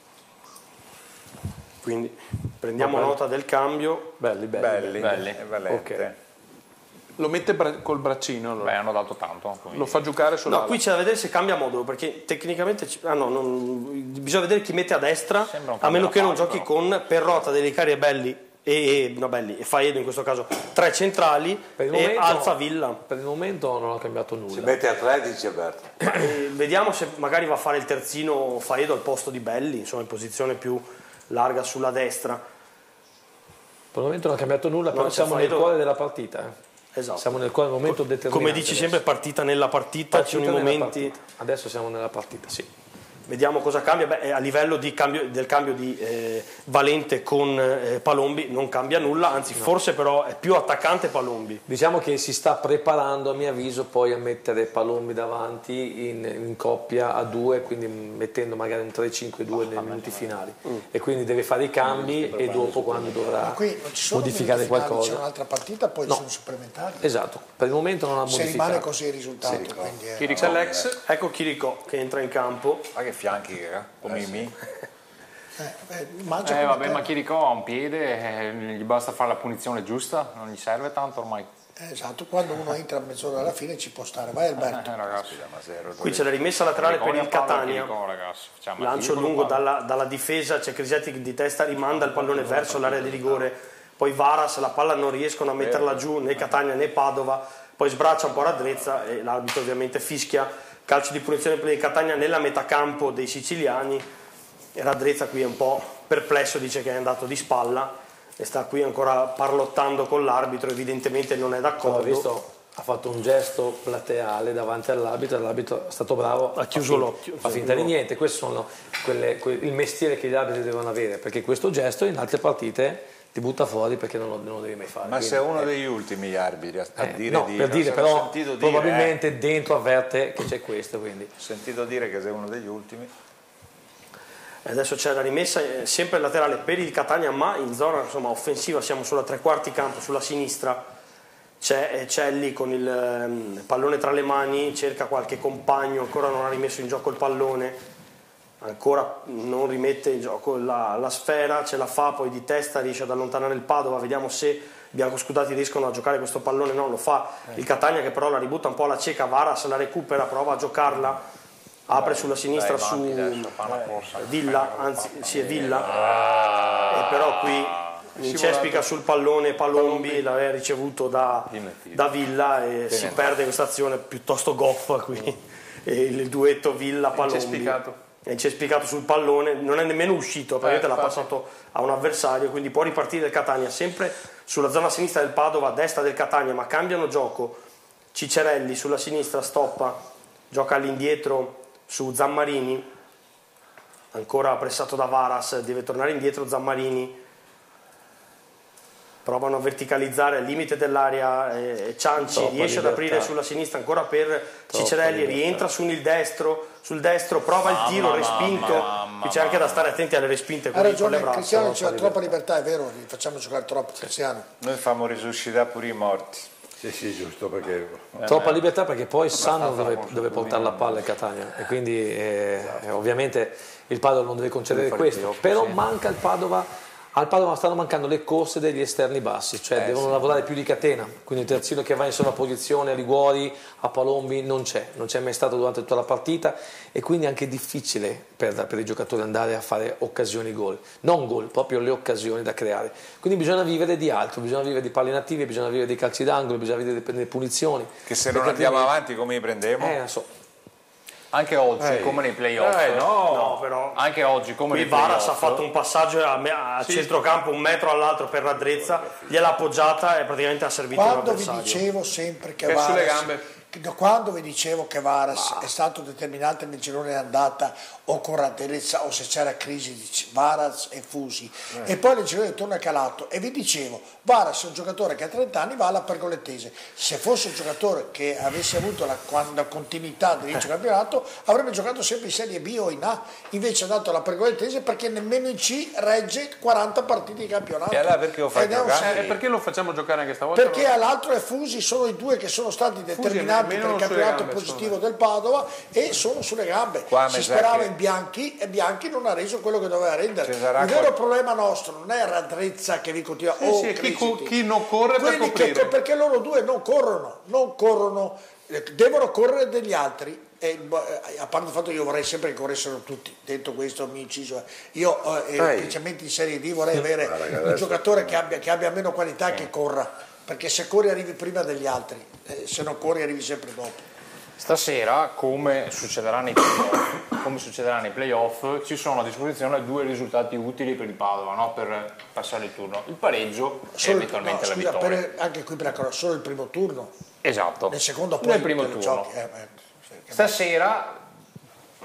Quindi prendiamo nota del cambio. Belli, belli, belli, belli. E Valente. Okay. Lo mette bra- col braccino allora. Beh, hanno dato tanto. Quindi... Lo fa giocare sulla. No, qui c'è da vedere se cambia modulo, perché tecnicamente ah no, non... bisogna vedere chi mette a destra, a meno che non giochi però. Con Perrotta, Dellicarri e Belli e, no, Belli e Faedo in questo caso, tre centrali e momento, Alza Villa. Per il momento non ho cambiato nulla. Si mette a tredici Alberto. Eh, vediamo se magari va a fare il terzino Faedo al posto di Belli, insomma in posizione più larga sulla destra. Per il momento non ha cambiato nulla, però siamo Faedo... nel cuore della partita. Eh. Esatto. Siamo nel cuore, momento determinante. Come dici adesso. sempre, partita nella partita, partita ci sono i momenti. Partita. Adesso siamo nella partita, sì. Vediamo cosa cambia. Beh, a livello di cambio, del cambio di eh, Valente con eh, Palombi non cambia nulla, anzi no. Forse però è più attaccante Palombi. Diciamo che si sta preparando a mio avviso poi a mettere Palombi davanti in, in coppia a due, quindi mettendo magari un tre cinque due nei minuti finali mm. e quindi deve fare i cambi e dopo quando dovrà modificare qualcosa. C'è un'altra partita, poi no. Sono supplementari. Esatto, per il momento non ha modificato. Se rimane così il risultato. Sì, quindi è... Chirico, Alex. Ecco Chirico che entra in campo. Ma che fianchi, come eh, mi? Eh, beh, eh vabbè, ma Chirico ha un piede, eh, gli basta fare la punizione giusta, non gli serve tanto ormai. Eh, esatto, quando uno entra a mezz'ora alla fine ci può stare. Vai Alberto. Eh, ragazzi. Qui c'è la rimessa laterale per il Catania. Chirico, ragazzi. Lancio lungo dalla, dalla difesa, c'è Crisetti che di testa rimanda il pallone verso l'area di rigore. Poi Varas, la palla non riescono a metterla giù né Catania né Padova, poi sbraccia un po' Raddrezza e l'arbitro ovviamente fischia. Calcio di punizione per il Catania nella metacampo dei siciliani. E Raddrezza qui è un po' perplesso, dice che è andato di spalla e sta qui ancora parlottando con l'arbitro, evidentemente non è d'accordo. Ho visto, ha fatto un gesto plateale davanti all'arbitro, l'arbitro è stato bravo, ha chiuso l'occhio, fa finta di niente. Questo sono quelle, que, il mestiere che gli arbitri devono avere, perché questo gesto in altre partite ti butta fuori perché non lo, non lo devi mai fare. Ma quindi, sei uno eh, degli ultimi gli arbitri a, a eh, dire no, di per dire, però dire, probabilmente eh. dentro avverte che c'è questo, quindi. Ho sentito dire che sei uno degli ultimi. Adesso c'è la rimessa sempre laterale per il Catania, ma in zona insomma, offensiva, siamo sulla tre quarti campo, sulla sinistra c'è Celli con il um, pallone tra le mani, cerca qualche compagno, ancora non ha rimesso in gioco il pallone, ancora non rimette in gioco la, la sfera, ce la fa, poi di testa riesce ad allontanare il Padova, vediamo se biancoscudati riescono a giocare questo pallone, no, lo fa il Catania che però la ributta un po' alla cieca, Varas la recupera, prova a giocarla, apre sulla sinistra su Villa, anzi sì è Villa, e però qui incespica sul pallone Palombi, l'aveva ricevuto da, da Villa e si perde questa azione piuttosto goffa qui, e il duetto Villa-Palombi. È incespicato sul pallone, non è nemmeno uscito, praticamente eh, l'ha passato a un avversario, quindi può ripartire il Catania, sempre sulla zona sinistra del Padova, a destra del Catania, ma cambiano gioco. Cicerelli sulla sinistra stoppa, gioca all'indietro su Zammarini, ancora pressato da Varas, deve tornare indietro Zammarini, provano a verticalizzare al limite dell'area, eh, Cianci Troppa riesce libertà. Ad aprire sulla sinistra ancora per Troppa Cicerelli, libertà. Rientra su il destro, sul destro prova mamma, il tiro, respinto, mamma, qui c'è anche da stare attenti alle respinte. Ha ragione Cristiano, c'è troppa libertà, è vero, li facciamo giocare troppo Cristiano. Noi facciamo risuscitare pure i morti. Sì, sì, giusto, perché... Troppa libertà perché poi sanno dove, dove portare la palla il Catania e quindi eh, esatto. ovviamente il Padova non deve concedere questo, però sì. manca il Padova. Al Padova stanno mancando le corse degli esterni bassi, cioè eh, devono sì. lavorare più di catena, quindi il terzino che va in sovrapposizione a Liguori, a Palombi non c'è, non c'è mai stato durante tutta la partita e quindi è anche difficile per, per i giocatori andare a fare occasioni gol, non gol, proprio le occasioni da creare. Quindi bisogna vivere di altro, bisogna vivere di palle inattive, bisogna vivere di calci d'angolo, bisogna vivere delle punizioni. Che se non andiamo avanti come li prendiamo? Eh, non so. Anche oggi, Ehi. come nei playoff, eh, no. no, però anche oggi, come qui nei playoff. Varas ha fatto un passaggio a, a sì. centrocampo, un metro all'altro per Raddrezza, gliel'ha appoggiata e praticamente ha servito quando l'avversario. vi dicevo sempre che, che Varas, sulle gambe. Da quando vi dicevo che Varas Ma. è stato determinante nel girone d'andata o con Raddrezza o se c'era crisi di Varas e Fusi eh. e poi nel girone di ritorno è calato e vi dicevo Varas è un giocatore che a trenta anni va alla pergolettese, se fosse un giocatore che avesse avuto la, la continuità dell'inizio del campionato avrebbe giocato sempre in Serie B o in A, invece ha dato la pergolettese perché nemmeno in C regge quaranta partite di campionato. E allora perché lo fai giocare? Eh, perché lo facciamo giocare anche stavolta? Perché all'altro e Fusi sono i due che sono stati determinanti per il campionato gambe, positivo sono. del Padova e sono sulle gambe. Qua si sperava che... in Bianchi e Bianchi non ha reso quello che doveva rendere. Il qual... vero problema nostro non è Raddrezza che vi continua sì, oh, sì, chi, chi non corre per coprire che, perché loro due non corrono non corrono devono correre degli altri. E, a parte il fatto che io vorrei sempre che corressero tutti, detto questo mi inciso io eh, specialmente in Serie D vorrei avere un giocatore che abbia, che abbia meno qualità che corra, perché se corri arrivi prima degli altri, eh, se non corri arrivi sempre dopo. Stasera, come succederà nei playoff, come succederà nei playoff, ci sono a disposizione due risultati utili per il Padova, no? Per passare il turno, il pareggio solo, e eventualmente no, la scusa, vittoria. Per, anche qui per la, solo il primo turno. Esatto. Nel secondo poi nel primo turno. giochi, eh, eh, Stasera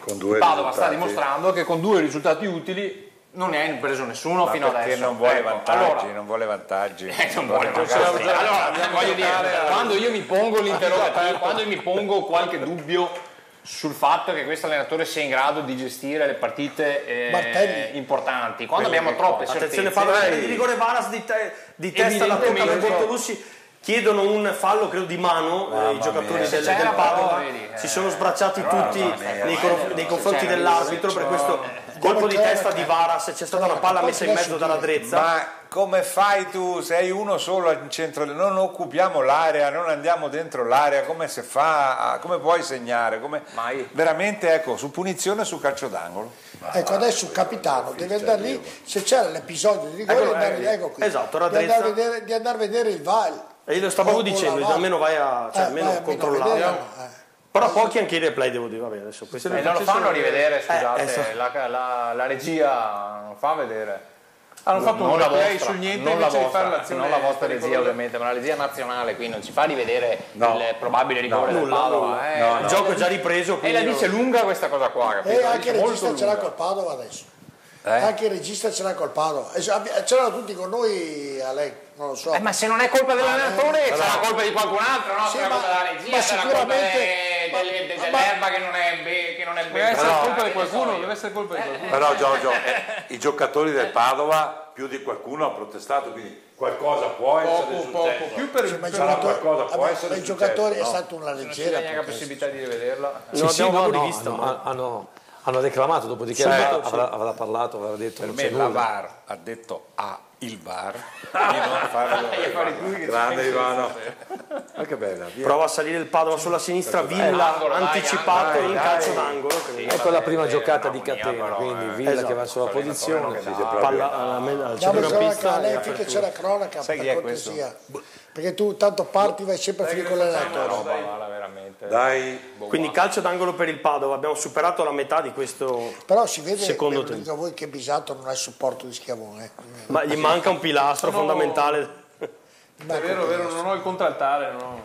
Con due Padova risultati. sta dimostrando che con due risultati utili non ne ha preso nessuno Ma fino perché adesso. non vuole Ecco, vantaggi, allora, non vuole vantaggi. Eh, non vuole Vuole vantaggi. magari- Allora, voglio dire, quando io mi pongo l'interrogativo, quando io mi pongo qualche dubbio sul fatto che questo allenatore sia in grado di gestire le partite eh, importanti, quando Quello abbiamo che troppe conta. certezze, Attenzione, Padova, di rigore Varas di, te, di testa la tocca per Bortolussi, chiedono un fallo credo di mano, eh, i giocatori mia. del, Se c'era, del Padova però, vedi, si eh, sono sbracciati però, tutti mamma mia, nei, eh, conf- nei confronti se c'era, dell'arbitro se per c'era. questo colpo di testa di Varas, c'è stata una palla messa in mezzo dalla Drezza. Ma come fai tu? Sei uno solo al centro, non occupiamo l'area, non andiamo dentro l'area, come si fa? Come puoi segnare? Come... Veramente, ecco, su punizione su calcio d'angolo. Ecco, adesso il capitano deve andare lì, se c'era l'episodio di rigore, Eccolo, andare, eh, ecco qui, esatto, di, Radrezza. andare a vedere, di andare a vedere il V A R. E io lo stavo Con- dicendo, con la almeno vai a, cioè, Eh, almeno vai almeno a controllare. vedere, eh. Però pochi anche i replay devo dire, vabbè adesso questo Eh, non lo fanno rivedere, scusate, Eh, eh, so- la, la- la regia non fa vedere. Hanno fatto Non un la replay vostra, sul niente non la invece di vostra, fare l'azione non la vostra regia pericolosa. ovviamente, ma la regia nazionale qui non ci fa rivedere No. il probabile rigore No, del nulla, Padova. nulla. eh. No, no. Il gioco è già ripreso, E quindi la dice non- lunga questa cosa qua, capito? E La anche il dice regista molto ce l'ha lunga. col Padova adesso. Eh? Anche il regista ce l'ha col Padova. E ce l'abbi- ce l'hanno tutti con noi a lei, non lo so. Eh, ma se non è colpa dell'allenatore, Eh, sarà colpa di qualcun altro, no? Sì, sarà ma- colpa della regia, ma sarà colpa sicuramente- de- delle- de- ma- dell'erba che non è be- che non è Deve ben essere fatta, colpa di che ne so qualcuno, io. deve essere colpa di qualcuno. Però Giorgio, eh, i giocatori del Padova più di qualcuno ha protestato, quindi qualcosa può essere Poco, successo. poco, più per Sì, ma i Sarà giocatori, qualcosa, può vabbè, essere ma i successo, giocatori è no? stata una Non c'è leggera. neanche la possibilità di rivederla. non abbiamo no, proprio no, rivista. hanno, ma- hanno, hanno reclamato, dopodiché avrà, avrà, avrà parlato, avrà detto Per non me c'è la nulla. V A R ha detto a il V A R di non farlo. Grande Ivano. Ma che bella. via. Prova a salire il Padova sulla sinistra, Villa angolo, dai, anticipato dai, in dai. calcio d'angolo. che- Ecco la prima giocata di un'armonia, catena, però, quindi eh. Villa Esatto. che va sulla posizione. Palla alla me- al Diamo solo centrocampista. a e lei finché c'è la cronaca, Sai chi per è questo? cortesia. Perché tu tanto parti, vai sempre a finire con l'allenatore. roba, guarda, veramente. Dai, Quindi calcio d'angolo per il Padova, abbiamo superato la metà di questo, Però si vede, Secondo ve lo te? dico a voi, che Bisato non ha il supporto di Schiavone. ma gli manca un pilastro fondamentale. È vero, è vero, non ho il contraltare, no.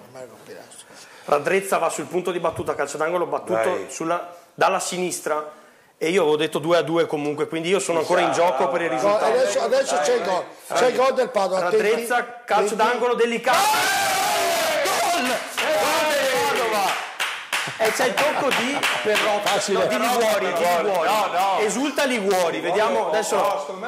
Radrezza va sul punto di battuta, calcio d'angolo battuto Dai. sulla- dalla sinistra e io avevo detto due a due comunque, quindi io sono ancora in gioco per il No, risultato. adesso, adesso c'è il gol, c'è il gol del Padova. Radrezza, Attenti, calcio attenti. d'angolo delicato. Gol! Gol del Padova! E c'è il tocco di Perrotta, no, di Liguori, di Liguori. Esulta Liguori, vediamo adesso.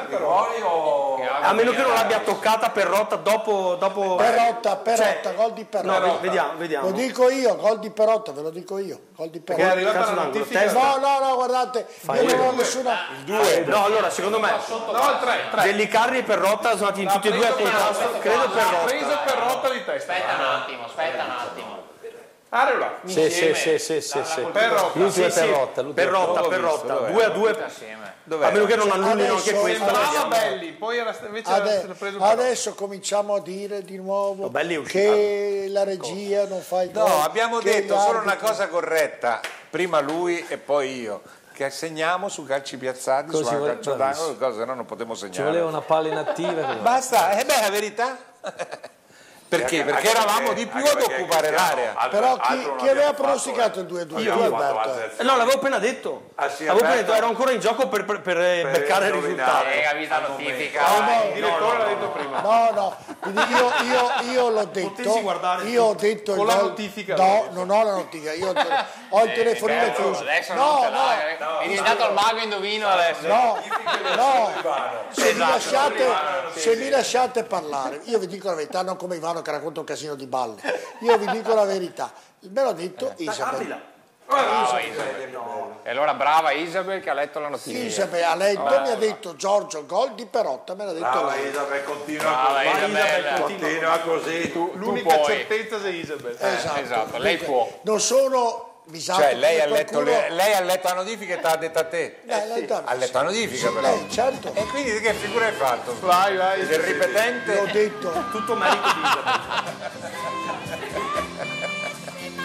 A meno che non l'abbia toccata Perrotta dopo. dopo Perotta, Perotta, Cioè, gol di Perotta. no, vediamo, vediamo. Lo dico io, gol di Perotta, ve lo dico io, gol di Che è Perotta. arrivata calcio la d'angolo, notifica. testa. No, no, no, guardate, io non ho nessuna... No, allora secondo me No, il tre, tre. Dellicarri e Perrotta sono andati in tutti e due a contrasto, credo Ha Perrotta. preso per rotta di testa. Aspetta un attimo, aspetta un attimo. Arriva. Sì, sì, sì, sì, sì, sì. Perrotta. L'ultima Sì, sì, è Perrotta. l'ultima è Perrotta, Perrotta. Perrotta, Dov'è? due a due. A meno che non annullino anche Adesso- questo. adesso- Sembrava Belli, poi era, invece era Ade- stato preso per adesso cominciamo a dire di nuovo No, Belli è uscito. che la regia non fa il No, gol, abbiamo che detto gli solo una arbitri- cosa corretta, prima lui e poi io, che assegniamo su calci piazzati, Così su vuole- calcio d'angolo, cosa no non potevo Ci segnare. voleva una palla inattiva. Basta, eh beh, la verità. Perché? Anche Perché eravamo perché- di più anche ad perché occupare Cristiano, l'area. altro- Però altro chi, non chi abbiamo aveva fatto, pronosticato eh. il due a due? Io Tu, ho fatto la Alberto. terza. Eh, No, l'avevo appena detto. Ah, sì, Avevo appena Alberto? detto, ero ancora in gioco per, per, per beccare il risultato. Eh, capito la notifica. No, no, il direttore l'ha detto prima. No, no, quindi io, io, io l'ho detto, Potessi guardare io ho detto con il la gol- notifica, no, allora. non ho la notifica, io ho il, ho il telefonino Bello, chiuso. adesso non No, ce no, l'hai. È diventato il mago indovino adesso. no, no, se mi, Esatto, lasciate, se mi lasciate parlare, io vi dico la verità, non come Ivano che racconta un casino di balle, io vi dico la verità, me l'ho detto Isabel. Brava Isabel. E allora brava Isabel che ha letto la notifica. Isabel ha letto, mi ha detto Giorgio, gol di Perotta, me l'ha detto Brava lei. Isabel, continua Brava così. Isabel. Continua così. L'unica puoi. certezza di Isabel. Esatto, esatto, lei Dunque, può. Non sono Bisato, Cioè lei ha, come letto, qualcuno- le- lei ha letto la notifica e te l'ha detta a te. Eh, lei da- Ha letto la notifica però. Lei, certo. E quindi che figura hai fatto? Vai, vai. Del ripetente? L'ho detto. Tutto merito di Isabel.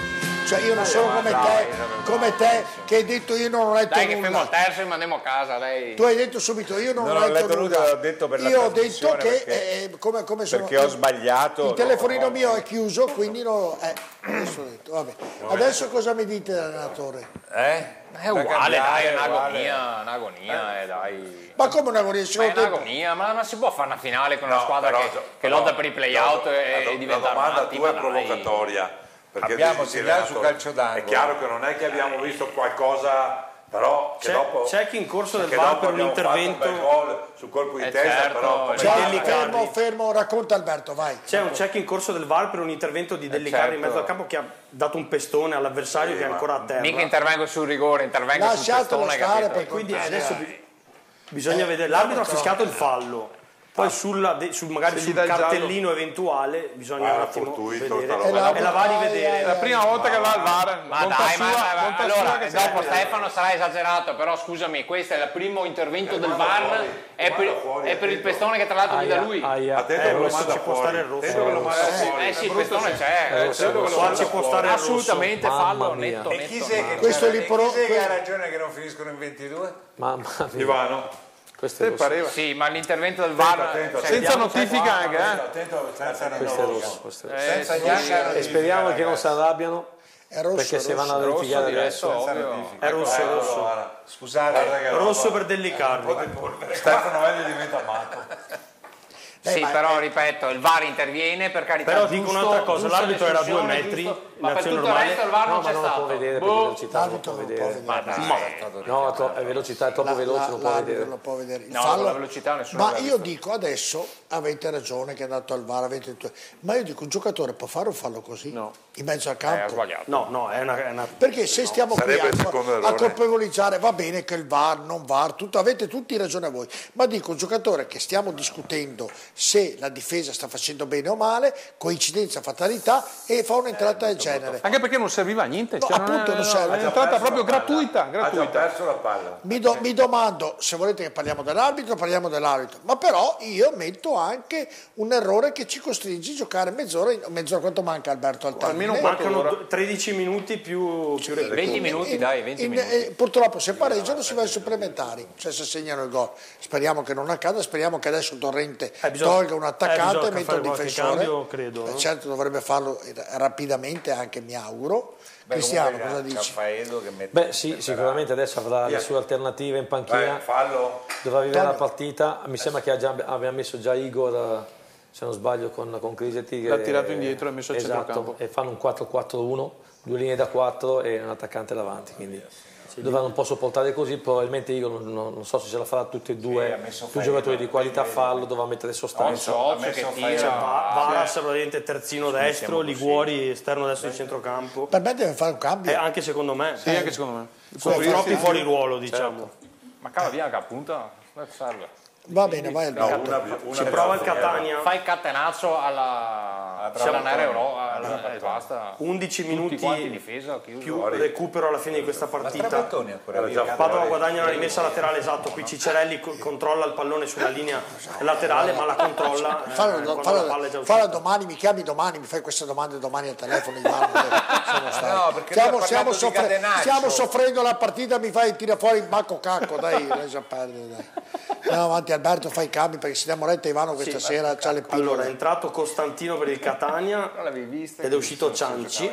Cioè io non sono come te, come te che hai detto io non ho letto Dai che nulla. fermo terzo e mandiamo a casa, dai. Tu hai detto subito io non, Non ho ho letto, letto nulla. nulla, l'ho detto per la io ho detto trasmissione che perché- eh, come, come sono, perché ho sbagliato. il telefonino mio è chiuso, quindi non eh, adesso ho detto, vabbè. Adesso cosa mi dite, allenatore? Eh? È uguale, dai, è un'agonia, uguale. un'agonia, eh, dai. Ma come una agonia? Ma è un'agonia, ma, ma si può fare una finale con una No, squadra però- che, che però- lotta per i play-out la- e, la- e diventa La domanda avanti, tua è ma dai. provocatoria. Perché Abbiamo dici, segnato su Renato, calcio d'angolo. È chiaro che non è che abbiamo visto qualcosa, però che C'è- dopo... c'è chi in corso del che V A R dopo per un abbiamo fatto intervento- bel gol sul colpo di Eh, testa, certo, però... come- C'è Cioè, Delli fermo, Carri. fermo, racconta Alberto, vai. C'è un check in corso del V A R per un intervento di Delli Carri in certo. mezzo al campo che ha dato un pestone all'avversario Sì, che è ma- ancora a terra. Mica intervengo sul rigore, intervengo sul Lasciatelo testone, stare capito? per Quindi cortesia. adesso bi- bisogna Eh, vedere. L'arbitro ha però- fischiato il fallo. Poi sulla, de- sul, magari Se gli sul dà il giallo- cartellino eventuale bisogna Ah, un attimo fortuito, vedere. sta roba. E la va a rivedere. È la prima volta che va al V A R. Ma Bontà dai, sua, ma, ma- ma- bontà allora, sua che dopo serve. Stefano sarà esagerato, però scusami, questo è il primo intervento del V A R, fuori, è per, guarda fuori, è per il attento. pestone che tra l'altro mi dà lui. Aia, Attento eh, che lo rosso manda ci può fuori. stare il rosso. Attento che lo manda Eh, fuori. eh sì, il pestone c'è, eh, Attento che lo Qua manda ci può fuori. stare il rosso. assolutamente Mamma fallo mia. netto, E chi netto. sei ma- che, Questo c'ha- li e chi pro- sei che que- ha ragione che non finiscono in ventidue? Mamma mia. Ivano. Questo è Te rosso. pareva. Sì, ma l'intervento del V A R Attento, cioè, Senza abbiamo- notifica anche, eh. Attento, senza Questo è notifica. rosso. Questo è rosso. Eh, Senza sì, neanche E speriamo che non si arrabbiano È rosso, perché è se vanno rosso. a rosso litigare diretto, adesso. ovvio. È rosso, Ecco, rosso. guarda. Scusate, Guarda che Rosso roba. per Delli Carri. Stefano Elli diventa matto. Sì, ma- però ripeto, il V A R interviene per carità. Però giusto, dico un'altra cosa, giusta l'arbitro era a due discussione, metri, giusto, in ma per azione tutto il normale. resto il V A R No, non ma c'è non lo può stato. vedere per Boh. velocità, non lo L'arbitro può non può vedere. vedere. Ma dai. No, è tro- è velocità, è troppo La- veloce, la- non può l'arbitro vedere. non può vedere. Il No, fallo- con la velocità nessuno ma l'ha io visto. dico adesso avete ragione che è andato al V A R, avete tutto- ma io dico un giocatore può fare un fallo così No. in mezzo al Eh, ha campo? sbagliato. No, no, è una... È una... Perché se stiamo qui sarebbe a, il secondo a errore. colpevolizzare, va bene che il V A R, non V A R, tutto, avete tutti ragione voi, ma dico un giocatore che stiamo discutendo se la difesa sta facendo bene o male, coincidenza, fatalità, e fa un'entrata del genere. Anche perché non serviva a niente. No, cioè, appunto, è, non no, serve. è entrata proprio gratuita. Ha già gratuita. perso la palla. Mi, do- mi domando, se volete che parliamo dell'arbitro, parliamo dell'arbitro, ma però io metto anche un errore che ci costringe a giocare mezz'ora, in- mezz'ora quanto manca Alberto al termine? Almeno quattro Mancano ore. do- tredici minuti più, più recupero. venti minuti, dai, venti In- minuti. eh, purtroppo se pareggiano si va ai supplementari, cioè se segnano il gol. Speriamo che non accada, speriamo che adesso Torrente Eh, bisogna- tolga un attaccante eh, e bisogna metta fare un qualche difensore. cambio, credo, Eh, no? certo dovrebbe farlo eh, rapidamente, anche mi auguro. Beh, Cristiano, comunque cosa c'è dici? Raffaello che mette- Beh sì, metterà- sicuramente adesso avrà le sue alternative in panchina, Vai, fallo. dovrà vivere la Tonio. partita. Mi sembra che ha già- abbia messo già Igor, eh, se non sbaglio, con, con Criseti. che- L'ha tirato indietro e ha messo al esatto, centrocampo. e fanno un quattro quattro uno, due linee da quattro e un attaccante davanti. Quindi dovranno un po' sopportare così. Probabilmente Igor non, non- non so se ce la farà tutti e Sì, due, ha messo due Fede, giocatori di ma- qualità a Fede, fallo, dovrà mettere sostanza. Occhio, ha occhio messo che Fede. tira. Va- Varas praticamente terzino destro, Liguori esterno destro di centrocampo. Per me deve fare un cambio. Eh, anche secondo me. Sì, anche secondo me. Sono troppi fuori ruolo, diciamo. Ma cava via che punta, serve. Va bene, vai No, Alberto. una, una Si prova il Catania. Fai il catenaccio alla alla Nera Europa e basta. undici Tutti minuti quanti in difesa, chiuso. più recupero alla fine di questa Ma partita. Trapattoni ancora lì. Padova guadagna una rimessa laterale, esatto. Qui Cicerelli co- controlla il pallone sulla linea laterale, ma la controlla eh, Fallo, quando fallo- la palla è già fallo uscita. domani, mi chiami domani, mi fai queste domande domani al telefono. Ivano, che sono stato. No, perché stiamo, lui ha stiamo, parlato di soffre- catenaccio. stiamo soffrendo la partita, mi fai tira fuori il bacco cacco, dai, lascia perdere, dai. Andiamo avanti Alberto, fai i cambi perché se diamo retta Ivano questa Sì, sera c'ha le pillole. Allora, è entrato Costantino per il Catania L'avevi vista? ed è uscito Cianci.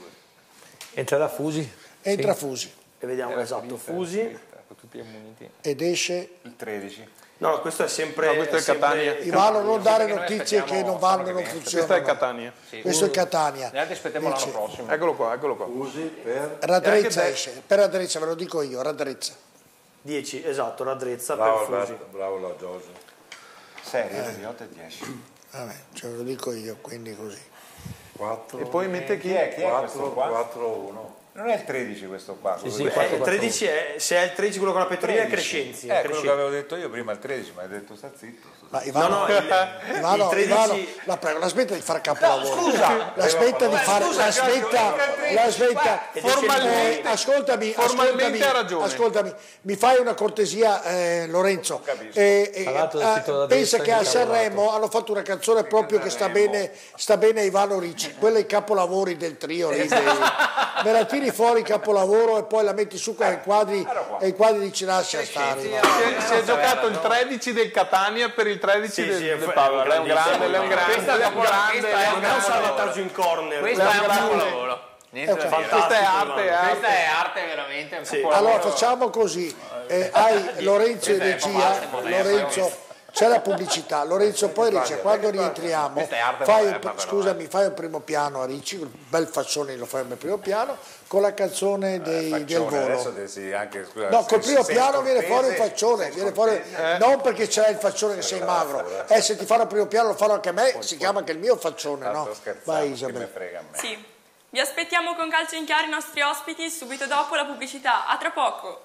Entrerà Fusi. Entra Fusi E vediamo, esatto, Fusi. Tutti ammuniti. ed esce Il tredici. No, questo è sempre... No, questo è il sempre- Catania. Ivano, non dare Perché noi notizie che aspettiamo non vanno, Sano non che viene. Questo è il funzionano. Catania. Questo è il Catania. Gli altri aspettiamo l'anno Dice, prossimo. Eccolo qua, eccolo qua. Usi per... Radrezza E anche esce, per Radrezza ve lo dico io, Radrezza. dieci, esatto, Radrezza Bravo per Fusi. Alberto, bravo la Giorgio. Serie, di otto e dieci. Vabbè, ce ve lo dico io, quindi così. quattro, E poi mette chi? Chi è? Chi è questo quattro, qua? quattro, uno. Non è il tredici questo qua? Sì, sì, eh, il tredici è, se è il tredici quello con la pettorina è Crescenzi. È eh, quello che avevo detto io prima, il tredici, ma hai detto sta zitto. Ma Ivano, no, no, il, Ivano, il tredici... Ivano, la prego, la smetta di fare capolavoro. No, scusa! La smetta di fare... Scusa, la smetta... La smetta... Formalmente, eh, ascoltami, formalmente ascoltami, ha ragione. Ascoltami, mi fai una cortesia, eh, Lorenzo. Eh, eh, eh, pensa che a Sanremo hanno fatto una canzone proprio che sta bene, sta bene a Ivano Ricci, quella i capolavori del trio. Lì, dei, me la tiri fuori capolavoro e poi la metti su con i quadri e i quadri dici lascia stare. Si è, si è giocato il tredici del Catania per il tredici sì, del, sì, del Padova. Lei è un grande, lei è un grande, questa lei è un grande, questa è un grande salvataggio in corner. Questo è un capolavoro. Niente da dire. Questa è arte, è arte. Questa è arte veramente. Un sì. Allora facciamo così, eh, hai Lorenzo in regia, Lorenzo. C'è la pubblicità, Lorenzo poi Ricci, quando rientriamo, fai un, scusami, fai un primo piano a Ricci, un bel faccione lo fai nel primo piano, con la canzone dei, eh, del volo. Sì, anche, scusa, no, col primo piano viene fuori il faccione, viene fuori, eh. non perché c'è il faccione che sei magro, eh, se ti fanno il primo piano lo fanno anche a me, si chiama anche il mio faccione, no? Vai Isabella. Sì, vi aspettiamo con Calcio in Chiaro i nostri ospiti subito dopo la pubblicità, a tra poco.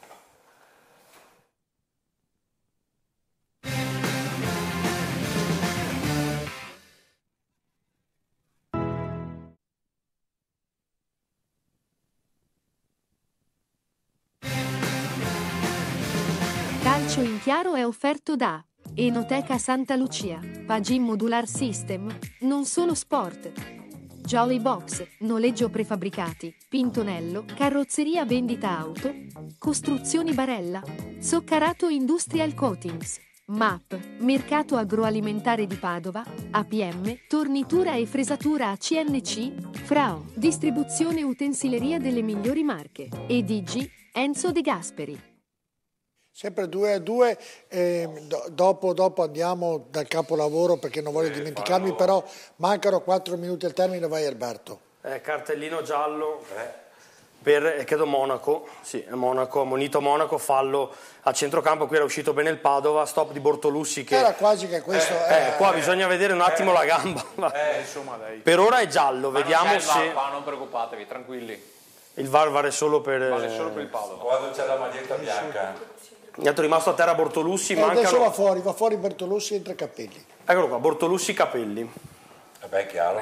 Calcio in Chiaro è offerto da Enoteca Santa Lucia, Pagin Modular System, non solo sport. Jolly Box, noleggio prefabbricati, Pintonello, carrozzeria vendita auto, Costruzioni Barella, Soccarato Industrial Coatings, M A P, Mercato Agroalimentare di Padova, A P M, Tornitura e fresatura A C N C, Frao, distribuzione utensileria delle migliori marche, e D G, Enzo De Gasperi. Sempre due a due, eh, do, dopo, dopo andiamo dal capolavoro perché non voglio dimenticarmi, però mancano quattro minuti al termine, vai Alberto. Eh, cartellino giallo per, eh, credo Monaco, sì, è Monaco, ammonito Monaco, fallo a centrocampo, qui era uscito bene il Padova, stop di Bortolussi che... Era quasi che questo... Eh, è... eh, qua bisogna vedere un attimo eh, la gamba. Eh, insomma, dai. Per ora è giallo, ma vediamo non se... Va, non preoccupatevi, tranquilli. Il V A R vale solo per... Vale solo per il Padova. Quando c'è la maglietta bianca... Mi è rimasto a terra Bortolussi, eh, mancano... adesso va fuori, va fuori Bortolussi e entra Capelli. Eccolo qua, Bortolussi, Capelli. E beh, è chiaro.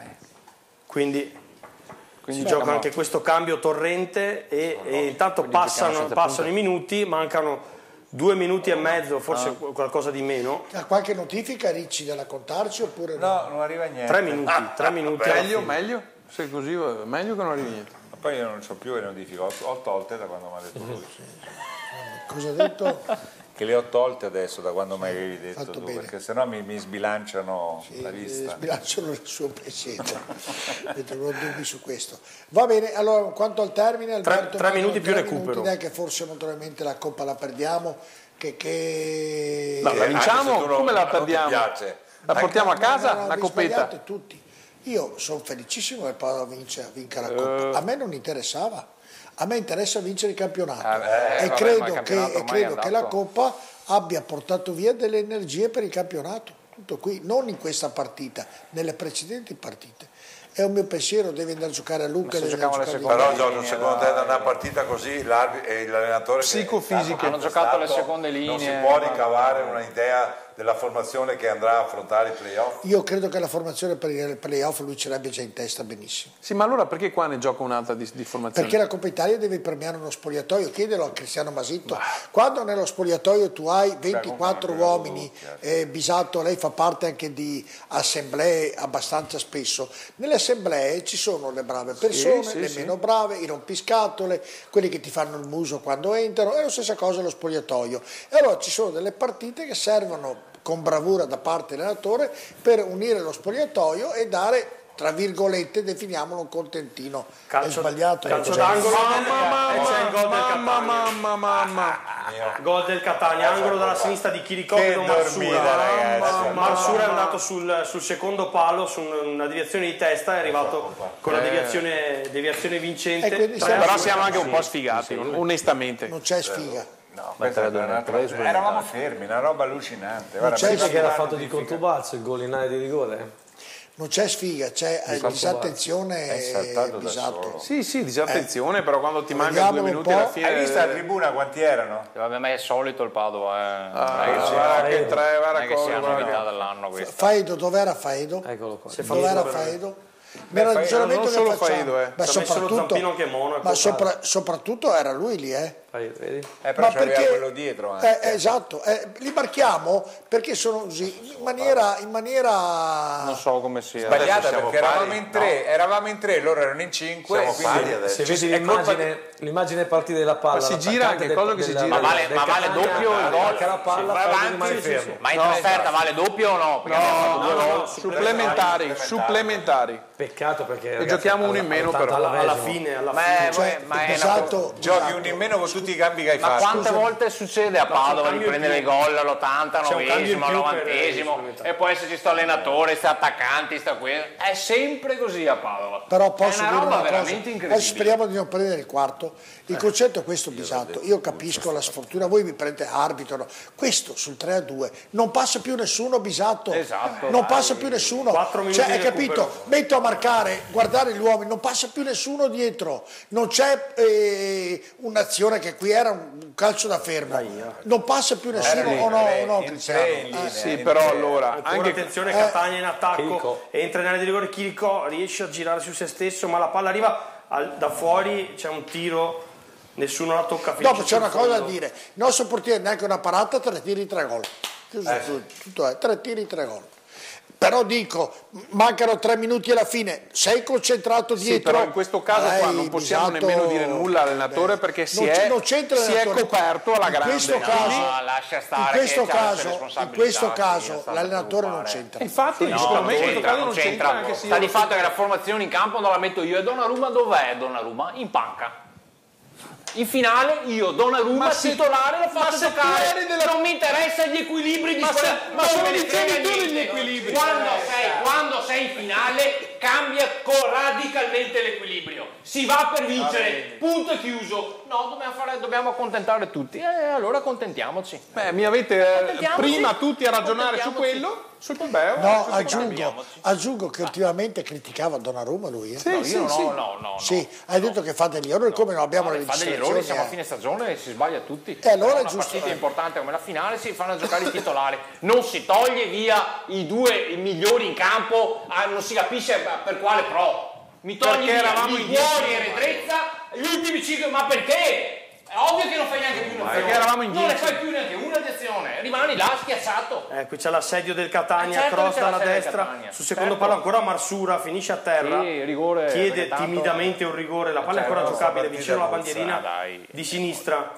Quindi, Quindi si gioca anche questo cambio Torrente e, no, no. e intanto passano, passano i minuti, mancano due minuti e mezzo, forse ah. qualcosa di meno. Ha qualche notifica Ricci da contarci oppure no? No, non arriva niente. Tre minuti, ah, tre minuti. Meglio, meglio, se così va, meglio che non arrivi niente. Ma poi io non ho più le notifiche, ho, ho tolte da quando mi ha detto lui. Cosa ha detto? Che le ho tolte adesso da quando mi avevi detto Fatto tu, bene. perché sennò mi, mi sbilanciano sì, la vista. Sbilanciano il suo pensiero, non ho dubbi su questo. Va bene, allora quanto al termine, Alberto, tre, tre minuti più tre recupero. Minuti, dai, che forse naturalmente la Coppa la perdiamo, che... che... No, la vinciamo, non, come la perdiamo? La portiamo a casa, no, no, la coppetta? Tutti. Io sono felicissimo che Paolo vinca, vinca la Coppa, uh. a me non interessava. A me interessa vincere il campionato eh, e vabbè, credo, che, e credo che la Coppa abbia portato via delle energie per il campionato. Tutto qui, non in questa partita, nelle precedenti partite. È un mio pensiero, deve andare a giocare a Lucca. Deve andare a giocare però Giorgio, secondo te da una partita così e l'allenatore psicofisiche hanno giocato le seconde linee. Non si può ricavare un'idea della formazione che andrà a affrontare i playoff? Io credo che la formazione per il playoff lui ce l'abbia già in testa benissimo. Sì, ma allora perché qua ne gioca un'altra di, di formazione? Perché la Coppa Italia deve premiare uno spogliatoio, chiedelo a Cristiano Masitto. Bah. Quando nello spogliatoio tu hai ventiquattro Beh, uomini, eh, Bisato, lei fa parte anche di assemblee abbastanza spesso, nelle assemblee ci sono le brave persone, sì, sì, le sì. meno brave, i rompiscatole, quelli che ti fanno il muso quando entrano, è la stessa cosa lo spogliatoio. E allora ci sono delle partite che servono con bravura da parte dell'allenatore per unire lo spogliatoio e dare, tra virgolette, definiamolo un contentino. Calcio, è sbagliato. Calcio d'angolo e c'è il gol del Catania. Mamma, mamma. Gol del Catania, angolo dalla sinistra di Chiricò con Marsura. Marsura è andato sul, sul secondo palo su una deviazione di testa, è arrivato con la deviazione, deviazione vincente. Però siamo anche un po' sfigati, onestamente. Non c'è sfiga. No, eravamo fermi, una roba allucinante. Non c'è che era fatto di contubalzo il gol in area di rigore? non c'è sfiga, c'è eh, disattenzione saltato da Bisatto. solo. Sì, sì, disattenzione, Eh, però quando ti mancano vediamolo due un minuti po'. alla fine... Hai visto la tribuna quanti erano? Vabbè, ma è solito il Padova, eh. Ah, non è che sia, guarda che tre, non guarda è che sia cosa, novità guarda. dell'anno questa. Faedo, dov'era Faedo? Eccolo qua. Dov'era Faedo? Ma era il Faedo, ragionamento non che solo facciamo. Faedo, eh. Ma Ci ha messo lo soprattutto, zampino che è Monaco. ma sopra- soprattutto era lui lì, eh? Fai- vedi? Eh, però Ma c'aveva perché- quello dietro anche. Eh, esatto, eh, li marchiamo perché sono così, in maniera, in maniera... Non so come sia. Sbagliata Adesso siamo perché eravamo pari, in tre, eravamo in tre, loro erano in cinque. Siamo quindi pari adesso. Se ci- vedi è colpa l'immagine, l'immagine partita della palla, Ma si l'attaccante gira anche, del- cosa che si della- gira? Ma vale, del ma vale Catania, doppio il gol? attacca la palla, Sì, Faedo avanti, rimane sì, fermo. sì. Ma in trasferta vale doppio o no? Perché abbiamo fatto due gol. Supplementari, supplementari. Peccato perché E giochiamo uno in meno però. Alla fine, alla Ma fine. è, Cioè, ma è una- Bisatto, Giochi Bisatto. uno in meno con tutti i cambi che hai Ma fatto. quante Scusa. volte succede a c'è un Padova di cambio in prendere più. i gol all'ottanta, C'è un cambio in novesimo, al più per novantesimo supplementare. e può esserci sto allenatore, sto attaccante, sta questo. È sempre così a Padova. Però posso è una dire roba una cosa, veramente adesso incredibile. speriamo di non prendere il quarto. Il concetto è questo, Bisatto. Io capisco la sfortuna, voi mi prendete arbitro, no. Questo sul tre a due non passa più nessuno, Bisatto. Esatto, non dai. passa più nessuno. Quattro minuti Cioè, di hai capito? recupero. Metto a marcare, guardare gli uomini, non passa più nessuno dietro. Non c'è eh, un'azione che qui era un calcio da fermo. Non passa più nessuno o no, o no, in Cristiano? tre in linea, Sì, in però tre. allora, Ancora anche attenzione, eh, Catania in attacco, Chirico. entra in area di rigore, Chirico riesce a girare su se stesso, ma la palla arriva al- da fuori, c'è un tiro, nessuno la tocca. finisce Dopo c'è sul una cosa da fondo. dire, il nostro portiere neanche una parata, tre tiri, tre gol. Tutto, Eh, tutto è, tre tiri, tre gol. Però dico, mancano tre minuti alla fine, sei concentrato sì, dietro. però in questo caso qua Dai, non possiamo Bisatto, nemmeno dire nulla all'allenatore perché si non è, c'è- non c'entra si è l'allenatore. coperto alla In grande. questo No, caso, No, lascia stare in questo che c'ha le sue caso, in responsabilità, questo sì, caso non sta da l'allenatore non preoccupare. c'entra. Infatti, No, secondo non me in questo c'entra, caso non c'entra anche se Sta io di fatto che la formazione in campo non la metto io e Donnarumma dov'è Donnarumma? In panca. In finale io Donnarumma Ma se- titolare lo ma faccio se tu giocare. eri della- Non mi interessa gli equilibri di Ma squadra. se- ma non se me lo ne dicevi frega tu degli niente. equilibri. Quando sei, quando sei in finale cambia co- radicalmente l'equilibrio. Si va per vincere. Punto e chiuso. No, dobbiamo, fare, dobbiamo accontentare tutti. E allora accontentiamoci. Beh, mi avete eh, Accontentiamoci. prima tutti a ragionare su Accontentiamoci. quello, sul beh, No, aggiungo, aggiungo che ultimamente criticava Donnarumma lui. Eh? Sì, No, sì, io no, sì. no, no, no. Sì, hai detto che fa degli errori, come non abbiamo le Fa degli registrazioni. errori, siamo a eh. fine stagione e si sbaglia tutti. E allora Però è una giusto, partita eh. importante come la finale si fanno giocare i titolari. Non si toglie via i due migliori in campo, ah, non si capisce per quale pro. Mi togli Perché via eravamo in Liguori dieci. e Redrezza, gli ultimi cinque, ma perché? È ovvio che non fai neanche più un'azione. perché eravamo in non ne dieci. fai più neanche una di azione, rimani là schiacciato. Eh, qui c'è l'assedio del Catania, Eh, certo cross che c'è dalla l'assedio del destra, Catania. sul secondo Certo. palo ancora Marsura, finisce a terra, Sì, rigore, chiede perché tanto- timidamente un rigore, la palla è Certo, ancora giocabile partita vicino alla puzza, bandierina dai. di sinistra,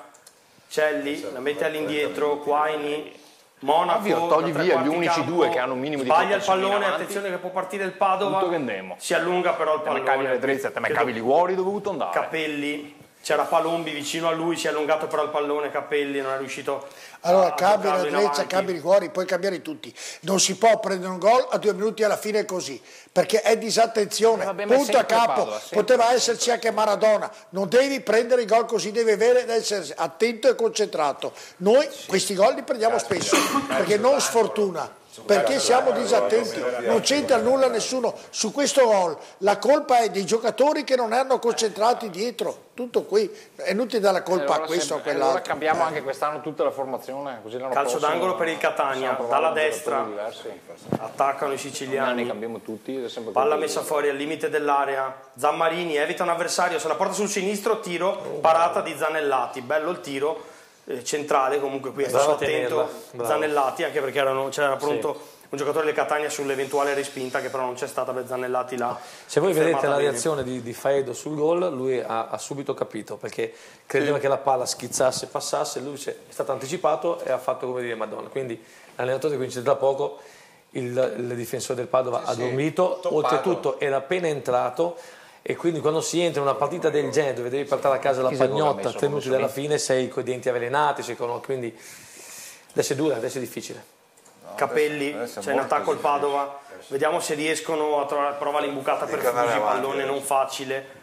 Celli, la mette all'indietro, Quaini, Monaco, Ovvio, togli da tre via gli quarti unici campo, due che hanno un minimo di sbaglia il protezione pallone, avanti. attenzione che può partire il Padova, Tutto che andiamo. si allunga però il Te me cavi pallone, Redrezza, te me Credo- cavi Liguori, dovuto andare. Capelli, c'era Palombi vicino a lui, si è allungato però il pallone, Capelli non è riuscito Allora a cambi la giocarlo in Redrezza, avanti. cambi i rigori, puoi cambiare tutti. Non si può prendere un gol a due minuti alla fine così, perché è disattenzione. Vabbè, ma è Punto a sempre capo. Padova, sempre. Poteva esserci anche Maradona. Non devi prendere i gol così, devi avere, essere attento e concentrato. Noi questi gol li prendiamo spesso, perché non sfortuna. Perché siamo disattenti, non c'entra nulla nessuno su questo gol. La colpa è dei giocatori che non erano concentrati dietro. Tutto qui, è inutile dare la colpa Allora a questo o a sempre- allora quell'altro. cambiamo anche quest'anno tutta la formazione, così l'anno Calcio prossimo d'angolo per il Catania, possiamo provare dalla con destra. giocatori diversi. Attaccano i Ogni anno ne siciliani, cambiamo tutti ed è sempre palla così. messa fuori al limite dell'area, Zammarini evita un avversario, se la porta sul sinistro, tiro, parata di Zanellati, bello il tiro, eh, centrale comunque qui è Bravo stato a tenerla, attento bravo. Zanellati, anche perché erano- c'era pronto un giocatore del Catania sull'eventuale respinta che però non c'è stata per Zanellati là. Se voi vedete fermata la bene. reazione di, di Faedo sul gol, lui ha, ha subito capito perché credeva che la palla schizzasse, passasse, lui si è è stato anticipato e ha fatto come dire Madonna. Quindi l'allenatore comincia da poco, il, il difensore del Padova ha dormito, toppato. oltretutto era appena entrato e quindi quando si entra in una partita del genere dove devi portare a casa la Chi se lo ha pagnotta messo tre minuti dalla come fine sei con i denti avvelenati, sei con- quindi adesso è dura, adesso è difficile. Capelli, adesso è c'è in molto attacco il Padova, vediamo se riescono a trovare, prova l'imbucata per Dico andare Fusi, avanti, pallone adesso. non facile,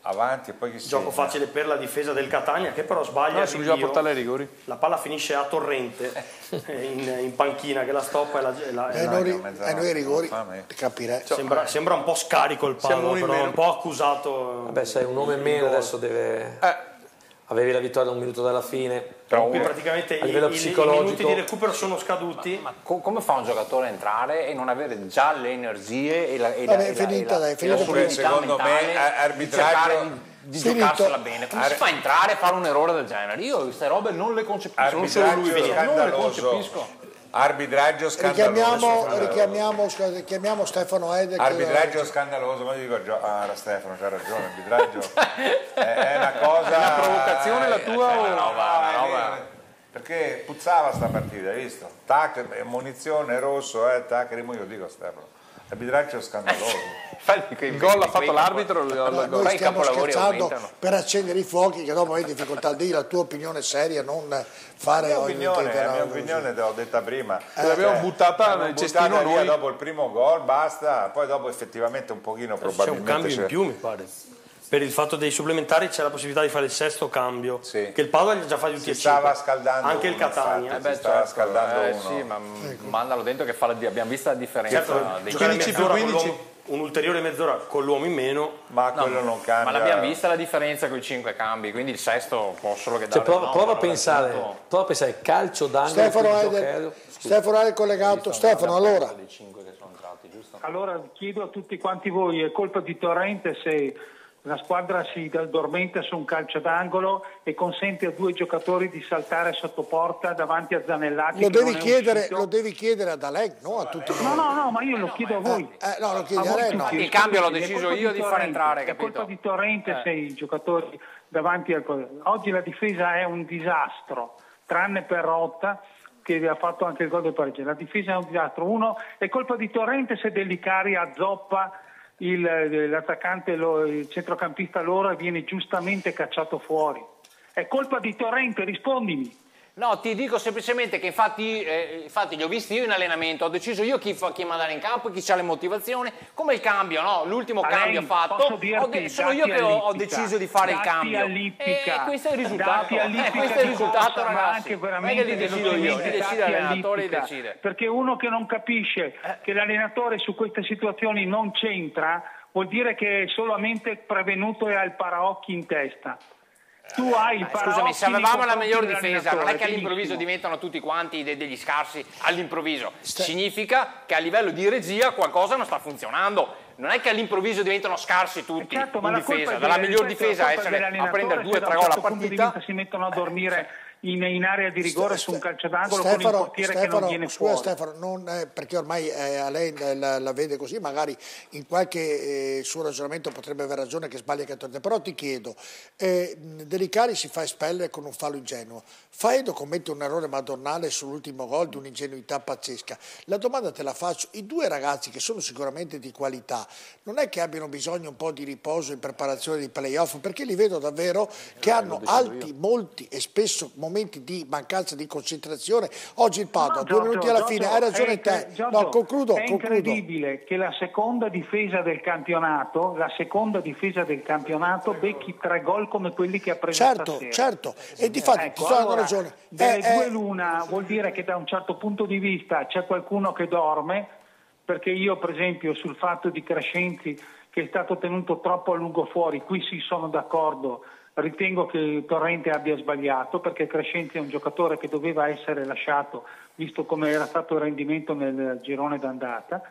avanti e poi chi Gioco segna? facile per la difesa del Catania, che però sbaglia. No, si bisogna portare ai rigori. La palla finisce a Torrente in, in panchina che la stoppa e la, e la, E la- noi, e noi i rigori capirei. Sembra, sembra un po' scarico il Siamo Padova, uno in però meno. un po' accusato. Vabbè, sai, un uomo in meno adesso deve... Eh. Avevi la vittoria un minuto dalla fine. Però qui praticamente a i, livello i- i psicologico... minuti di recupero sono scaduti. Ma co- come fa un giocatore a entrare e non avere già le energie e la, e la, Vabbè, e la- finita, e la- dai, e finita la perché solidità secondo me, mentale a- di arbitraggio- cercare di, di Finito. giocarsela bene? Come si fa a entrare e fare un errore del genere? Io queste robe non le concepisco, non solo lui, Arbitraggio vedi, non le scandaloso. concepisco. Arbitraggio scandaloso. Richiamiamo, richiamiamo, scusa, chiamiamo Stefano Ede. che- Arbitraggio scandaloso, ma io dico, Gio- ah, era Stefano, c'ha ragione, arbitraggio è, è una cosa... È una provocazione la tua è o- una roba, una è roba- vero, perché puzzava sta partita, hai visto? Tac, munizione, rosso, eh, tac, io dico Stefano, arbitraggio scandaloso. Il gol l'ha fatto l'arbitro. No, noi stiamo scherzando per accendere i fuochi che dopo hai difficoltà di la tua opinione seria, non fare La mia ogni opinione, intera- la mia opinione te l'ho detta prima. Eh, l'abbiamo buttata l'abbiamo nel buttata cestino via noi. dopo il primo gol, basta, poi dopo effettivamente un pochino C'è un probabilmente cambio in più, mi pare. Per il fatto dei supplementari c'è la possibilità di fare il sesto cambio, Sì. che il Padova gli ha già fatti tutti Si e cinque. stava scaldando Anche il uno, Catania. infatti. Eh beh, Si stava certo, scaldando eh, uno. sì, ma mandalo dentro che fa la, abbiamo visto la differenza Certo, dei giocare quindici mezz'ora più con quindici. l'uomo- un'ulteriore mezz'ora con l'uomo in meno. Ma No, quello non cambia. Ma l'abbiamo vista la differenza con i cinque cambi, quindi il sesto può solo che Cioè, dare prova, no, prova a però pensare, raggiunto- prova a pensare calcio d'angolo, Stefano quindi Ede, giocherello. Stefano Ede collegato. Stefano, allora. dei cinque che sono entrati, giusto? Allora chiedo a tutti quanti voi, è colpa di Torrente se la squadra si addormenta su un calcio d'angolo e consente a due giocatori di saltare sotto porta davanti a Zanellati? Lo che devi, non è chiedere, uscito? lo devi chiedere ad Alec, no a tutti No, noi. no, no, ma io lo chiedo a voi. Eh, no, lo chiedi A a voi lei, no. tutti. Il cambio l'ho È deciso colpa io di far Torrente, entrare, È capito? colpa di Torrente Eh. se i giocatori davanti al... Oggi la difesa è un disastro, tranne per Rotta che ha fatto anche il gol del pareggio. La difesa è un disastro. Uno, è colpa di Torrente se Dellicari azzoppa il, l'attaccante, lo- il centrocampista loro e viene giustamente cacciato fuori. È colpa di Torrente, rispondimi. No, ti dico semplicemente che infatti, eh, infatti li ho visti io in allenamento, ho deciso io chi, fa, chi mandare in campo, chi ha le motivazioni, come il cambio, no? L'ultimo Alain, cambio fatto, posso dirti, ho de- sono io dati che ho, ho all'ippica, deciso di fare il dati cambio. all'ippica, E questo è il risultato, dati eh, all'ippica questo è il di risultato, corsa, ma ragazzi. anche Non è veramente che li decido io, li velocemente, decide dati l'allenatore, li all'ippica. decide. Perché uno che non capisce che l'allenatore su queste situazioni non c'entra, vuol dire che è solamente prevenuto e ha il paraocchi in testa. Tu hai il Eh, paraocchi Scusami, se nei avevamo la confronti miglior difesa, non è dell'allenatore, che all'improvviso benissimo. diventano tutti quanti de- degli scarsi all'improvviso. Significa che a livello di regia qualcosa non sta funzionando. Non è che all'improvviso diventano scarsi tutti Certo, ma in la colpa difesa. è Dalla del- miglior ripeto, la difesa a, colpa è essere, a dell'allenatore prendere se due o da tre un gol a certo punto di partita. vista si mettono a dormire in, in area di rigore su un calcio d'angolo con il Stefano, portiere che Stefano, non viene scusa fuori. Stefano, non, eh, perché ormai eh, a lei eh, la, la vede così, magari in qualche eh, suo ragionamento potrebbe aver ragione che sbaglia che torna, però ti chiedo, eh, Dellicari si fa espellere con un fallo ingenuo, Faedo commette un errore madornale sull'ultimo gol di un'ingenuità pazzesca, la domanda te la faccio, i due ragazzi che sono sicuramente di qualità, non è che abbiano bisogno un po' di riposo in preparazione dei playoff, perché li vedo davvero che hanno alti, molti e spesso momenti di mancanza di concentrazione. Oggi il Padova, No, due Giorgio, minuti alla Giorgio, fine, hai ragione è te. incre- Giorgio, No, concludo, è concludo. incredibile che la seconda difesa del campionato, la seconda difesa del campionato becchi tre gol come quelli che ha preso Certo, stasera. certo, e di fatto Ecco, ti sto dando allora, ragione. Delle Eh, due eh, l'una vuol dire che da un certo punto di vista c'è qualcuno che dorme, perché io per esempio sul fatto di Crescenzi che è stato tenuto troppo a lungo fuori, qui sì sono d'accordo, ritengo che Torrente abbia sbagliato perché Crescenzi è un giocatore che doveva essere lasciato visto come era stato il rendimento nel girone d'andata.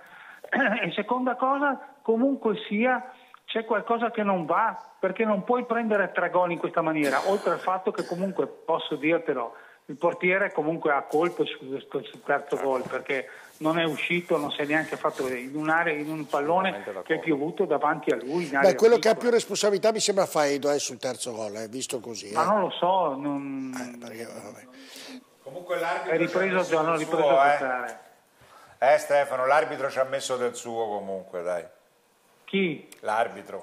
E seconda cosa, comunque sia, c'è qualcosa che non va, perché non puoi prendere tre gol in questa maniera, oltre al fatto che comunque, posso dirtelo, il portiere comunque ha colpe sul, sul terzo gol, perché non è uscito, non si è neanche fatto in un'area, in un pallone che è piovuto davanti a lui. In area beh, quello che ha piccola. più responsabilità mi sembra Faedo eh, sul terzo gol, eh, visto così. Ma eh. non lo so, non... Eh, perché, vabbè. Comunque l'arbitro è ripreso, ci ha messo hanno del ripreso suo, a eh. giocare. Eh Stefano, l'arbitro ci ha messo del suo comunque, dai. Chi? L'arbitro.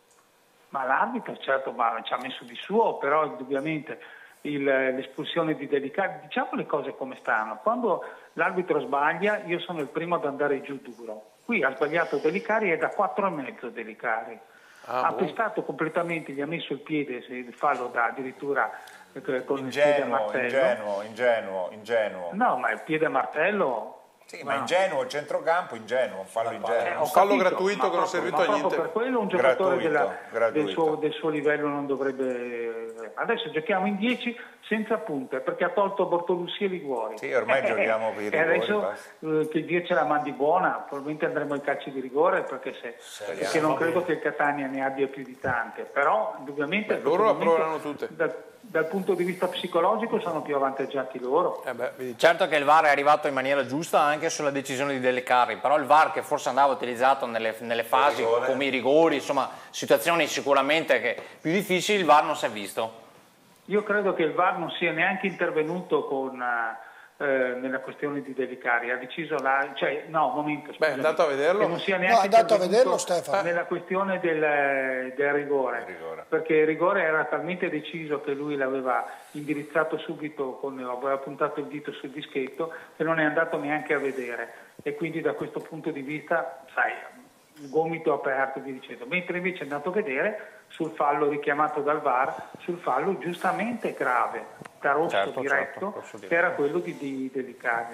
Ma l'arbitro certo ma ci ha messo di suo, però indubbiamente il, l'espulsione di Dellicari, diciamo le cose come stanno, quando l'arbitro sbaglia io sono il primo ad andare giù duro, qui ha sbagliato Dellicari e da quattro e mezzo Dellicari, Ah, ha boh. pestato completamente, gli ha messo il piede, se il fallo da addirittura eh, con il piede a Ingenuo, martello. ingenuo, ingenuo, ingenuo. No, ma il piede a martello... Sì, ma ingenuo, centrocampo, ingenuo, un fallo ingenuo. Ho fallo capito, gratuito ma che non è proprio- servito ma a proprio niente. Per quello un giocatore Gratuito, della- del, gratuito. suo, del suo livello non dovrebbe... Adesso giochiamo in dieci senza punte perché ha tolto Bortolussi e Liguori. Sì, ormai giochiamo per i E rigori, adesso basta. eh, che Dio ce la mandi buona, probabilmente andremo ai calci di rigore perché, se, perché non credo che il Catania ne abbia più di tante. Però indubbiamente Beh, in questo loro la momento, proveranno tutte. Dal, dal punto di vista psicologico sono più avvantaggiati loro. Eh beh, vedi. Certo che il V A R è arrivato in maniera giusta anche sulla decisione di Dele Carri, però il V A R che forse andava utilizzato nelle, nelle fasi come i rigori, insomma situazioni sicuramente che più difficili, il V A R non si è visto. Io credo che il V A R non sia neanche intervenuto con, eh, nella questione di Dele Carri, ha deciso la, cioè no, momento, Beh, è andato a vederlo? che non sia No, neanche è andato a intervenuto vederlo, Stefano. nella questione del, del rigore, rigore. perché il rigore era talmente deciso che lui l'aveva indirizzato subito, con, aveva puntato il dito sul dischetto, che non è andato neanche a vedere, e quindi da questo punto di vista, sai, gomito aperto, vi dicendo, mentre invece è andato a vedere sul fallo richiamato dal V A R, sul fallo giustamente grave, da rosso Certo, diretto, certo, rosso diretto. che era quello di, di Dele Carri.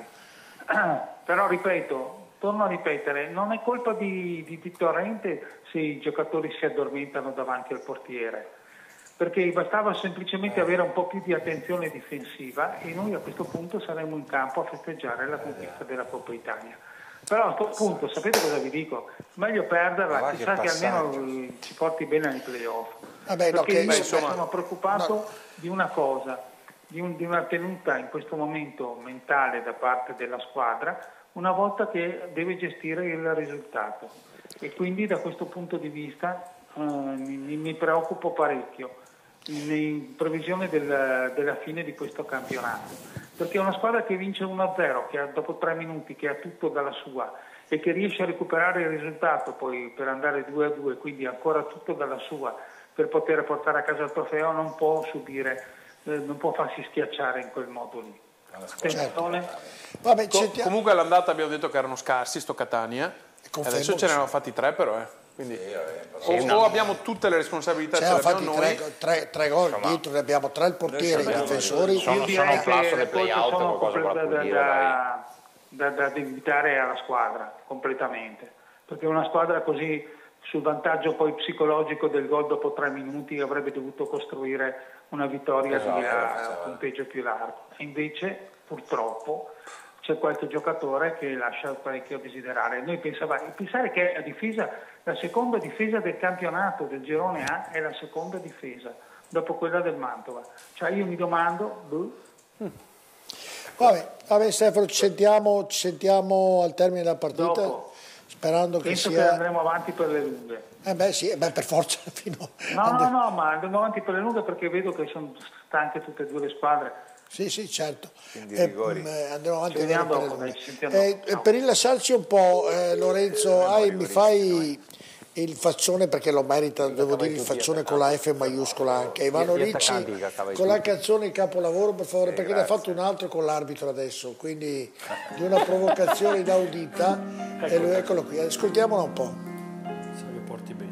Però ripeto, torno a ripetere, non è colpa di, di, di Torrente se i giocatori si addormentano davanti al portiere, perché bastava semplicemente avere un po' più di attenzione difensiva e noi a questo punto saremmo in campo a festeggiare la conquista della Coppa Italia. Però a questo punto, sapete cosa vi dico? Meglio perderla, Ma chissà che che almeno passaggio. eh, ci porti bene ai playoff. Vabbè, no, Perché che- io beh, insomma, sono preoccupato no. di una cosa, di, un- di una tenuta in questo momento mentale da parte della squadra, una volta che deve gestire il risultato. E quindi da questo punto di vista eh, mi, mi preoccupo parecchio in, in previsione del- della fine di questo campionato. Perché una squadra che vince uno a zero, che ha, dopo tre minuti, che ha tutto dalla sua e che riesce a recuperare il risultato poi per andare due a due, quindi ancora tutto dalla sua, per poter portare a casa il trofeo, non può subire, eh, non può farsi schiacciare in quel modo lì. Attenzione. Vabbè, Co- sentiamo- comunque all'andata abbiamo detto che erano scarsi sto Catania, confermo adesso che ce ne sì. hanno fatti tre però, eh. Quindi, o, no. o abbiamo tutte le responsabilità, Ci ce hanno l'abbiamo fatti noi, tre, tre, tre gol dietro, ne abbiamo tre il portiere, i difensori. Sono- Io direi sono un classo che del le colpe play-out, sono qualcosa comple- con la da, pulire, dai. da, da, da debitare alla squadra completamente, perché una squadra così sul vantaggio poi psicologico del gol dopo tre minuti avrebbe dovuto costruire una vittoria Esatto, di a faceva. punteggio più largo, e invece purtroppo c'è qualche giocatore che lascia parecchio a desiderare. Noi pensavamo, pensare che la difesa, la seconda difesa del campionato del girone A è la seconda difesa dopo quella del Mantova, cioè io mi domando boh, Vabbè, vabbè, Stefano, ci sentiamo, ci sentiamo al termine della partita, dopo. sperando che Penso che sia... andremo avanti per le lunghe. Eh beh sì, eh beh, per forza fino No, no, no, ma andremo avanti per le lunghe perché vedo che sono stanche tutte e due le squadre. Sì, sì, certo. Quindi Eh, rigori. mh, eh, andremo avanti Ci a vedere vediamo per le dopo, lunghe. dai, ci sentiamo Eh, dopo. Ciao. per rilassarci un po', eh, Lorenzo, hai- mi fai il faccione, perché lo merita, devo dire il faccione con la F maiuscola anche. Ivano Gli Ricci attaccanti che stava con la canzone Il capolavoro, per favore, perché ne ha grazie. fatto un altro con l'arbitro adesso, quindi di una provocazione inaudita. E lui, eccolo qui, ascoltiamola un po'. Se lo porti bene.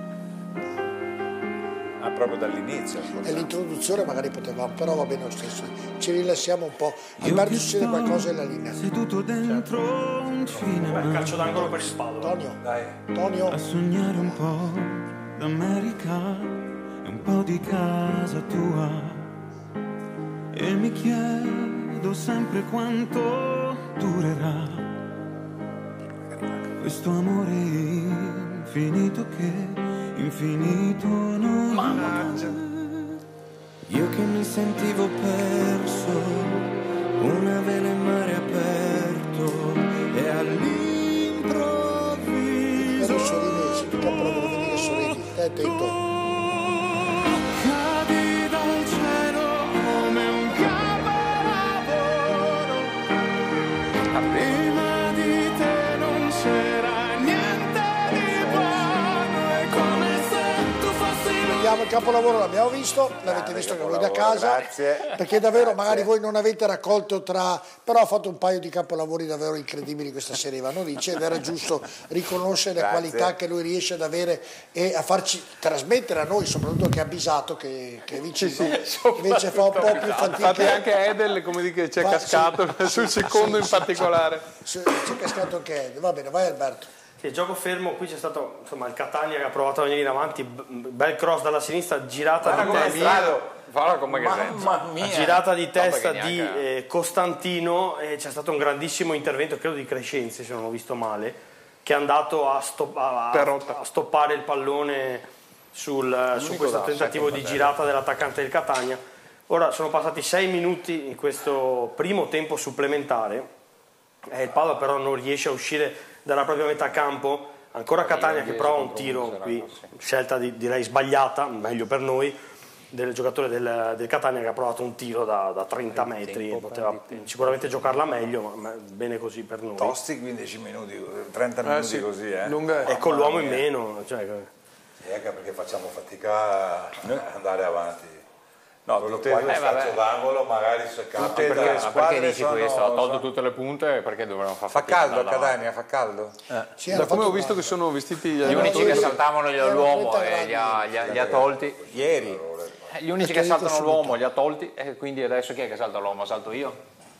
Ah, proprio dall'inizio. È l'introduzione, magari potevamo, però va bene lo stesso. Ci rilassiamo un po'. Alberto, succede qualcosa nella linea. Seduto dentro un cinema, Calcio d'angolo per il Padova. Tonio, Dai. Tonio, a sognare un po' d'America e un po' di casa tua. E mi chiedo sempre quanto durerà questo amore infinito che infinito non è. Io che mi sentivo perso, una vela in mare aperto, e all'improvviso Rossolini, si dica proprio di Rossolini, stai attento. cadi dal cielo come un capolavoro. Prima di te non c'era niente di buono, è come se tu fossi l'unico chiudiamo il capolavoro, l'abbiamo visto, l'avete visto anche voi da casa, grazie. perché davvero Grazie. magari voi non avete raccolto tra, però ha fatto un paio di capolavori davvero incredibili questa sera Ivanovic, ed era giusto riconoscere le Grazie. qualità che lui riesce ad avere e a farci trasmettere a noi, soprattutto che è avvisato, che, che è vicino, invece fa un po' più fatica. Infatti anche Edel, come dice, c'è Fa- cascato sì, sul sì, secondo sì, in sì, particolare. C'è cascato anche Ed. Va bene, vai Alberto. Sì, gioco fermo, qui c'è stato insomma, il Catania che ha provato a venire in avanti, b- bel cross dalla sinistra, girata di testa, Falla come che Mamma mia. girata di testa che di neanche- eh, Costantino, e c'è stato un grandissimo intervento, credo di Crescenzi se non ho visto male, che è andato a, stop- a- a stoppare il pallone sul, su questo da tentativo secco di per girata dell'attaccante del Catania. Ora sono passati sei minuti in questo primo tempo supplementare, e il Padova però non riesce a uscire dalla propria metà campo. Ancora Catania che prova un tiro qui, scelta di, direi sbagliata, meglio per noi, del giocatore del, del Catania che ha provato un tiro da, da trenta metri, poteva sicuramente giocarla meglio, ma, ma bene così per noi. Tosti quindici minuti, trenta minuti sì. così, eh. Lunga- E con l'uomo in meno, cioè, Sì, anche perché facciamo fatica a andare avanti. No, Quello tutte- poi eh, in vabbè. calcio d'angolo magari se Tutte capita. e due le Ma squadre perché dici sono- questo? Ha tolto sono- tutte le punte, perché dovremmo far Fa fatica caldo a ad andare Catania, fa caldo? Sì, Da hanno come fatto ho visto male. che sono vestiti gli Gli unici allenatori. che saltavano Erano l'uomo trenta e li ha, gradi. li ha- li ha tolti. Ieri. Eh, Gli unici che saltano l'uomo li ha tolti, e quindi adesso chi è che salta l'uomo? Salto io?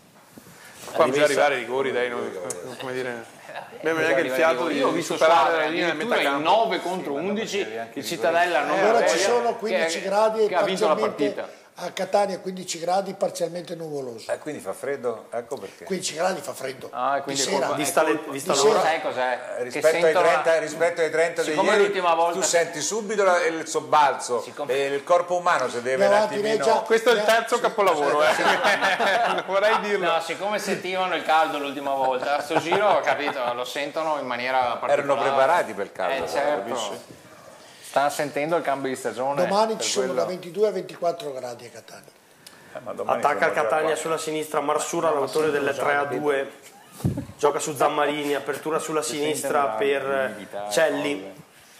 Qua bisogna arrivare ai rigori, dai, non- come dire. Abbiamo neanche il fiato di Io ho visto superare squadre la linea a metà addirittura in campo. nove contro undici, il Cittadella non Ora aveva ci voglia, sono quindici che- gradi e che ha vinto la parzialmente partita. a Catania quindici gradi parzialmente nuvoloso. Eh, quindi fa freddo, ecco perché. quindici gradi fa freddo. Ah, e quindi di è sera. colpa- di è stale- colpa- di di stalora. sera. Sai cos'è? Che Rispetto ai, sentono la- trenta, rispetto ai trenta di Siccome ieri, l'ultima volta- tu senti subito la- il sobbalzo, Siccome- e il corpo umano se deve un Andiamo avanti, lei attimino... già- Questo è il terzo capolavoro, eh. Non vorrei dirlo. No, siccome sentivano il caldo l'ultima volta, a sto giro ho capito, lo sentono in maniera particolare. Erano preparati per il caldo, Eh, certo. capisci? Stanno sentendo il cambio di stagione. Domani per ci sono quello. da ventidue a ventiquattro gradi a Catania. Eh, ma domani Attacca il siamo già Catania qua. sulla sinistra, Marsura l'autore del tre a due, gioca su Zammarini, apertura sulla sinistra per Celli,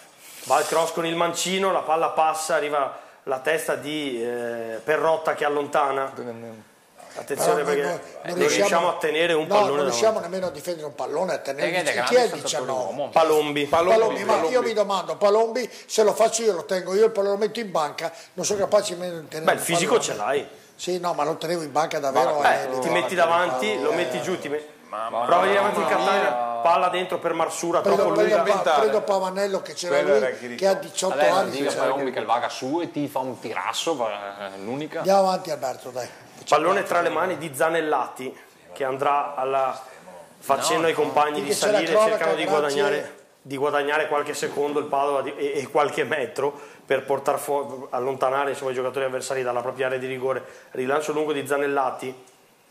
va al cross con il mancino, la palla passa, arriva la testa di eh, Perrotta che allontana. Attenzione Però perché noi non riusciamo a tenere un no, pallone non davanti. riusciamo nemmeno a difendere un pallone, a tenere Perché è chi grande è il saltatore diciannove? uomo. Palombi. Palombi, ma io mi domando, Palombi se lo faccio io lo tengo io, il pallone lo metto in banca, non sono capace di tenere Beh, il un fisico pallone. ce l'hai. Sì, no, ma lo tenevo in banca davvero. Beh, eh, ti lo- metti davanti, lo metti giù, ti metti... prova di davanti il Catania, palla dentro per Marsura, Prendo, troppo lunga. prendo, Pa- prendo Pavanello che c'era Quello era lui, Chirico. che ha diciotto Adesso anni. dica cioè, Palombi che il vaga su e ti fa un tirasso, è l'unica. Andiamo avanti Alberto, dai. Pallone tra le mani di Zanellati che andrà alla facendo ai compagni di Perché c'è la salire, cronaca, cercano di grazie. guadagnare, di guadagnare qualche secondo il Padova di- e, e qualche metro per portar fu- allontanare insomma, i giocatori avversari dalla propria area di rigore. Rilancio lungo di Zanellati,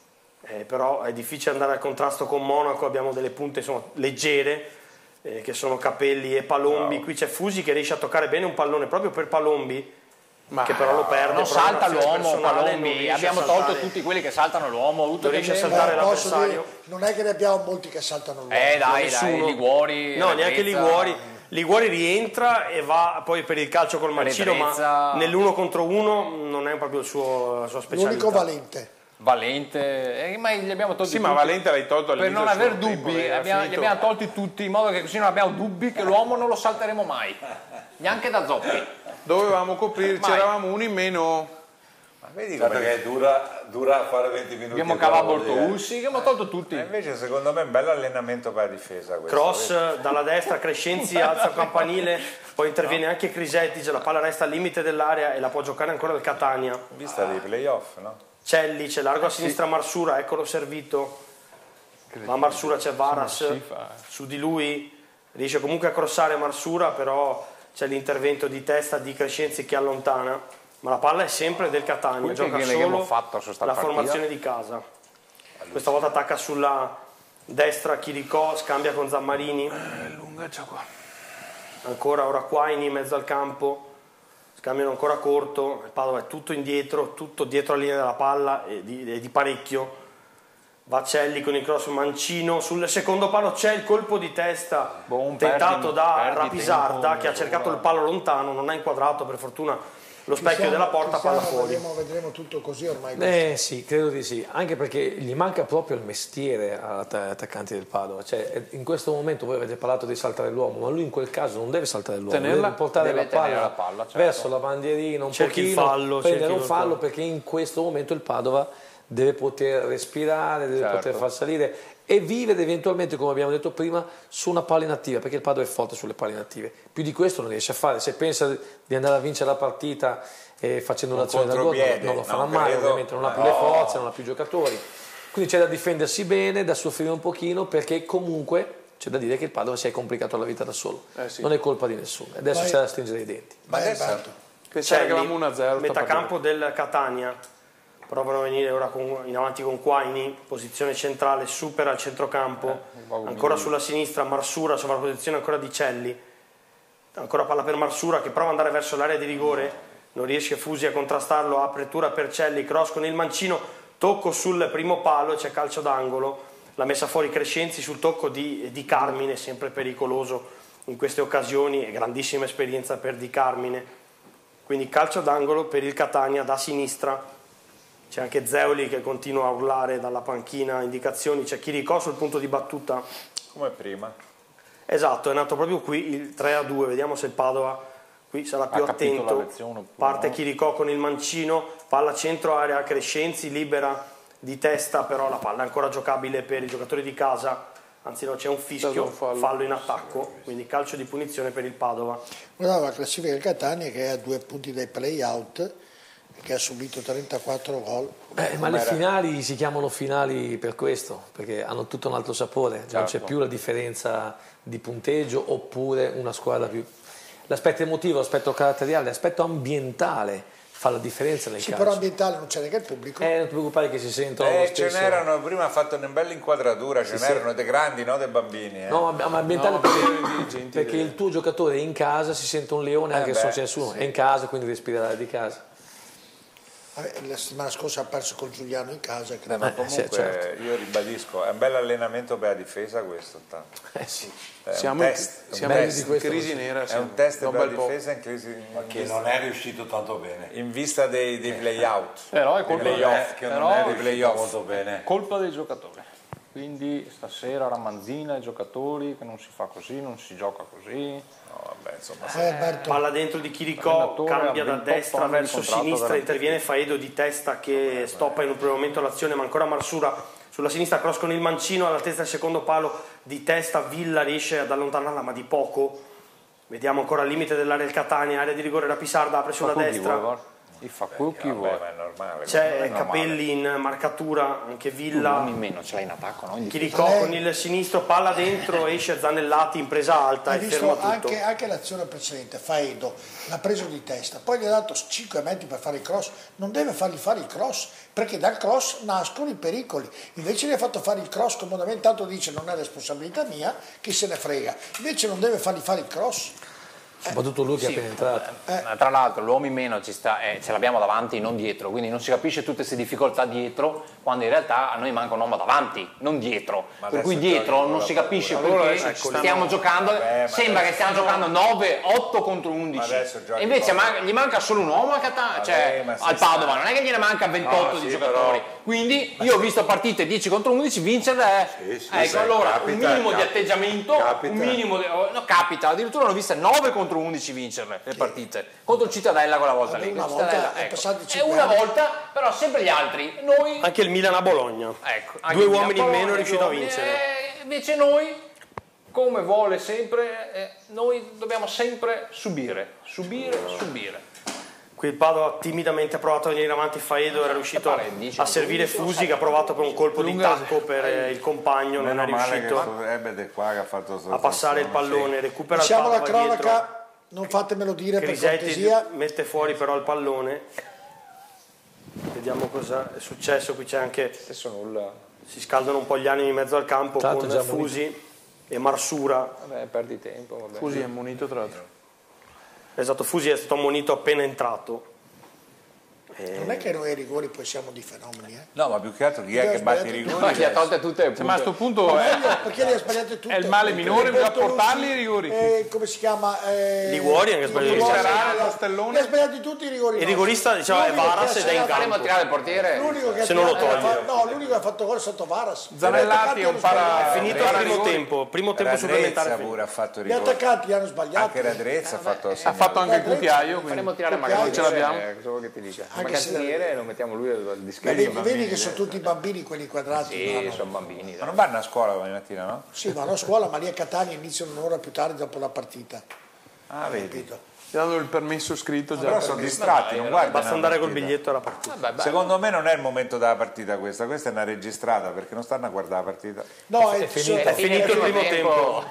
eh, però è difficile andare al contrasto con Monaco, abbiamo delle punte insomma, leggere eh, che sono Capelli e Palombi. Qui c'è Fusi che riesce a toccare bene un pallone proprio per Palombi, che però lo perde. Non per salta un'azione l'uomo, personale, non Palombi, riesce a abbiamo saltare. tolto tutti quelli che saltano l'uomo, avuto Non riesce a che- saltare Eh, posso l'avversario. dire, non è che ne abbiamo molti che saltano l'uomo. Eh dai, dai, Nessuno. Liguori. No, neanche Ragrezza. Liguori. Liguori rientra e va poi per il calcio col mancino, Ragrezza. ma nell'uno contro uno non è proprio il suo, la sua specialità. L'unico Valente. Valente, eh, ma gli abbiamo tolti Sì, tutti. ma Valente l'hai tolto per all'inizio non del aver secondo dubbi, tempo, era abbiamo, li finito. abbiamo tolti tutti in modo che così non abbiamo dubbi che l'uomo non lo salteremo mai, neanche da Zoppi. Dovevamo coprirci, Mai. eravamo uno in meno. Ma vedi Sai come... perché dura, dura fare venti minuti. Abbiamo e cavato dopo, eh. Bortoluzzi, che abbiamo tolto tutti. Ma invece secondo me è un bel allenamento per la difesa questo, Cross vedi? dalla destra, Crescenzi alza il campanile, poi interviene anche Crisetti, la palla resta al limite dell'area e la può giocare ancora il Catania. In vista dei playoff, no? Celli, c'è largo a sinistra Marsura, eccolo servito. Ma Marsura c'è Varas su di lui, riesce comunque a crossare Marsura, però c'è l'intervento di testa di Crescenzi che allontana, ma la palla è sempre del Catania, Quel gioca che abbiamo solo fatto su sta la partita. formazione di casa. Questa volta attacca sulla destra Chiricò, scambia con Zammarini, Lunga c'è qua. ancora ora Quaini in mezzo al campo, scambiano ancora corto, il Padova è tutto indietro, tutto dietro la linea della palla e di, e di parecchio. Vacelli con il cross mancino, sul secondo palo c'è il colpo di testa Buon, tentato perdi, da perdi Rapisarda tempo, che ha cercato il palo lontano, non ha inquadrato per fortuna lo specchio della porta, palla fuori. Vedremo, vedremo tutto così ormai. Eh sì, credo di sì, anche perché gli manca proprio il mestiere all'attaccante del Padova, cioè in questo momento voi avete parlato di saltare l'uomo, ma lui in quel caso non deve saltare l'uomo, Tenerla, deve portare deve la palla, tenere la palla, certo. verso la bandierina un Cerchi il pochino, fallo, prendere cerchi un il fallo fallo. perché in questo momento il Padova deve poter respirare, deve Certo. poter far salire e vivere eventualmente, come abbiamo detto prima, su una palla inattiva, perché il Padova è forte sulle palle inattive. Più di questo non riesce a fare. Se pensa di andare a vincere la partita eh, facendo Un un'azione da gol, non, contropiede, non lo farà no, mai, credo. ovviamente non ha più No. le forze, non ha più giocatori. Quindi c'è da difendersi bene, da soffrire un pochino, perché comunque c'è da dire che il Padova si è complicato la vita da solo. Eh sì. Non è colpa di nessuno. Adesso Vai. c'è da stringere i denti. Ma Beh, adesso Alberto. Pensare che Celli, avevamo uno a zero. metà campo del Catania, provano a venire ora con, in avanti con Quaini, posizione centrale, supera il centrocampo, ancora sulla sinistra Marsura, sovrapposizione ancora di Celli, ancora palla per Marsura che prova ad andare verso l'area di rigore, non riesce Fusi a contrastarlo, apertura per Celli, cross con il mancino, tocco sul primo palo, c'è calcio d'angolo, la messa fuori Crescenzi sul tocco di, di Carmine, sempre pericoloso in queste occasioni e grandissima esperienza per Di Carmine. Quindi calcio d'angolo per il Catania da sinistra, c'è anche Zeoli che continua a urlare dalla panchina indicazioni, c'è Chiricò sul punto di battuta. come prima. Esatto, è nato proprio qui il tre a due, vediamo se il Padova qui sarà più Ha capito la attento. lezione oppure Parte no. Chiricò con il mancino, palla centro area Crescenzi, libera di testa, però la palla è ancora giocabile per i giocatori di casa. Anzi no, c'è un fischio, un fallo. fallo in attacco, quindi calcio di punizione per il Padova. Guardavo la classifica del Catania che è a due punti dai play-out, che ha subito trentaquattro gol. Eh, ma le finali si chiamano finali per questo, perché hanno tutto un altro sapore, non c'è Certo. più la differenza di punteggio oppure una squadra più... L'aspetto emotivo, l'aspetto caratteriale, l'aspetto ambientale fa la differenza nel Sì, calcio. però ambientale non c'è neanche il pubblico. Eh, non ti preoccupare che si sentono Eh, lo ce stesso. n'erano, prima ha fatto una bella inquadratura, ce Sì, n'erano dei grandi, no dei bambini. Eh. No, ma ambientale No, perché, per i dirigenti perché del- il tuo giocatore è in casa, si sente un leone Eh anche se non beh, c'è nessuno, sì. è in casa, quindi respira l'aria di casa. Vabbè, la settimana scorsa ha perso con Giuliano in casa. Eh, Credo. ma Eh, comunque sì, certo. io ribadisco, è un bel allenamento per la difesa questo. Tanto. Eh sì. È Siamo un in- test, un siamo test. di questo crisi non si- nera. È siamo. un test Da un per la bel po'. difesa in, crisi, in, Ma che vista, non è riuscito tanto bene. in vista dei, dei play-out. Però è Dei colpa, Non play-off. è, che non però- è dei riuscito play-off. molto bene. colpa dei giocatori. Quindi stasera Ramanzina ai giocatori che non si fa così, non si gioca così. No, vabbè, insomma, Eh, Alberto, Palla dentro di Chiricò, Allenatore cambia a da ventotto destra anni di verso contratto sinistra, garantito. interviene Faedo di testa che stoppa in un primo momento l'azione, ma ancora Marsura sulla sinistra, cross con il mancino, all'altezza del secondo palo di testa, Villa riesce ad allontanarla ma di poco. Vediamo ancora al limite dell'area del Catania, area di rigore Rapisarda, apre sulla Fa quel chi destra. vuole, guarda. Il fa quel chi vabbè, vuole. ma è normale. C'è non è normale. Capelli in marcatura, anche Villa. Non in meno, ce l'hai in attacco, no? In difesa. Chiricò Lei- con il sinistro, palla dentro, esce Zanellati in presa alta hai e visto ferma tutto. anche, anche l'azione precedente, Faedo l'ha preso di testa, poi gli ha dato cinque metri per fare il cross, non deve fargli fare il cross, perché dal cross nascono i pericoli, invece gli ha fatto fare il cross comodamente, tanto dice non è responsabilità mia, chi se ne frega, invece non deve fargli fare il cross. Soprattutto lui che è appena entrato. Ma tra l'altro l'uomo in meno ci sta, eh, ce l'abbiamo davanti, non dietro, quindi non si capisce tutte queste difficoltà dietro, quando in realtà a noi manca un uomo davanti, non dietro. Ma Per cui adesso dietro giochi con non la si paura. capisce Allora perché adesso ci stiamo giocando, Vabbè, ma sembra che adesso- stiamo giocando nove otto contro undici. Ma adesso giochi E invece con- man- gli manca solo un uomo a Catania, Vabbè, cioè ma si al sta- Padova, non è che gliene manca ventotto No, di sì, giocatori. però- Quindi io ho visto partite dieci contro undici, vincerle è... Sì, sì, ecco, sì, allora capita, un minimo di cap- atteggiamento, capita. un minimo di... oh, no, capita, addirittura l'ho vista nove contro undici vincerle le partite. Contro il Cittadella quella volta lì. Una il volta Cittadella, è ecco. passato E cinque una anni. volta, però sempre gli altri. Noi, Anche il Milan a Bologna. ecco, anche Due il Milan uomini in Bologna, meno è riuscito a due uomini, vincere. eh, invece noi, come vuole sempre, eh, noi dobbiamo sempre subire, subire, subire. Qui il Padova timidamente ha provato a venire avanti, Faedo era riuscito pare dieci, a servire Fusi che ha provato con un colpo di tacco per eh, il compagno, non Meno è male che riuscito sto Ebede qua che ha fatto a passare il pallone, recupera il Diciamo la Padova dietro. cronaca, non fatemelo dire per Crisetti cortesia. mette fuori però il pallone. Vediamo cosa è successo, qui c'è anche, Stesso nulla. si scaldano un po' gli animi in mezzo al campo Tanto con già Fusi e Marsura. Vabbè, perdi tempo. Vabbè. Fusi è ammonito tra l'altro. Esatto, Fusi è stato ammonito appena entrato. Non è che noi ai rigori poi siamo di fenomeni, eh? No, ma più che altro chi è che batte i rigori? Chi ha tolte tutte Cioè, ma a questo punto è, perché li ha sbagliate tutte? è il male minore, bisogna portarli i rigori. Eh, come si chiama? Eh, Liguori anche sbagliato. Liguori, Castellone. Li ha sbagliati tutti i rigori. Il rigorista diceva è Varas ed è in Faremo campo. tirare il portiere. L'unico che Se non lo tirato- toglie. No, l'unico che ha fatto gol è stato Varas. Zanellati è un para... È finito il primo tempo, primo tempo supplementare. Radrezza pure ha fatto Gli rigori. attaccanti li hanno sbagliati. Anche Radrezza ha fatto Ha fatto anche il cucchiaio, quindi Faremo tirare Perché magari ce l'abbiamo. eh, cosa vuoi che ti dica? Anche Ma se- cantiere lo mettiamo lui al Ma dischetto. vedi, vedi che sono tutti bambini quelli quadrati. Sì, vanno- sono bambini. Ma dai. non vanno a scuola domani mattina, no? Sì, vanno a scuola, ma lì a Catania iniziano un'ora più tardi dopo la partita. Ah, vedi. Capito? gli hanno il permesso scritto già. Però sono distratti, non guardano. Basta la andare col partita. biglietto alla partita. Vabbè, beh, Secondo me non è il momento della partita questa, questa è una registrata perché non stanno a guardare la partita. No, è, finito, È finito il primo tempo.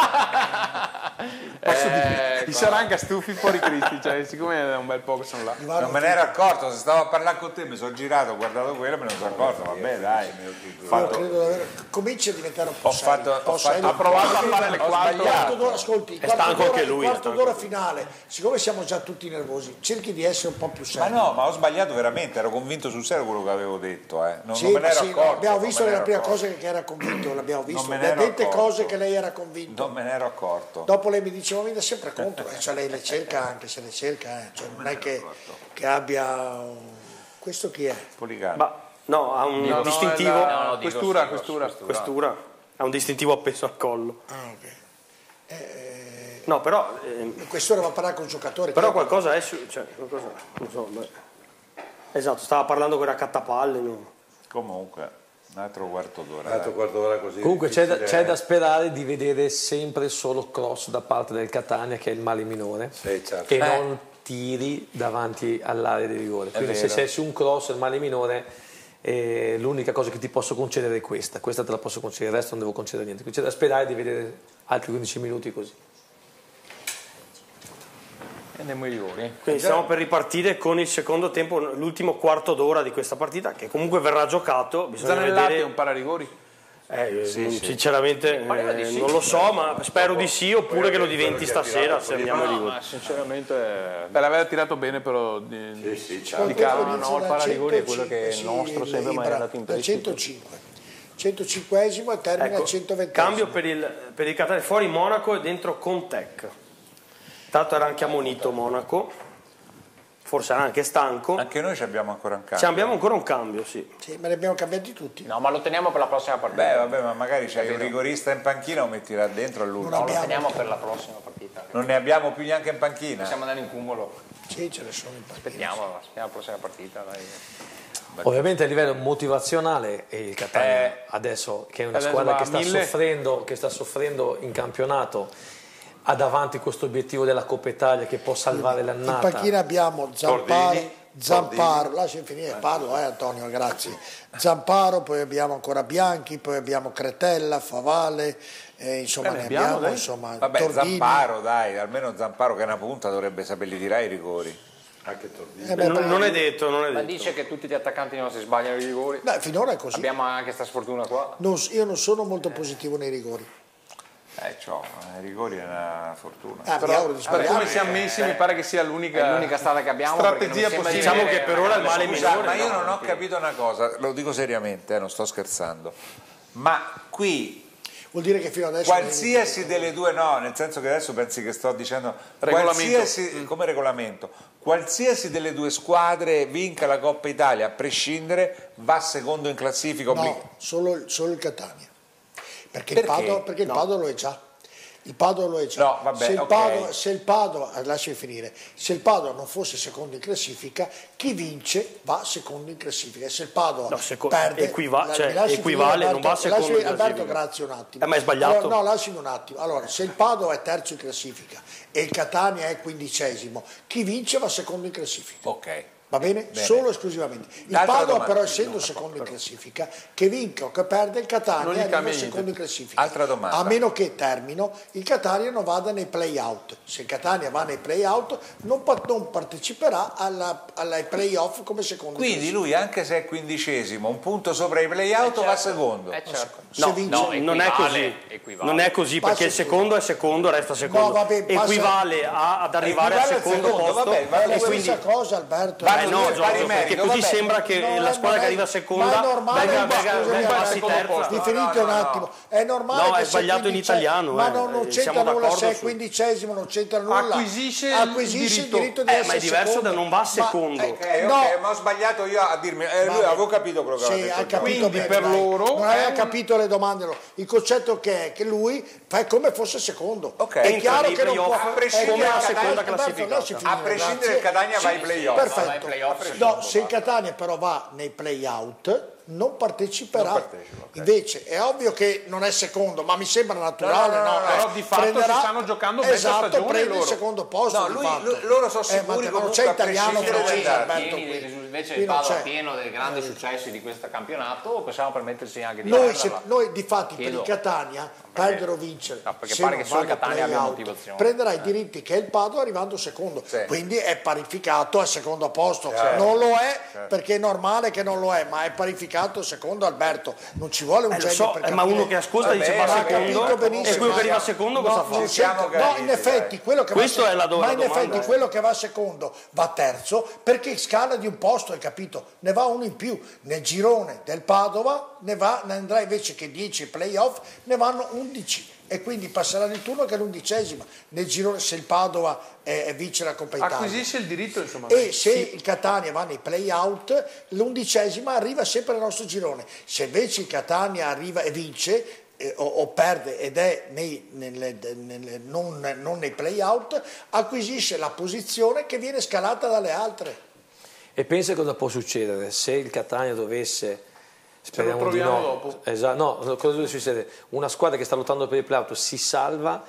Posso dire, Eh, i Saranga stufi fuori Cristi, cioè, siccome è un bel po' che sono là. Non me ne ero accorto, se stavo a parlare con te mi sono girato, ho guardato quello e me ne sono accorto, vabbè dai. Io Fatto- credo davvero, comincia a diventare un po' Ho serio, fatto- un po' ho fatto- serio. ha provato a fare le Ho quattro. sbagliato. Quarto d'ora, ascolti, il È quarto stanco d'ora- anche lui, il è quarto stanco. d'ora finale, siccome siamo già tutti nervosi, cerchi di essere un po' più Ma serio. no, ma ho sbagliato veramente, ero convinto sul serio quello che avevo detto, eh. non, Sì, non me ne ma ero sì, accorto. abbiamo non visto me ne nella ero prima accorto. cosa che era convinto, l'abbiamo visto, me ne le ha ero dette accorto. cose che lei era convinto. Non me ne ero accorto. Dopo lei mi diceva, mi dà sempre contro, eh, cioè lei le cerca anche se le cerca, eh, cioè non è che, che abbia... Questo chi è? Poligano. Ma no, ha un No, no, distintivo. è la- No, no, dico questura, sì, questura. Questura. Ha un distintivo appeso al collo. Ah, ok. Eh, No, però. eh, quest'ora va a parlare con il giocatore. però che- qualcosa è. su- Cioè, qualcosa, non so, beh. Esatto, stava parlando con la cattapalle. No? Comunque, un altro quarto d'ora. Un altro dai. quarto d'ora così. Comunque c'è da, difficile. c'è da sperare di vedere sempre solo cross da parte del Catania, che è il male minore, Sì, certo. e Eh. non tiri davanti all'area di rigore. Quindi se vero. sei su un cross, il male minore, eh, l'unica cosa che ti posso concedere è questa. Questa te la posso concedere, il resto non devo concedere niente. Quindi c'è da sperare di vedere altri quindici minuti così. E andiamo ai rigori. Quindi stiamo per ripartire con il secondo tempo, l'ultimo quarto d'ora di questa partita, che comunque verrà giocato. Bisogna Zanellati vedere. è un pararigori. Eh, sinceramente eh, non lo so, ma spero di sì, oppure che lo diventi stasera se andiamo ai rigori. Ma sinceramente Beh, l'aveva tirato bene però di, Sì, sì, di certo. calo. no, Inizia il dal pararigori è quello centocinque, che sì, il nostro il- sempre il mai bra- andato in dal prestito. centocinque. centocinquesimo e termina Ecco, al centoventi. cambio per il, per il Catania, fuori Monaco e dentro Contec. Tanto era anche ammonito Monaco, forse era anche stanco. Anche noi ci abbiamo ancora un cambio. Ci abbiamo ancora un cambio, sì. Sì, ma li abbiamo cambiati tutti. No, ma lo teniamo per la prossima partita. Beh, vabbè, ma magari c'hai un rigorista in panchina o metti là dentro all'ultimo. No, lo abbiamo. teniamo per la prossima partita. Non ne abbiamo più neanche in panchina. Possiamo andare in cumulo. Sì, ce ne sono in panchina. Aspettiamo, aspettiamo la prossima partita. Dai. Ovviamente a livello motivazionale il Catania Eh, adesso, che è una adesso squadra va che a sta, mille. soffrendo, che sta soffrendo in campionato, ha davanti questo obiettivo della Coppa Italia che può salvare In l'annata. panchina abbiamo Zamparo, Cordini, Zamparo, lascia finire, parlo eh Antonio, grazie. Zamparo, poi abbiamo ancora Bianchi, poi abbiamo Cretella, Favale, eh, insomma Beh, ne ne abbiamo, abbiamo, dai. insomma, Vabbè, Tordini. Zamparo, dai, almeno Zamparo che è una punta dovrebbe saperli tirare i rigori. Anche Tordini. Eh, beh, Non, non è detto, non è Ma detto. dice che tutti gli attaccanti nostri sbagliano i rigori. Beh, finora è così. Abbiamo anche questa sfortuna qua. Non- io non sono molto positivo nei rigori. Eh, c'ho, i rigori è una fortuna. Ah, mi Però, auguro di per sbagliare. come siamo messi mi pare che sia l'unica, È l'unica strada che abbiamo, perché non strategia mi sembra di possibile. Diciamo che per ora il male Scusa, minore. ma io no. non ho capito una cosa, lo dico seriamente, eh, non sto scherzando. Ma qui Vuol dire che fino adesso... qualsiasi delle due, no, nel senso che adesso pensi che sto dicendo Regolamento. qualsiasi, come regolamento, qualsiasi delle due squadre vinca la Coppa Italia, a prescindere, va secondo in classifica. obblig- No, solo, solo il Catania. Perché, Perché? il Padova, perché il Padova lo è già. Il Padova lo è già. No, vabbè, se, il ok. Padova, se il Padova, eh, lasci finire, se il Padova non fosse secondo in classifica, chi vince va secondo in classifica. E se il Padova No, seco- perde, equiva- la- cioè, mi lasci equivale, finire, non va Alberto, secondo lasci- in Alberto, classifica. grazie un attimo. Eh, ma è sbagliato. Allora, no, lasciami un attimo. Allora, se il Padova è terzo in classifica e il Catania è quindicesimo, chi vince va secondo in classifica. Ok. Va bene? Bene. Solo esclusivamente. Il L'altra Padova domanda. però essendo secondo in classifica, che vinca o che perde il Non Catania gli arriva cambia niente. secondo in classifica. Altra domanda. A meno che termino il Catania non vada nei play-out. Se il Catania va nei play-out non, pa- non parteciperà alla, alla play-off come secondo in Quindi classifica. lui, anche se è quindicesimo, un punto sopra i play-out, va secondo. Eh certo. Se No, vince- no, non è così. equivale, equivale. Non è così perché il Passa- secondo è secondo, resta secondo. No, vabbè, passa- Equivale a- ad arrivare Equivale al al secondo secondo, posto vabbè, va È la e quindi stessa cosa, Alberto. Va Eh no, Giorgio, perché così sembra che la squadra che arriva seconda venga passi terza. Vi finite un attimo, è normale no, che è sbagliato in italiano, ma eh. non, non c'entra nulla se è quindicesimo, non c'entra nulla. Acquisisce, Acquisisce il diritto di eh, essere ma è diverso secondo. da non va secondo. Ma, eh, no, okay, ma ho sbagliato io a dirmi, eh, lui avevo capito quello che sì, aveva detto. Ha capito Quindi bene, per dai. loro non aveva un... capito le domande. No. Il concetto che è che lui fa come fosse secondo. Okay. È chiaro che non può a prescindere come la seconda classificata. A prescindere il Catania va ai playoff. Perfetto. Vai ai playoff, no, se il Catania però va nei play-out non parteciperà. Non partecipa, okay. Invece è ovvio che non è secondo, ma mi sembra naturale. No, no, no, no, no. Però di fatto prenderà, si stanno giocando mezza esatto, stagione prende loro. il secondo posto. No, di lui, fatto. lui, loro sono eh, sicuri ma comunque non c'è a italiano prescindere francese. dai Alberto, Pieni qui. dei risu- invece Qui il non Padova c'è. pieno dei grandi successi di questo campionato, possiamo permettersi anche di Noi, se, perderla. noi di fatti per Chiedo. il Catania perdere o vincere, No, perché se pare non che solo va il Catania nei abbia play-out, motivazione. prenderà Eh. i diritti che è il Padova arrivando secondo, Sì. quindi è parificato al secondo posto. Certo. Non lo è Certo. perché è normale che non lo è, ma è parificato secondo Alberto. Non ci vuole un Eh, lo genio so, per eh, ma capire. uno che ascolta Vabbè, dice va ma ha secondo capito benissimo, e quello che ma- arriva secondo No, cosa non fa? Ci siamo c'entra- no, capiti, in effetti dai. quello che Questo va è la do- ma la in domanda, effetti eh. quello che va secondo va terzo perché scala di un posto, hai capito? Ne va uno in più. Nel girone del Padova ne, va, ne andrà invece che dieci playoff, ne vanno undici. E quindi passerà il turno che è l'undicesima nel girone se il Padova è, è vince la Coppa Italia. Acquisisce il diritto, insomma. E se il Catania va nei play-out, l'undicesima arriva sempre al nostro girone. Se invece il Catania arriva e vince eh, o, o perde ed è nei, nelle, nelle, non, non nei play-out, acquisisce la posizione che viene scalata dalle altre. E pensa cosa può succedere se il Catania dovesse... Speriamo lo di troviamo no. dopo. Esatto, no, cosa deve succedere? Una squadra che sta lottando per il play-out si salva,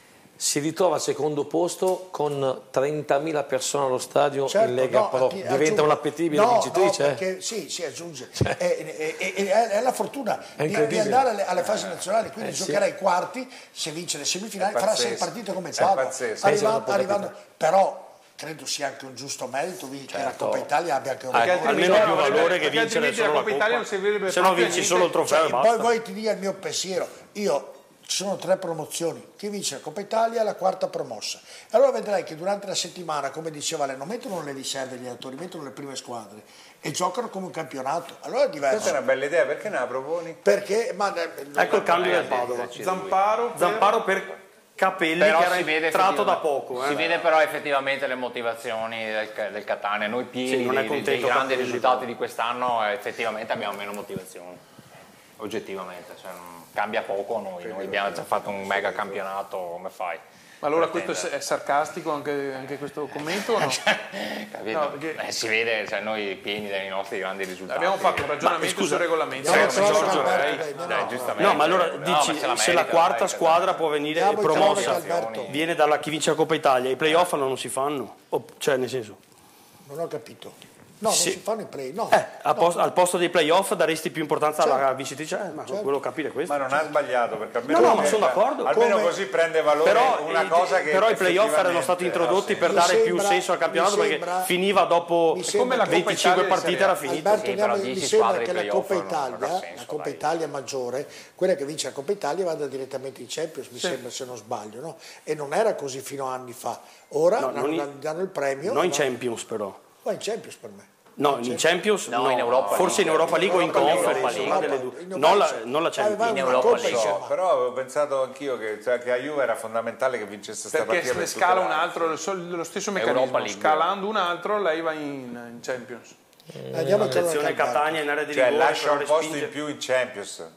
si ritrova al secondo posto con trentamila persone allo stadio Certo, in Lega no, Pro. aggi- Diventa aggiungo- un'appetibile no, vincitrice? No, eh? perché sì, si aggiunge. È, è- è- è- è la fortuna È di, di incredibile. andare alle, alle fasi nazionali, quindi Eh, sì. giocherà ai quarti, se vince le semifinali, È farà sei pazzesco. partite come il È Padova. pazzesco. Arrivando, Pensa che non arrivando, però credo sia anche un giusto merito vi- che la Certo. Coppa Italia abbia anche un Ah, valore. almeno più valore che perché vincere altrimenti solo la la Coppa Italia non Coppa. servirebbe Se no proprio a vinci niente. solo il trofeo e Poi, basta. poi ti dica il mio pensiero, io ci sono tre promozioni, chi vince la Coppa Italia è la quarta promossa. Allora vedrai che durante la settimana, come diceva lei, non mettono le riserve gli allenatori, mettono le prime squadre e giocano come un campionato. Allora è diverso. Questa è una bella idea, perché non la proponi? Perché? Ma, Ecco il cambio del Padova. Zamparo, Zamparo per Capelli Però che era si vede entrato da effettivamente- poco. Si eh. vede però effettivamente le motivazioni del, del Catania. Noi pieni Sì, non è dei, dei contento grandi Capelli, risultati però. di quest'anno eh, effettivamente abbiamo meno motivazioni. Oggettivamente, cioè, non- cambia poco a noi. Noi abbiamo già fatto un mega campionato, come fai? Ma allora Per questo attendere? è sarcastico anche, anche questo commento o no? Capito? No, perché- Eh, si vede, cioè, noi pieni dei nostri grandi risultati. Abbiamo fatto un ragionamento Ma, scusa, sul regolamento. Andiamo Sì, a trovare Giorgio, Alberto, dai. dai, no, Dai, no, giustamente. No, ma allora No, dici ma se la se la merita, quarta dai, squadra può venire Andiamo in promossa, cronaca, Alberto. viene dalla chi vince la Coppa Italia, i playoff non si fanno, O- cioè nel senso, non ho capito. No, Sì. non si fanno i play, no. eh, a no. pos- al posto dei playoff daresti più importanza alla Certo. vincitrice, eh, ma Certo. volevo capire questo. Ma non ha sbagliato, perché almeno, No, no, ma così- sono d'accordo. almeno Come- così prende valore Però, una i- cosa che però i playoff erano stati effettivamente introdotti ha per Mi dare più sembra- senso al campionato mi perché sembra- finiva dopo mi sembra la Coppa venticinque Italia partite seria. era finita. Alberto, Sì, andiamo- però mi dieci sembra squadre che la playoff Coppa non- non Italia, ha senso, la Coppa dai. Italia maggiore, quella che vince la Coppa Italia vada direttamente in Champions, mi sembra se non sbaglio, no? E non era così fino a anni fa. Ora No, danno, non in- danno il premio. Non in ma- Champions però. ma in Champions per me. No, in Champions No, no, in Europa forse in League. Europa League o in Europa League, Conference, Europa una League. delle due. In Non la, Europa non la League. Champions. In In Europa Europa League. League. So, però avevo pensato anch'io che, cioè, che a Juve era fondamentale che vincesse questa Perché partita se per scala un tutelare. altro, lo so- lo stesso Europa meccanismo, League. scalando un altro lei va in, in Champions. Andiamo a Attenzione tornare a Catania in area di Cioè rigore, lascia però un posto respinge. in più in Champions.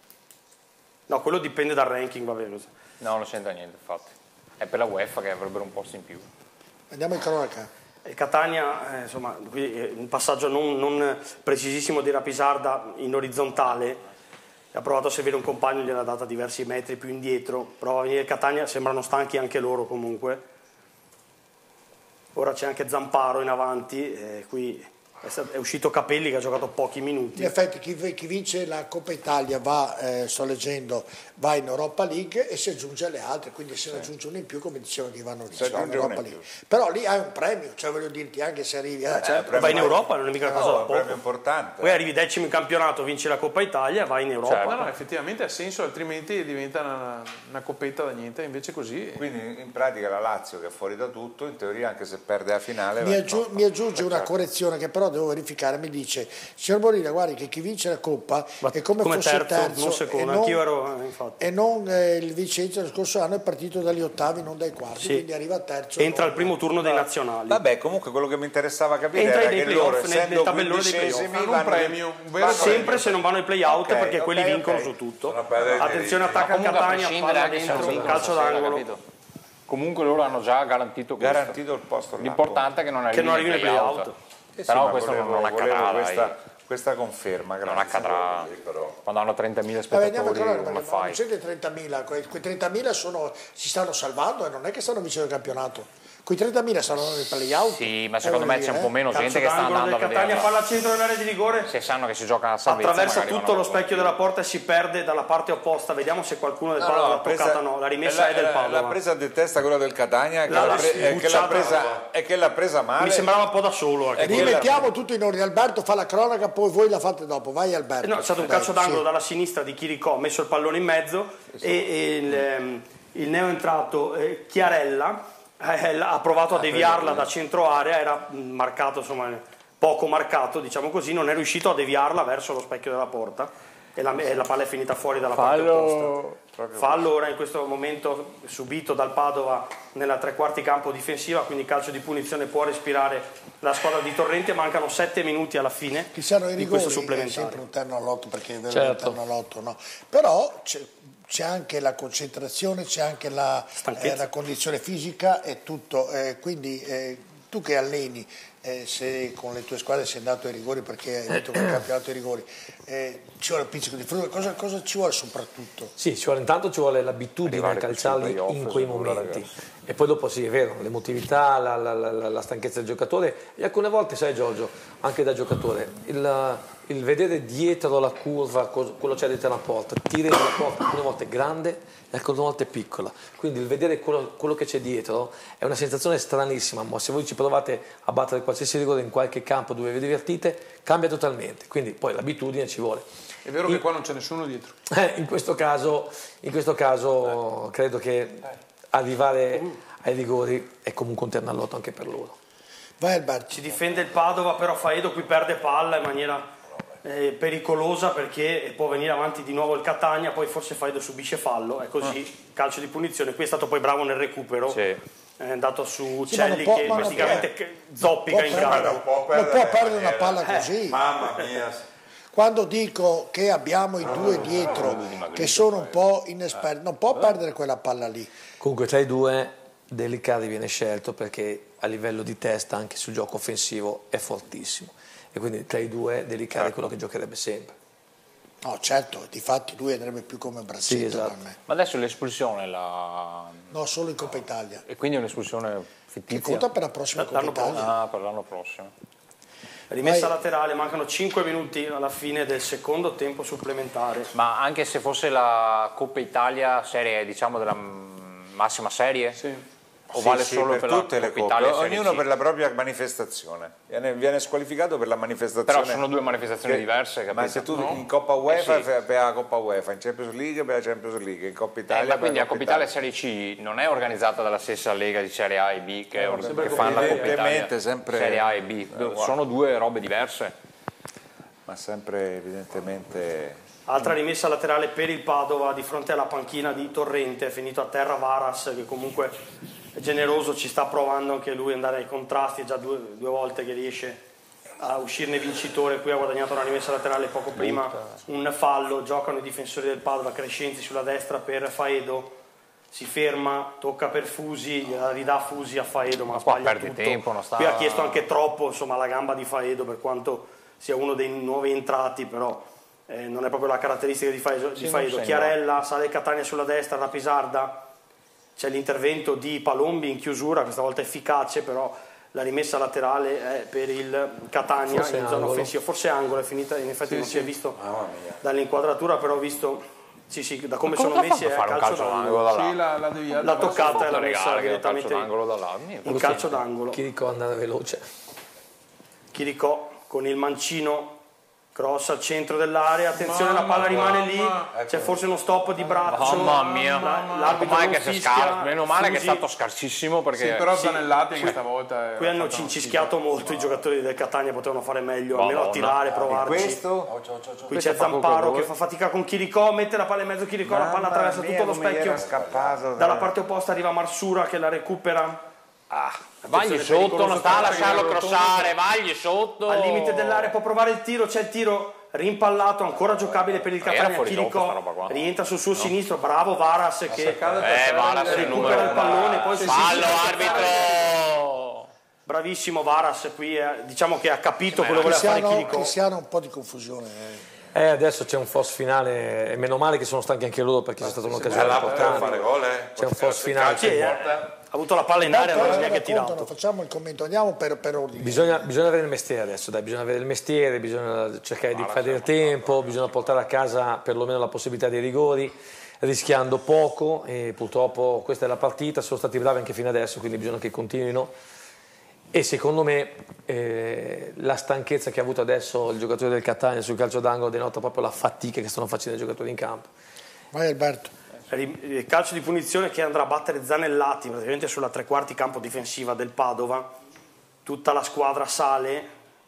No, quello dipende dal ranking, va bene. No, non c'entra niente, infatti. È per la UEFA che avrebbero un posto in più. Andiamo in cronaca. Il Catania, eh, insomma, qui, eh, un passaggio non, non precisissimo di Rapisarda in orizzontale, ha provato a servire un compagno, gliel'ha data diversi metri più indietro, però il Catania sembrano stanchi anche loro comunque. Ora c'è anche Zamparo in avanti, eh, qui è uscito Capelli che ha giocato pochi minuti. In effetti chi, chi vince la Coppa Italia va, eh, sto leggendo, va in Europa League e si aggiunge alle altre, quindi se ne aggiunge uno in più, come dicevano che vanno in Europa League. Però lì hai un premio, cioè voglio dirti, anche se arrivi a... Eh, certo, vai in Europa, non è mica una cosa da poco. È un premio importante. Poi arrivi decimo in campionato, vinci la Coppa Italia, vai in Europa. Certo. No, no, effettivamente ha senso, altrimenti diventa una, una coppetta da niente, invece così... Quindi in pratica la Lazio, che è fuori da tutto, in teoria anche se perde la finale... Mi, aggiu- mi aggiunge una certo. correzione che però devo verificare, mi dice, signor Bonilla, guardi che chi vince la Coppa Ma è come, come fosse terzo, terzo non secondo, e non, anch'io ero, infatti. e non eh, il Vicenza lo scorso anno è partito dagli ottavi, non dai quarti, Sì. quindi arriva a terzo. Entra non... al primo turno dei nazionali. Vabbè, comunque quello che mi interessava capire Entra era nei che loro, playoff, nel- essendo nel tabellone dei quindicesimi, playoff, hanno un vanno- premio, un vero vanno- Sempre se non vanno ai play-out, Ok, perché ok, quelli ok. vincono su tutto. Sono perdere i Attenzione, diritti. attacca il Comunque, a Catania, prescindere palla anche se dentro, non un vincono calcio stasera, d'angolo. capito? Comunque loro hanno già garantito questo. garantito il posto là. L'importante è che non arrivi, Che non arrivi nei nei play-out. play-out. Sì, sì, Però ma questo volevo- non accadrà, volevo dai. questa, questa conferma, Non grazie. accadrà. Quando hanno trentamila Vabbè, andiamo a spettatori, calare, come perché non fai? c'è che trentamila, quei, quei trentamila sono, si stanno salvando e non è che stanno vincendo il campionato. Quei trentamila saranno nei play-out. Sì, ma secondo me c'è un po' meno Calcio gente che sta d'angolo andando a del Catania, vederlo. palla al centro dell'area di rigore. Se sanno che si gioca a salvezza, Attraversa magari tutto vanno lo a specchio vedere. della porta e si perde dalla parte opposta. Vediamo se qualcuno del No, Padova no, l'ha toccata o no. La rimessa è, del la, Padova. la presa di testa quella del Catania che La- l'ha la pre- è che l'ha sbucciata, presa, è che l'ha presa male. Mi sembrava un po' da solo. Anche È che quello. Rimettiamo tutto in ordine, Alberto fa la cronaca, poi voi la fate dopo, vai Alberto. No, è stato un Dai, calcio d'angolo sì. dalla sinistra di Chiricò, messo il pallone in mezzo e, e il, ehm, il neoentrato eh, Chiarella eh, ha provato a deviarla da centro area, era marcato, insomma poco marcato, diciamo così, non è riuscito a deviarla verso lo specchio della porta e la, e la palla è finita fuori dalla parte opposta. Fallo ora in questo momento subito dal Padova nella tre quarti campo difensiva, quindi calcio di punizione, può respirare la squadra di Torrente, mancano sette minuti alla fine Chi saranno i di rigori questo è supplementare. sempre un terno all'otto perché è vero Certo. un terno all'otto, no? Però c'è, c'è anche la concentrazione, c'è anche la, eh, la condizione fisica e tutto, eh, quindi eh, tu che alleni, eh, se con le tue squadre sei andato ai rigori perché hai vinto quel campionato ai rigori, eh, ci vuole il pizzico di frutta, cosa, cosa ci vuole soprattutto? Sì, ci vuole, intanto ci vuole l'abitudine a Arrivare calciarli così, in playoff, quei sicuro, momenti ragazzi. e poi dopo sì, è vero, l'emotività, la, la, la, la stanchezza del giocatore e alcune volte, sai Giorgio, anche da giocatore, il, il vedere dietro la curva cos- quello c'è dietro la porta, tiri la porta alcune volte grande e alcune volte piccola, quindi il vedere quello, quello che c'è dietro è una sensazione stranissima, ma se voi ci provate a battere qualsiasi rigore in qualche campo dove vi divertite cambia totalmente, quindi poi l'abitudine ci vuole. È vero In- che qua non c'è nessuno dietro. Eh, in questo caso, in questo caso credo che arrivare ai rigori è comunque un terno all'otto anche per loro. Vai Alberto. Si difende il Padova, però Faedo qui perde palla in maniera eh, pericolosa perché può venire avanti di nuovo il Catania, poi forse Faedo subisce fallo, è così, calcio di punizione. Qui è stato poi bravo nel recupero, Sì. è andato su Sì, ma non Celli può- che ma non praticamente può- zoppica può in perdere- gara. non può perdere una palla Eh, così. Mamma mia. Quando dico che abbiamo i due dietro che sono un po' inesperti, non può perdere quella palla lì. Comunque tra i due Delicari viene scelto perché a livello di testa anche sul gioco offensivo è fortissimo e quindi tra i due Delicari è quello che giocherebbe sempre. No, certo, difatti lui andrebbe più come braccetto Sì, esatto. per me. Ma adesso l'espulsione la... No, solo in Coppa Italia. e quindi è un'espulsione Che fittizia. conta per la prossima Coppa L'anno Italia. Ah, per l'anno prossimo. Rimessa Vai. laterale, mancano cinque minuti alla fine del secondo tempo supplementare. Ma anche se fosse la Coppa Italia serie, diciamo della mm, massima serie? Sì. O Sì, vale sì, solo per, per, tutte la le Coppa coppe, Italia Serie ognuno C? per la propria manifestazione. Viene, viene squalificato per la manifestazione. Però sono due manifestazioni che- diverse, capito? Ma se tu No? in Coppa UEFA Eh sì. fai per la Coppa UEFA, in Champions League per la Champions League, in Coppa Eh, Italia ma per quindi la Coppa Coppa Italia Serie C non è organizzata dalla stessa lega di Serie A e B che, or- sempre che fanno la Coppa evidentemente Italia sempre- Serie A e B? guarda. Sono due robe diverse. Ma sempre evidentemente. Altra rimessa laterale per il Padova di fronte alla panchina di Torrente, è finito a terra Varas che comunque è generoso, ci sta provando anche lui ad andare ai contrasti, è già due, due volte che riesce a uscirne vincitore, qui ha guadagnato una rimessa laterale poco prima, un fallo, giocano i difensori del Padova, Crescenzi sulla destra per Faedo, si ferma, tocca per Fusi, gliela ridà Fusi a Faedo ma, Ma qua sbaglia perde tutto. tempo, non sta- Qui ha chiesto anche troppo insomma, la gamba di Faedo per quanto sia uno dei nuovi entrati, però eh, non è proprio la caratteristica di Faedo. Sì, di Faedo. non sembra. Chiarella, sale Catania sulla destra, Rapisarda, c'è l'intervento di Palombi in chiusura, questa volta efficace, però la rimessa laterale è per il Catania Forse in zona angolo. offensiva, forse angolo, è finita, in effetti Sì, non sì. si è visto dall'inquadratura, però ho visto, sì sì, da come Ma come sono ha messi fatto è a fare un calcio calcio d'angolo. d'angolo da là? Sì, la, la deviata. La toccata e la messa Regale che è un direttamente calcio d'angolo da là. in calcio d'angolo. Chirico andava veloce. Chiricò con il mancino, cross al centro dell'area, attenzione, Mamma, la palla rimane mamma. lì, c'è forse uno stop di braccio. Mamma mia, La- meno l'arbitro male non che, sia fischia, scarso, meno male che è Fusi- stato scarsissimo perché Sì, però Sì. Zanellati Qui- questa volta... Qui hanno cincischiato molto i giocatori del Catania, potevano fare meglio, almeno a Madonna. tirare, provarci. Questo? Qui c'è Zamparo che fa fatica con Chiricò, mette la palla in mezzo Chiricò, la palla attraversa tutto lo specchio. Scappato Dalla parte opposta arriva Marsura che la recupera. Ah, vagli attenzione, sotto, pericoloso non sta a perché lasciarlo rotondo. crossare, vagli sotto. Al limite dell'area può provare il tiro, c'è il tiro rimpallato, ancora giocabile per il Era Catania. fuori gioco sta Chiricò roba qua. rientra sul suo sinistro, bravo Varas che Eh, Varas è il numero recupera il pallone, poi si fallo sinistra. arbitro. Bravissimo Varas qui, eh, diciamo che ha capito quello che voleva fare Cristiano, Chiricò. Cristiano un po' di confusione. eh. Eh, adesso c'è un force finale, e meno male che sono stanchi anche loro perché c'è stata un'occasione là poteva importante. fare gol, eh. C'è un force finale. Sì, eh, ha avuto la palla in aria, non Però ha neanche raccontano, tirato. facciamo il commento, andiamo per, per ordine. Bisogna, bisogna avere il mestiere adesso, dai, bisogna avere il mestiere, bisogna cercare di fare del tempo, bisogna portare a casa perlomeno la possibilità dei rigori, rischiando poco e purtroppo questa è la partita, sono stati bravi anche fino adesso, quindi bisogna che continuino. E secondo me eh, la stanchezza che ha avuto adesso il giocatore del Catania sul calcio d'angolo denota proprio la fatica che stanno facendo i giocatori in campo. Vai Alberto. Il calcio di punizione che andrà a battere Zanellati praticamente sulla tre quarti campo difensiva del Padova. Tutta la squadra sale.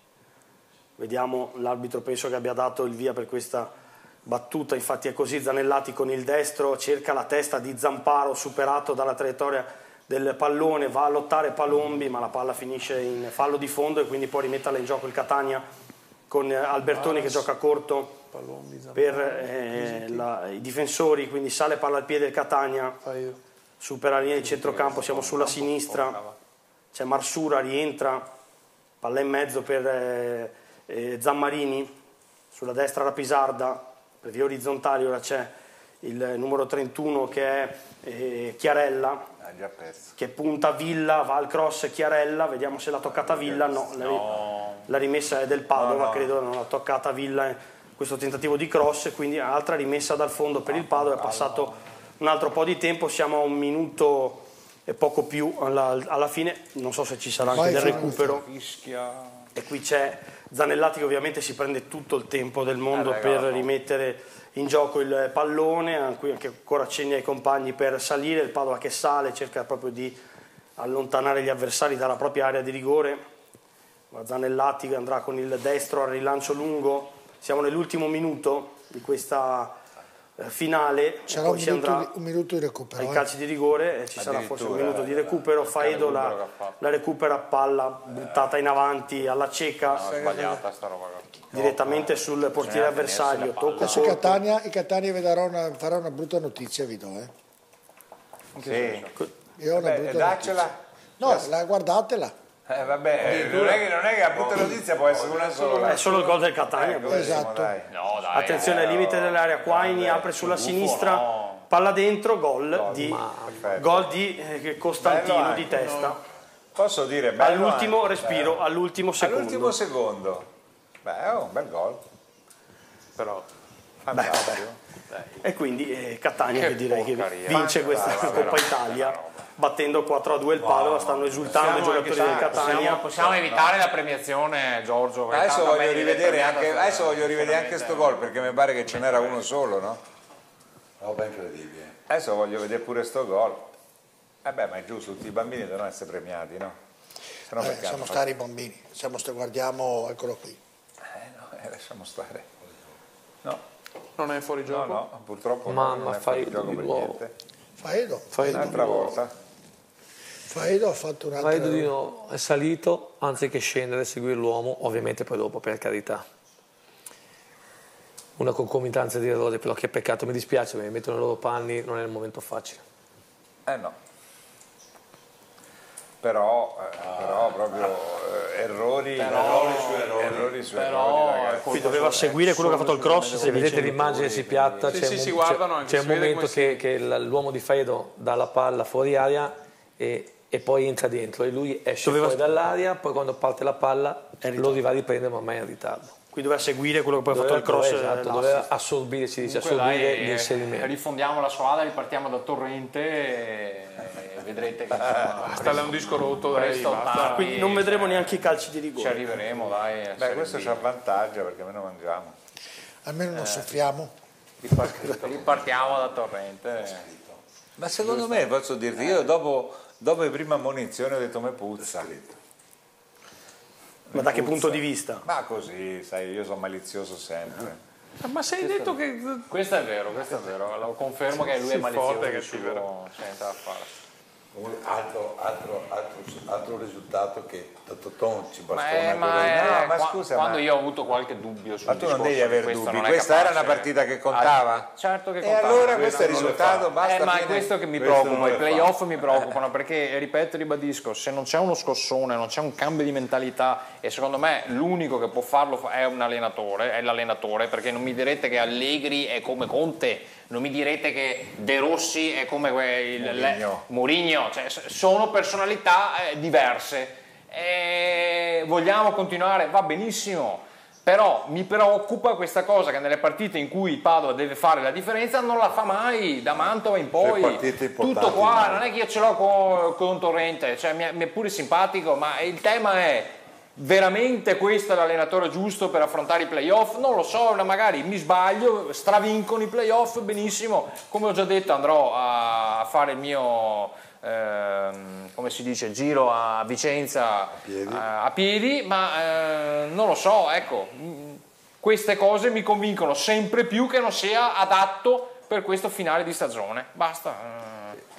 Vediamo l'arbitro, penso che abbia dato il via per questa battuta, infatti è così. Zanellati con il destro cerca la testa di Zamparo, superato dalla traiettoria del pallone, va a lottare Palombi ma la palla finisce in fallo di fondo e quindi poi rimetterla in gioco il Catania con Albertoni che gioca corto per eh, la, i difensori, quindi sale palla al piede del Catania, supera la linea di centrocampo, siamo sulla sinistra, c'è Marsura, rientra, palla in mezzo per eh, eh, Zammarini, sulla destra Rapisarda, per via orizzontali ora c'è il numero trentuno che è eh, Chiarella, che punta Villa, va al cross Chiarella, vediamo se l'ha toccata Villa, no, la, la rimessa è del Padova, credo non l'ha toccata Villa questo tentativo di cross, quindi altra rimessa dal fondo per il Padova, è passato un altro po' di tempo, siamo a un minuto e poco più alla, alla fine, non so se ci sarà anche del recupero, e qui c'è Zanellati che ovviamente si prende tutto il tempo del mondo per rimettere in gioco il pallone, qui anche ancora accenni ai compagni per salire, il Padova che sale, cerca proprio di allontanare gli avversari dalla propria area di rigore, ma Zanellati che andrà con il destro al rilancio lungo, siamo nell'ultimo minuto di questa eh, finale, Sarà e poi un si minuto, andrà di, un minuto di recupero. ai eh. calci di rigore e ci sarà forse un minuto di recupero, Faedo la, la recupera, palla buttata in avanti alla cieca, Sbagliata sta roba qua. direttamente sul portiere avversario, tocco Adesso i corto. Catania, i Catania vi darò una, farò una brutta notizia, vi do. Eh. Sì. Io ho una Beh, brutta daccela. notizia. No, la, guardatela. Eh, vabbè, non è, che, non è che la brutta notizia può essere una sola. È solo il gol del Catania. Ecco, Esatto. dai. No, dai. Attenzione al limite dell'area, Quaini apre sulla sinistra, palla dentro, gol di, gol di eh, Costantino Bello di anche, testa. Posso dire, bello All'ultimo anche. respiro, Bello. all'ultimo secondo. All'ultimo secondo. Beh, è un bel gol. Però Beh, e quindi eh, Catania Che che direi che porcaria. vince questa Brava, Coppa brava, Italia battendo quattro a due il Padova, stanno esultando i giocatori del Catania. Possiamo, possiamo evitare la premiazione, Giorgio. perché Adesso tanto voglio meglio rivedere premiata anche, se- adesso voglio rivedere anche sto gol perché mi pare che ce n'era uno solo, no? Roba incredibile. Adesso voglio vedere pure sto gol. Eh beh, ma è giusto, tutti i bambini devono essere premiati, no? Se no Eh, perché siamo hanno stati bambini, siamo, guardiamo, eccolo qui. fatto- Eh no, eh, lasciamo stare. No, Non è fuori no, gioco? no, purtroppo no, Mamma, non è fai fuori gioco di per nuovo. niente. Faedo, Un'altra volta. Faedo ha fatto un'altra... Faedo di nuovo è salito anziché scendere e seguire l'uomo, ovviamente poi dopo per carità. Una concomitanza di errori, però che peccato, mi dispiace, mi mettono nei loro panni, non è il momento facile. Eh no. Però, eh, però proprio eh, errori, errori su errori, errori su errori, ragazzi. Qui doveva seguire quello che ha fatto il cross. Se vedete l'immagine si piatta, Sì, c'è sì, un, si c'è- guardano anche, c'è si un vede momento come che, si- che l- l'uomo di Faedo dà la palla fuori aria e e poi entra dentro e lui esce Doveva... fuori dall'area, poi quando parte la palla lo va a riprendere ma ormai è in ritardo. Quindi doveva seguire quello che poi ha fatto il cross. Esatto, doveva assorbire, si dice, Comunque assorbire dai, l'inserimento. Rifondiamo la squadra, ripartiamo da Torrente e vedrete che insomma, sta là un disco rotto, dai, presto basta. tardi, Quindi non vedremo neanche i calci di rigore. Ci arriveremo, dai. Beh, questo ci avvantaggia perché meno mangiamo. Almeno non soffriamo. Ripartiamo da Torrente. Ma secondo me, posso dirti, io dopo, dopo le prime ammonizioni ho detto me puzza. Ma da che punto di vista? Ma così, sai, io sono malizioso sempre. Ma se hai detto che... Questo è vero, questo è vero, lo confermo che lui è malizioso, che c'è niente da fare. Altro, altro, altro, altro risultato che da Toton ci bastò Ma, è, una ma, è, no, ma qua, scusa, quando ma... io ho avuto qualche dubbio sul Ma tu non discorso devi avere questo dubbi, non è questa capace. era una partita che contava? Ah, certo che E contava. allora questo è il risultato, basta. Eh, ma è fine. questo che mi Questo preoccupa, non i le playoff fa. mi preoccupano perché, ripeto e ribadisco, se non c'è uno scossone, non c'è un cambio di mentalità e secondo me l'unico che può farlo è un allenatore, è l'allenatore, perché non mi direte che Allegri è come Conte, non mi direte che De Rossi è come il Mourinho, Mourinho, cioè, sono personalità eh, diverse. E vogliamo continuare, va benissimo, però mi preoccupa questa cosa che nelle partite in cui il Padova deve fare la differenza non la fa mai, da Mantova in poi, tutto qua, non è che io ce l'ho con, con Torrente, cioè, mi, è, mi è pure simpatico, ma il tema è veramente questo è l'allenatore giusto per affrontare i playoff? Non lo so, magari mi sbaglio, stravincono i playoff, benissimo, come ho già detto andrò a fare il mio ehm, come si dice, giro a Vicenza a piedi, a, a piedi ma eh, non lo so, ecco, queste cose mi convincono sempre più che non sia adatto per questo finale di stagione, basta.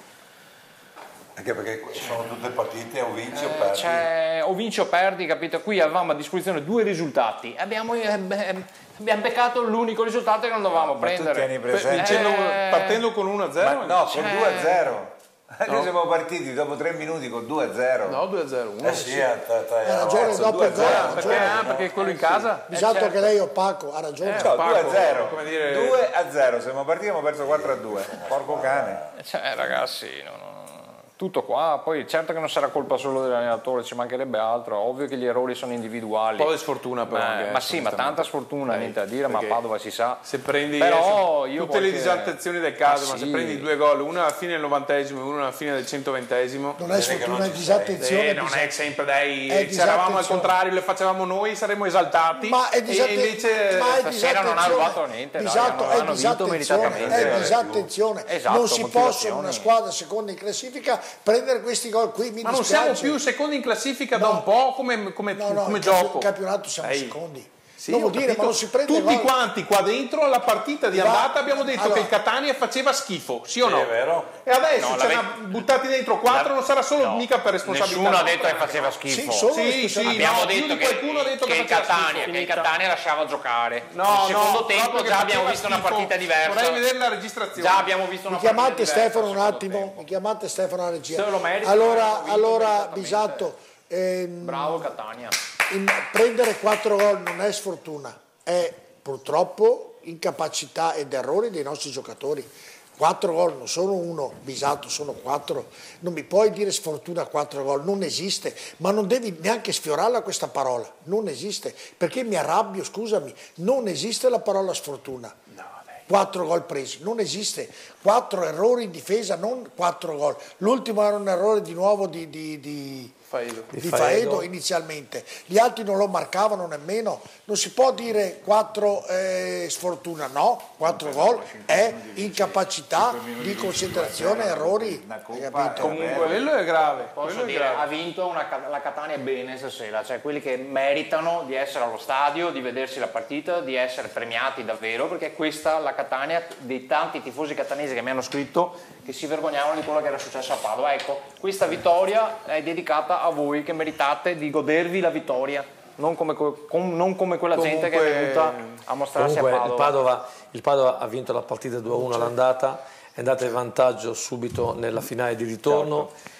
Anche perché sono tutte partite o vinci eh, o perdi. Cioè, o vinci o perdi, capito? Qui avevamo a disposizione due risultati. Abbiamo, eh, beh, abbiamo beccato l'unico risultato che non dovevamo ma prendere. Tu tieni presente. Eh, partendo con uno a zero? Ma no, cioè... con due a zero. No. Noi siamo partiti dopo tre minuti con due a zero. No, due a zero. uno. Eh sì, ha ragione dopo il gol. Perché, ah, perché quello in casa? Bisogna eh, certo. che lei è opaco, ha ragione. No, due a zero. Come dire... due a zero, siamo partiti e abbiamo perso quattro a due. Porco cane. Cioè, ragazzi, no, no. Tutto qua, poi certo che non sarà colpa solo dell'allenatore, ci mancherebbe altro, ovvio che gli errori sono individuali. Un po' di sfortuna però. Ma, anche, ma sì, ma tanta sfortuna, niente da dire, ma a Padova si sa. Se prendi però io tutte qualche... le disattenzioni del caso, ma ma sì. se prendi due gol, uno alla fine del novantesimo e uno alla fine del centoventesimo. Non è sfortuna, è disattenzione. Eh, non è sempre dai, è se eravamo al contrario, le facevamo noi, saremmo esaltati. Ma è disatte... e invece ma è stasera non ha rubato niente, esatto, dai, è hanno vinto meritatamente. È disattenzione. Esatto, non si possono una squadra seconda in classifica prendere questi gol qui. Mi ma non dispiace. siamo più secondi in classifica no. da un po' come, come, no, no, come il gioco. Il campionato siamo Ehi. secondi. Sì, non vuol dire, capito. ma non si prende tutti gol. quanti qua dentro alla partita di Va. andata abbiamo detto Allora. che il Catania faceva schifo, sì o Sì, no? è vero. E adesso No, ce la n'ha buttati dentro quattro, la... non sarà solo no. mica per responsabilità. Nessuno ha detto che faceva schifo. Sì, solo Sì, sì, abbiamo no, detto più di che, qualcuno ha detto che, che il faceva Catania, schifo. che il Catania lasciava giocare. No, Nel secondo no, tempo proprio già che abbiamo faceva visto una schifo. partita diversa. Vorrei vedere la registrazione. Già abbiamo visto una Mi partita chiamate diversa. Stefano un al secondo attimo, tempo. mi chiamate Stefano alla regia. Se lo merita, allora, ha vinto allora perfettamente. Bisatto, ehm, Bravo Catania. in- prendere quattro gol non è sfortuna, è purtroppo incapacità ed errori dei nostri giocatori. Quattro gol non sono uno, Bisatto, sono quattro. Non mi puoi dire sfortuna quattro gol, non esiste, ma non devi neanche sfiorarla questa parola, non esiste, perché mi arrabbio, scusami, non esiste la parola sfortuna. Quattro gol presi, non esiste, quattro errori in difesa, non quattro gol. L'ultimo era un errore di nuovo di, di, di, Faedo. di Faedo inizialmente, gli altri non lo marcavano nemmeno, non si può dire quattro eh, sfortuna, no, quattro gol è incapacità di concentrazione, errori, hai capito? Comunque quello è grave. Posso quello è dire, grave. ha vinto una, la Catania bene stasera, cioè quelli che meritano di essere allo stadio, di vedersi la partita, di essere premiati davvero, perché questa la Catania, dei tanti tifosi catanesi che mi hanno scritto che si vergognavano di quello che era successo a Padova. Ecco, questa vittoria è dedicata a voi che meritate di godervi la vittoria, non come, com, non come quella Comunque, gente che è venuta a mostrarsi Comunque, a Padova. Il Padova, il Padova ha vinto la partita due a uno all'andata, è andata in vantaggio subito nella finale di ritorno. Certo.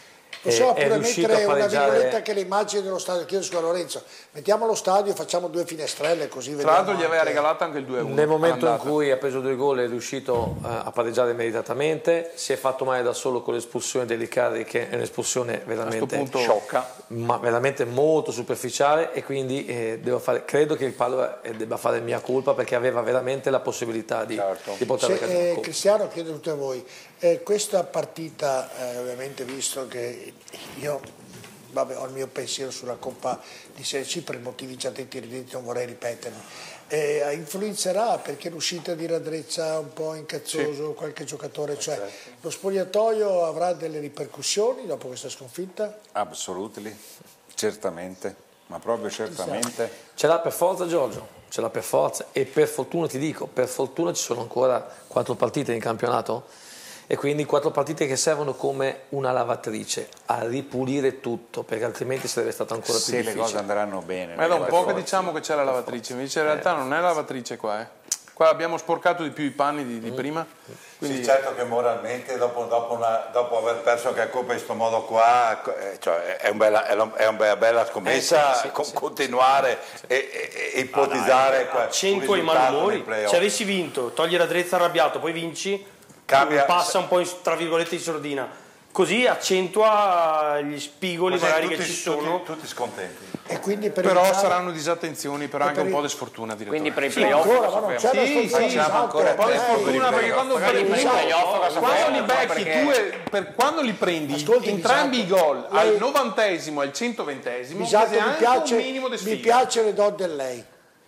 Possiamo è, pure è riuscito mettere a una pareggiare. virgoletta anche le immagini dello stadio, chiedo scusa Lorenzo, mettiamo lo stadio e facciamo due finestrelle così Tra vediamo. l'altro gli aveva anche... regalato anche il due a uno. Nel momento in cui ha preso due gol è riuscito eh, a pareggiare meritatamente, si è fatto male da solo con l'espulsione degli Icardi, che è un'espulsione veramente punto sciocca, ma veramente molto superficiale, e quindi eh, devo fare, credo che il Padova eh, debba fare mia colpa, perché aveva veramente la possibilità di, Certo. di portare Se, a casa eh, il gol. Cristiano, chiedo a tutti voi, eh, questa partita, eh, ovviamente visto che io vabbè, ho il mio pensiero sulla Coppa di Serie C per motivi già detti, non vorrei ripetermi, eh, influenzerà perché l'uscita di Radrezza un po' incazzoso, sì. qualche giocatore, cioè lo spogliatoio avrà delle ripercussioni dopo questa sconfitta? Assolutely, certamente, ma proprio certamente. Ce l'ha per forza Giorgio, ce l'ha per forza, e per fortuna ti dico, per fortuna ci sono ancora quattro partite in campionato, e quindi quattro partite che servono come una lavatrice a ripulire tutto, perché altrimenti sarebbe stato ancora più Se difficile. le cose andranno bene. Ma è da un po' che diciamo che c'è la lavatrice, invece in realtà non è la lavatrice qua, eh. Qua abbiamo sporcato di più i panni di, di prima. Quindi... Sì, certo che moralmente dopo, dopo, una, dopo aver perso anche la Coppa in questo modo qua, eh, cioè è, un bella, è una bella scommessa, eh, sì, sì, con, sì, continuare sì. E, e, e ipotizzare. Ah, accentua i malumori. Se avessi vinto, togli Radrezza arrabbiato, poi vinci, cambia, passa un po' in, tra virgolette in sordina, così accentua gli spigoli così magari tutti, che ci sono, tutti, tutti scontenti. E quindi per però evitare... saranno disattenzioni, però anche un po' di sfortuna, quindi per i sì, playoff ancora, ma non c'è sì, sì, sì, esatto, ancora un po' di eh, sfortuna, perché quando, per i playoff quando li becchi tu, per quando li prendi Ascolti, entrambi i gol lei... al novantesimo e al centoventesimo, Bisato, mi, piace, un minimo di sfiga. mi piace le do del lei.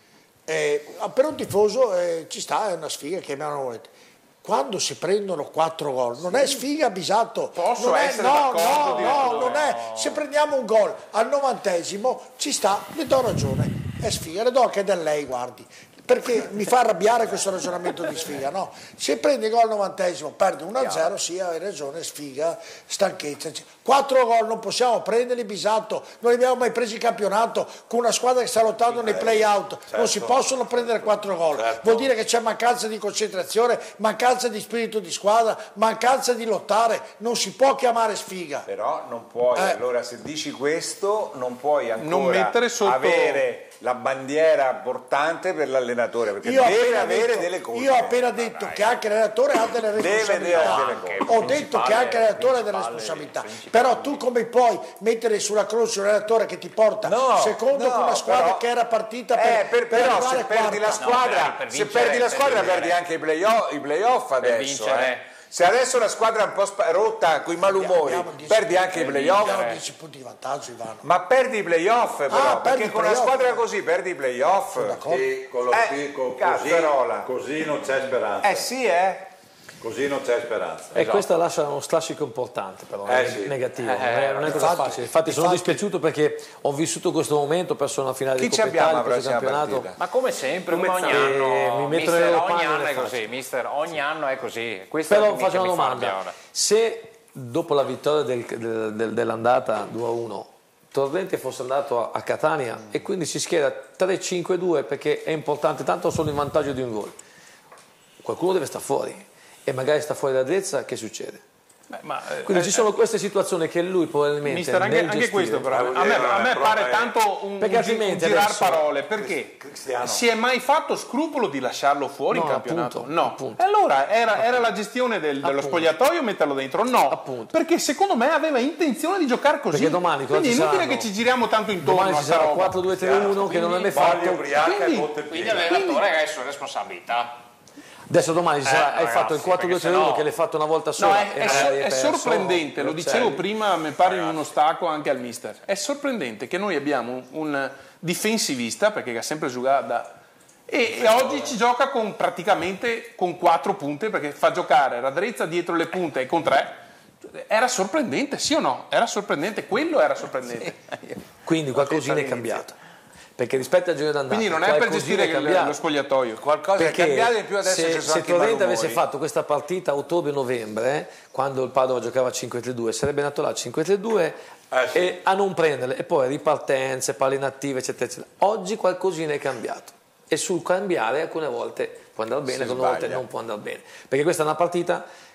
Eh, per un tifoso eh, ci sta, è una sfiga, chiamiamola volete. Quando si prendono quattro gol, non è sfiga, Bisato. Posso non è, essere no, d'accordo, no, no, non è. Se prendiamo un gol al novantesimo, ci sta, le do ragione. È sfiga, le do anche da lei, guardi. Perché mi fa arrabbiare questo ragionamento di sfiga, no? Se prendi gol al novantesimo, perdi uno a zero, sì, hai ragione, sfiga, stanchezza. Quattro gol non possiamo prenderli, Bisato, non li abbiamo mai presi in campionato con una squadra che sta lottando nei play-out, certo. Non si possono prendere quattro gol, certo. Vuol dire che c'è mancanza di concentrazione, mancanza di spirito di squadra, mancanza di lottare, non si può chiamare sfiga. Però non puoi, eh. allora se dici questo, non puoi ancora non mettere sotto... avere la bandiera portante per l'allenatore, perché io deve avere detto, delle cose. Io ho appena detto che anche l'allenatore ha delle responsabilità, delle ho detto che anche l'allenatore ha delle responsabilità, però tu come puoi mettere sulla croce un allenatore che ti porta no, secondo no, con una squadra però, che era partita per, eh, per, per però arrivare se perdi quarta. la squadra, no, per, per se perdi la squadra per perdi anche i play-off, i play-off adesso, eh. Se adesso la squadra è un po' spa- rotta con i malumori, perdi anche i playoff. Abbiamo dieci punti di vantaggio, Ivano. Ma perdi i playoff però, Ah, perché con una play-off. squadra così perdi i playoff. Sì, con lo Eh, spicco, cazzarola. così, così non c'è speranza. Eh sì, eh. Così non c'è speranza. E questa lascia uno strascico importante, però, Eh, sì. negativo, Eh, non è, non è cosa infatti, facile. Infatti sono infatti. dispiaciuto perché ho vissuto questo momento, ho perso una finale Chi di ci Coppa abbiamo Italia, alla questo prossima campionato. partita? Ma come sempre, come ogni Eh, anno, mi metto mister, nelle loro ogni panni, anno le è faccio. così, mister, ogni anno è così. Questo Però è faccio una che mi fa domanda, arrabbiare. se dopo la vittoria del, del, del, dell'andata due a uno Torrente fosse andato a, a Catania mm. e quindi si schiera tre cinque due perché è importante, tanto sono in vantaggio di un gol, qualcuno deve stare fuori e magari sta fuori Radrezza, che succede? Beh, ma, eh, Quindi eh, ci sono queste situazioni che lui probabilmente mister, anche, nel anche gestire, questo però a me, a me pare tanto un, perché un, altrimenti un girar adesso- parole, perché Cristiano. si è mai fatto scrupolo di lasciarlo fuori No, in campionato? appunto, no. appunto. E allora era, era la gestione del- dello Appunto. spogliatoio metterlo dentro? No, Appunto. perché secondo me aveva intenzione di giocare così. Perché domani cosa quindi è ci inutile saranno? che ci giriamo tanto intorno domani a ci sta sarà roba. quattro due tre uno che non è mai fatto. ubriaca e Quindi- botte Quindi piene. l'allenatore ha le sue responsabilità. Adesso domani ci sarà, Eh, hai ragazzi, fatto il quattro due tre uno perché sennò- che l'hai fatto una volta No, sola è, e è, magari è hai perso, sorprendente, lo Vercelli. dicevo prima, mi pare in uno stacco anche al mister. È sorprendente che noi abbiamo un, un difensivista, perché ha sempre giocato da... E, e oggi ci gioca con praticamente con quattro punte, perché fa giocare Radrezza dietro le punte e con tre. Era sorprendente, sì o no? Era sorprendente, quello era sorprendente. Quindi qualcosina è cambiato. Perché rispetto al giro d'andata Quindi non è per qualcosina gestire è cambiato. lo spogliatoio. Qualcosa Perché è cambiato in più adesso se, ci sono se anche i Torrente malumori. avesse fatto questa partita a ottobre-novembre, eh, quando il Padova giocava a cinque tre due, sarebbe nato là cinque tre due Eh, sì. e a non prenderle, e poi ripartenze, palle inattive, eccetera, eccetera. Oggi qualcosina è cambiato e sul cambiare alcune volte può andare bene, Si alcune volte sbaglia. non può andare bene, perché questa è una partita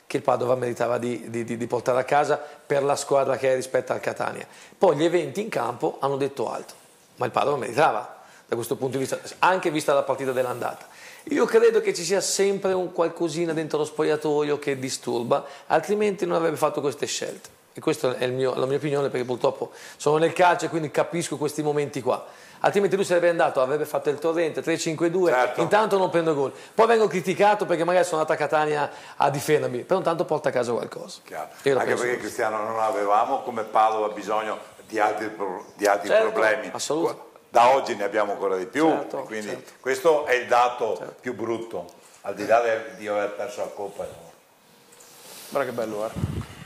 che il Padova meritava di, di, di portare a casa per la squadra che è rispetto al Catania. Poi gli eventi in campo hanno detto altro, ma il Padova meritava da questo punto di vista, anche vista la partita dell'andata. Io credo che ci sia sempre un qualcosina dentro lo spogliatoio che disturba, altrimenti non avrebbe fatto queste scelte. E questa è il mio, la mia opinione, perché purtroppo sono nel calcio e quindi capisco questi momenti qua. Altrimenti lui sarebbe andato, avrebbe fatto il torrente tre cinque due, certo. Intanto non prendo gol. Poi vengo criticato perché magari sono andato a Catania a difendermi, però intanto porta a casa qualcosa. Anche perché così. Cristiano non avevamo come Padova bisogno di altri, di altri certo, problemi. Assolutamente. Da oggi ne abbiamo ancora di più, certo, quindi certo. questo è il dato certo. più brutto, al di là di aver perso la Coppa. Guarda che bello, guarda.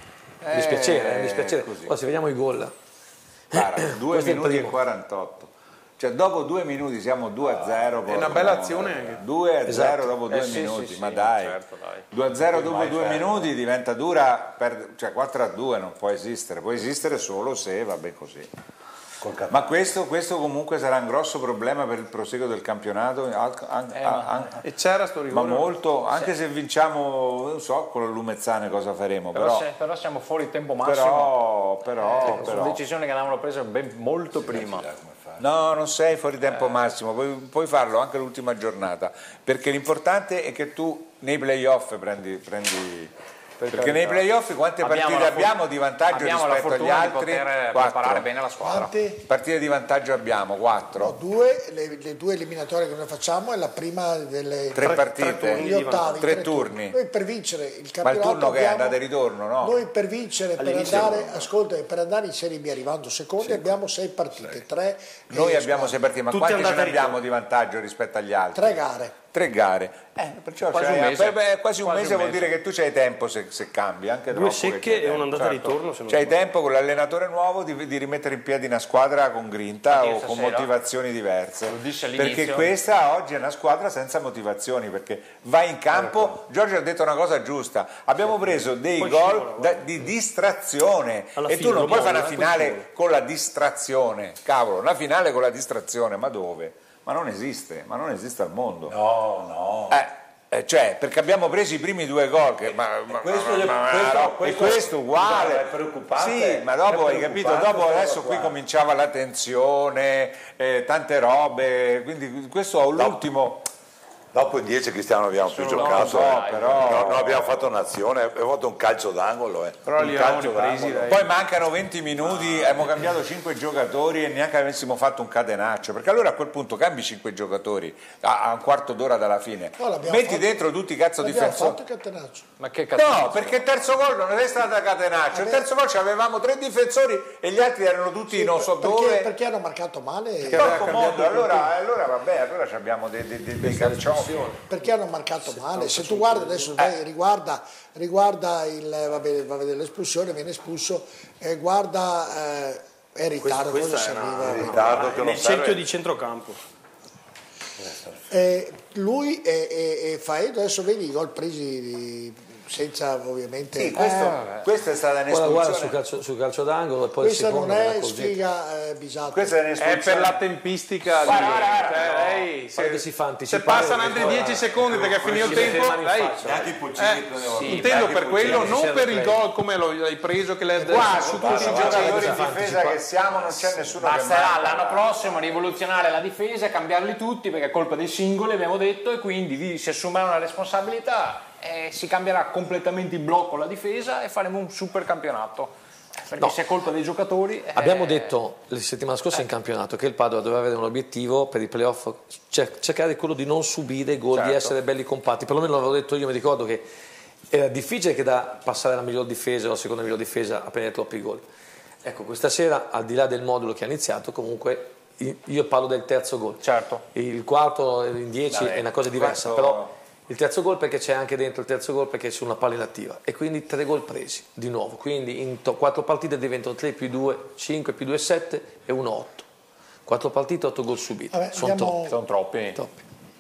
Mi dispiacere, mi dispiacere. Poi se vediamo i gol. Guarda, due minuti e quarantotto. Cioè dopo due minuti siamo due a zero. È una bella azione. due a zero esatto. dopo due eh, sì, minuti, sì, ma sì, dai. certo, dai. due a zero dopo due minuti diventa dura, per, cioè quattro a due non può esistere, può esistere solo se va bene così. Ma questo, questo comunque sarà un grosso problema per il proseguo del campionato, anche, eh, ma, e c'era sto rigore, ma molto, anche sì. se vinciamo, non so con la Lumezzane cosa faremo, però, però, se, però siamo fuori tempo massimo, però, però, eh, però. sono decisioni che avevano preso ben molto prima. No, non sei fuori tempo eh. massimo, puoi, puoi farlo anche l'ultima giornata, perché l'importante è che tu nei playoff prendi... prendi perché nei playoff quante abbiamo partite abbiamo di vantaggio rispetto agli altri? Di poter preparare bene la squadra. Quante partite di vantaggio abbiamo? Quattro? No, due, le, le due eliminatorie che noi facciamo è la prima delle tre, tre partite, tre turni, gli ottavi, tre, tre turni. turni. Noi per vincere il campionato ma il turno che è abbiamo, andata e ritorno, no? Noi per vincere, per andare, ascolta, per andare in Serie B arrivando secondi sì. abbiamo sei partite, sì. tre. Noi abbiamo sei partite, ma tutti quanti ce ne abbiamo di vantaggio rispetto agli altri? Tre gare. Tre gare, eh, perciò quasi un mese, beh, quasi un quasi mese un vuol mese. dire che tu c'hai tempo se, se cambi, anche due secche e un'andata e ritorno. Certo. C'hai tempo con l'allenatore nuovo di, di rimettere in piedi una squadra con grinta o con motivazioni diverse, perché questa oggi è una squadra senza motivazioni, perché vai in campo, Giorgio ha detto una cosa giusta, abbiamo preso dei poi gol scivola, da, di distrazione alla e tu non puoi fare una finale con la distrazione, cavolo, una finale con la distrazione, ma dove? Ma non esiste, ma non esiste al mondo. No, no. Eh, eh, cioè, perché abbiamo preso i primi due gol, che, ma, ma, questo, ma, ma, questo, no, questo, e questo uguale. È preoccupante. Sì, ma dopo hai capito, dopo adesso qui cominciava la tensione, eh, tante robe, quindi questo è l'ultimo. Dopo in dieci Cristiano abbiamo più giocato, no, eh. però... no, non abbiamo fatto un'azione, abbiamo fatto un calcio d'angolo. Eh. Però li avevamo presi. Poi mancano venti minuti, ah. abbiamo cambiato cinque giocatori e neanche avessimo fatto un catenaccio, perché allora a quel punto cambi cinque giocatori a, a un quarto d'ora dalla fine, no, metti fatto... dentro tutti i cazzo difensori. Fatto catenaccio. Ma che catenaccio? No, perché il terzo gol non è stato catenaccio, il terzo gol avevamo tre difensori e gli altri erano tutti sì, non so perché, dove. Perché hanno marcato male? Perché modo, allora, allora vabbè, allora abbiamo dei, dei, dei, dei calcioni. Perché hanno marcato male, se tu guardi adesso vai, riguarda, riguarda il, va bene, va vedere l'espulsione, viene espulso, eh, guarda eh, è in ritardo, cosa serviva? In ritardo che nel cerchio di centrocampo. Eh, lui e, e, e Faedo adesso vedi i gol presi di, senza ovviamente sì, questo, eh, questa è stata un'espulsione guarda sul calcio, sul calcio d'angolo e poi questa il secondo non è sfiga eh, Bisato, questa è, è per la tempistica guarda, di, guarda, cioè, no, lei, se, si fa se passano altri dieci secondi perché è finito il tempo lei, eh, sì, intendo per quello, non per il gol come l'hai preso che l'hai qua su tutti i giocatori in difesa che siamo non c'è nessuno che basterà l'anno prossimo rivoluzionare la difesa, cambiarli tutti perché è colpa dei singoli, abbiamo detto, e quindi si assumerà una responsabilità. Eh, si cambierà completamente il blocco la difesa e faremo un super campionato, perché no. se è colpa dei giocatori eh... abbiamo detto la settimana scorsa eh. in campionato che il Padova doveva avere un obiettivo per i playoff, cer- cercare quello di non subire gol, certo. di essere belli compatti, perlomeno l'avevo detto io, mi ricordo che era difficile che da passare la miglior difesa o la seconda miglior difesa a prendere troppi gol. Ecco, questa sera al di là del modulo che ha iniziato comunque io parlo del terzo gol, certo. il quarto in dieci è una cosa diversa, quarto... però il terzo gol perché c'è anche dentro il terzo gol perché c'è una palla inattiva e quindi tre gol presi di nuovo, quindi in to- quattro partite diventano tre più due, cinque più due, sette e uno, otto. Quattro partite, otto gol subiti. Vabbè, sono, abbiamo... troppi. sono troppi. troppi.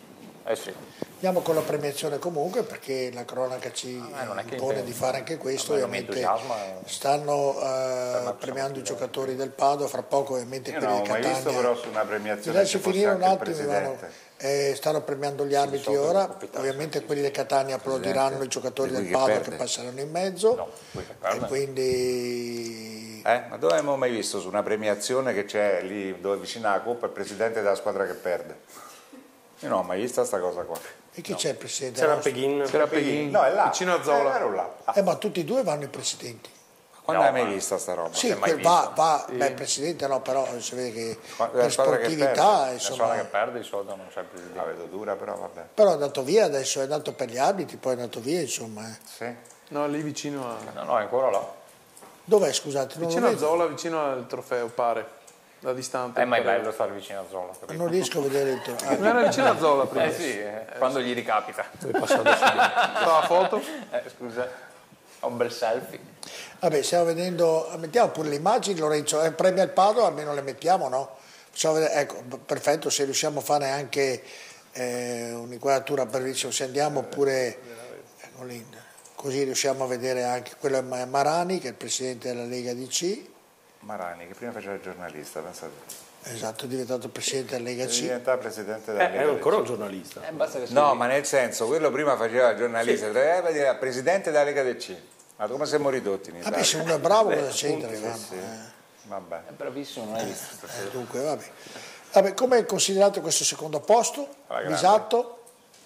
Eh sì. Andiamo con la premiazione comunque perché la cronaca ci eh, impone di fare anche questo. Ovviamente stanno uh, premiando i giocatori del Padova, fra poco ovviamente Io quelli non di ho mai Catania. visto però su una premiazione Lasci finire un attimo, Ivano. Eh, stanno premiando gli arbitri ora, ovviamente quelli di Catania applaudiranno i giocatori del Padova che passeranno in mezzo no, e quindi... Eh, ma dove abbiamo mai visto su una premiazione che c'è lì dove vicino alla Coppa il presidente della squadra che perde? Io non ho mai vista sta cosa qua. E chi no. c'è il presidente? C'era Peghin. C'era Peghin, no, è là, vicino a Zola. Eh, là. Eh, ma tutti e due vanno i presidenti. Quando no, hai mai vista sta roba? Sì, mai va, va sì. beh, il presidente no, però si vede che la per sportività, che insomma... La squadra che perde di solito non c'è il presidente. La vedo dura, però vabbè. Però è andato via adesso, è andato per gli arbitri, poi è andato via, insomma. Eh. Sì. No, lì vicino a... No, no, è ancora là. Dov'è, scusate? Non vicino a Zola, vicino al trofeo, pare. Da distante. È mai bello stare vicino a Zola. Non riesco a vedere il trofeo. Non era vicino a Zola prima? Eh sì, eh, quando gli ricapita. Fa la foto? Eh, scusa, ho un bel selfie. Vabbè, stiamo vedendo, mettiamo pure le immagini, Lorenzo, eh, premia il Padova, almeno le mettiamo, no? Facciamo vedere, ecco, perfetto, se riusciamo a fare anche eh, un'inquadratura brevissima, se andiamo pure, ecco lì, così riusciamo a vedere anche quello è Marani, che è il presidente della Lega D C. Marani, che prima faceva il giornalista, pensate. Esatto, è diventato presidente della Lega C. Diventa presidente della eh, Lega è ancora C. un giornalista. Eh, basta che no, ma nel senso, quello prima faceva il giornalista, sì. Era presidente della Lega D C. Ma come siamo ridotti in Italia? Vabbè, se uno è bravo cosa c'entra? Sì, sì. eh. Vabbè. È bravissimo, non hai visto. Eh, dunque, vabbè. Vabbè, come è considerato questo secondo posto? Disatto?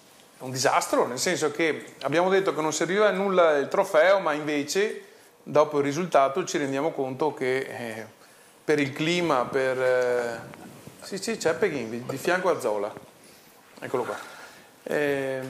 Un disastro, nel senso che abbiamo detto che non serviva a nulla il trofeo, ma invece dopo il risultato ci rendiamo conto che eh, per il clima, per... Eh, sì, sì, c'è Peghin, di, di fianco a Zola. Eccolo qua. Eh,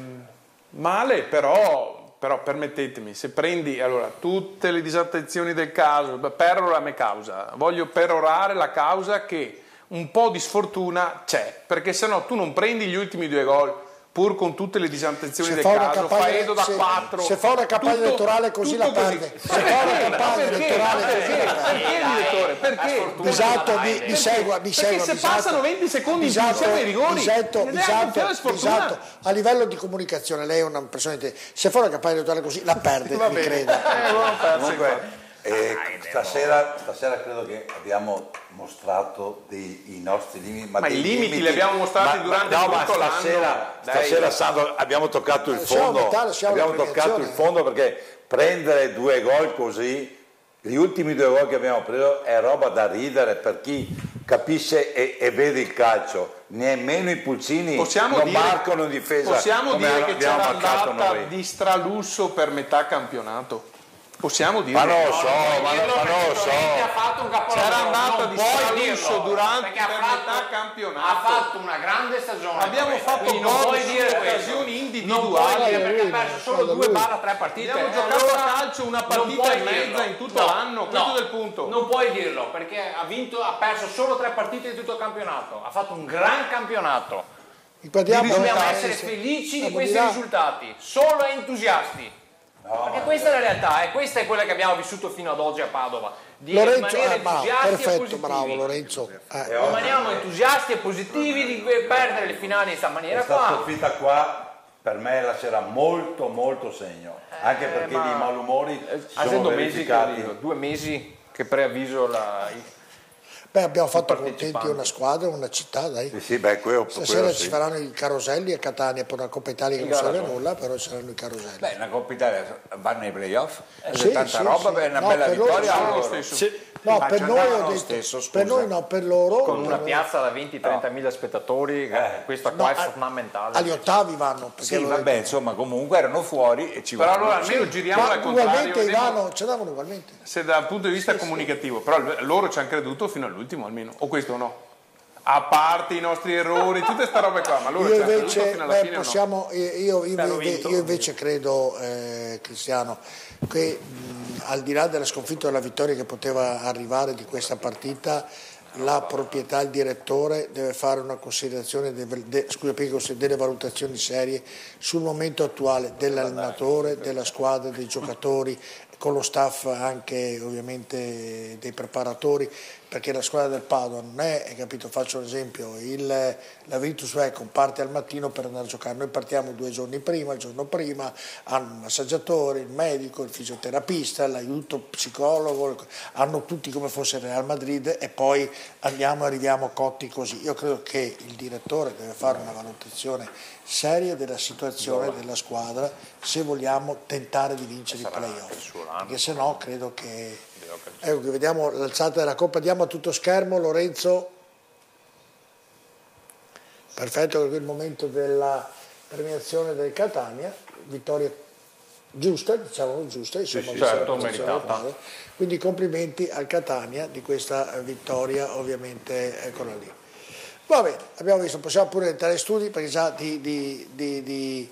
male, però... Però permettetemi, se prendi allora, tutte le disattenzioni del caso, perora me causa, voglio perorare la causa che un po' di sfortuna c'è, perché se no tu non prendi gli ultimi due gol, pur con tutte le disattenzioni del caso, fai Edo da quattro. Se fa una campagna tutto, elettorale così la perde. Se fa una campagna elettorale così la perde. Perché, direttore? Perché? Bisatto, mi, mi segua, mi segua. Perché se bisatto, passano venti secondi in più siamo ai rigori. Bisatto, bisatto, bisatto. A livello di comunicazione, lei è una persona di te. Se fa una campagna elettorale così la perde, mi creda. Eh, Comunque, eh, stasera, stasera credo che abbiamo mostrato dei, i nostri limiti, ma, ma dei i limiti, limiti li abbiamo mostrati ma, durante no, tutto ma stasera, l'anno. Stasera Sandro, abbiamo toccato il fondo, metà, abbiamo toccato il fondo perché prendere due gol così, gli ultimi due gol che abbiamo preso è roba da ridere per chi capisce e, e vede il calcio. Nemmeno i pulcini possiamo non dire, marcano in difesa. Possiamo dire che c'era andata noi. di stralusso per metà campionato. Possiamo dire ma non lo so, no, ma, ma non lo so. Ha fatto un c'era andata di stralusso durante per metà campionato. Ha fatto una grande stagione. Abbiamo fatto non puoi dire occasioni individuali. Non puoi dire perché ha perso solo due barra tre partite. Abbiamo giocato allora, a calcio una partita e mezza in tutto no, l'anno, questo no, è il punto. Non puoi dirlo perché ha vinto, ha perso solo tre partite in tutto il campionato. Ha fatto un gran campionato. Dobbiamo essere felici di questi risultati, solo entusiasti. No, perché questa è la realtà, e questa è quella che abbiamo vissuto fino ad oggi a Padova, di Lorenzo, rimanere eh, entusiasti perfetto, e positivi. bravo Lorenzo. Eh. Rimaniamo entusiasti e positivi di perdere le finali in questa maniera questa qua. Questa sconfitta qua per me lascerà molto molto segno, anche perché eh, di malumori eh, si sono verificati. Mesi che, due mesi che preavviso la... Beh, abbiamo fatto contenti una squadra, una città, dai. Sì, sì, beh, quello, Stasera quello ci sì. faranno i caroselli a Catania per una Coppa Italia che non serve a nulla, però ci saranno i caroselli. Beh, una Coppa Italia vanno ai playoff, eh, c'è sì, tanta sì, roba sì. per una no, bella per vittoria. Loro, loro. stesso. Sì. No, Ma per noi, ho detto, stesso, per noi no, per loro. Con una per piazza da venti trenta mila spettatori, eh. questa qua no, è fondamentale. Agli ottavi vanno. Sì, vabbè, insomma, comunque erano fuori e ci però vanno. allora almeno sì, giriamola al contrario. Ugualmente Ivano, ce l'avano ugualmente. Se dal punto di vista sì, comunicativo, sì. Però loro ci hanno creduto fino all'ultimo almeno, o questo no? A parte i nostri errori, tutte queste robe qua, ma loro io ci hanno invece, creduto fino alla beh, fine possiamo, no? io, io, io, io invece credo, eh, Cristiano, che mh, al di là della sconfitta e della vittoria che poteva arrivare di questa partita, la proprietà, il direttore deve fare una considerazione, deve, de, scusa, delle valutazioni serie sul momento attuale dell'allenatore, della squadra, dei giocatori, con lo staff anche ovviamente dei preparatori, perché la squadra del Padova non è, hai capito, faccio un esempio, il, la Virtus Vecum parte al mattino per andare a giocare, noi partiamo due giorni prima, il giorno prima, hanno il massaggiatore, il medico, il fisioterapista, l'aiuto psicologo, hanno tutti come fosse il Real Madrid e poi andiamo e arriviamo cotti così. Io credo che il direttore deve fare una valutazione seria della situazione della squadra se vogliamo tentare di vincere i playoff, perché se no credo che... Ecco che vediamo l'alzata della Coppa, diamo a tutto schermo Lorenzo, perfetto, il momento della premiazione del Catania, vittoria giusta, diciamo giusta, insomma, sì, sì, certo, meritata. Quindi complimenti al Catania di questa vittoria, ovviamente, eccola lì. Va bene, abbiamo visto, possiamo pure entrare in studi perché già di, di, di, di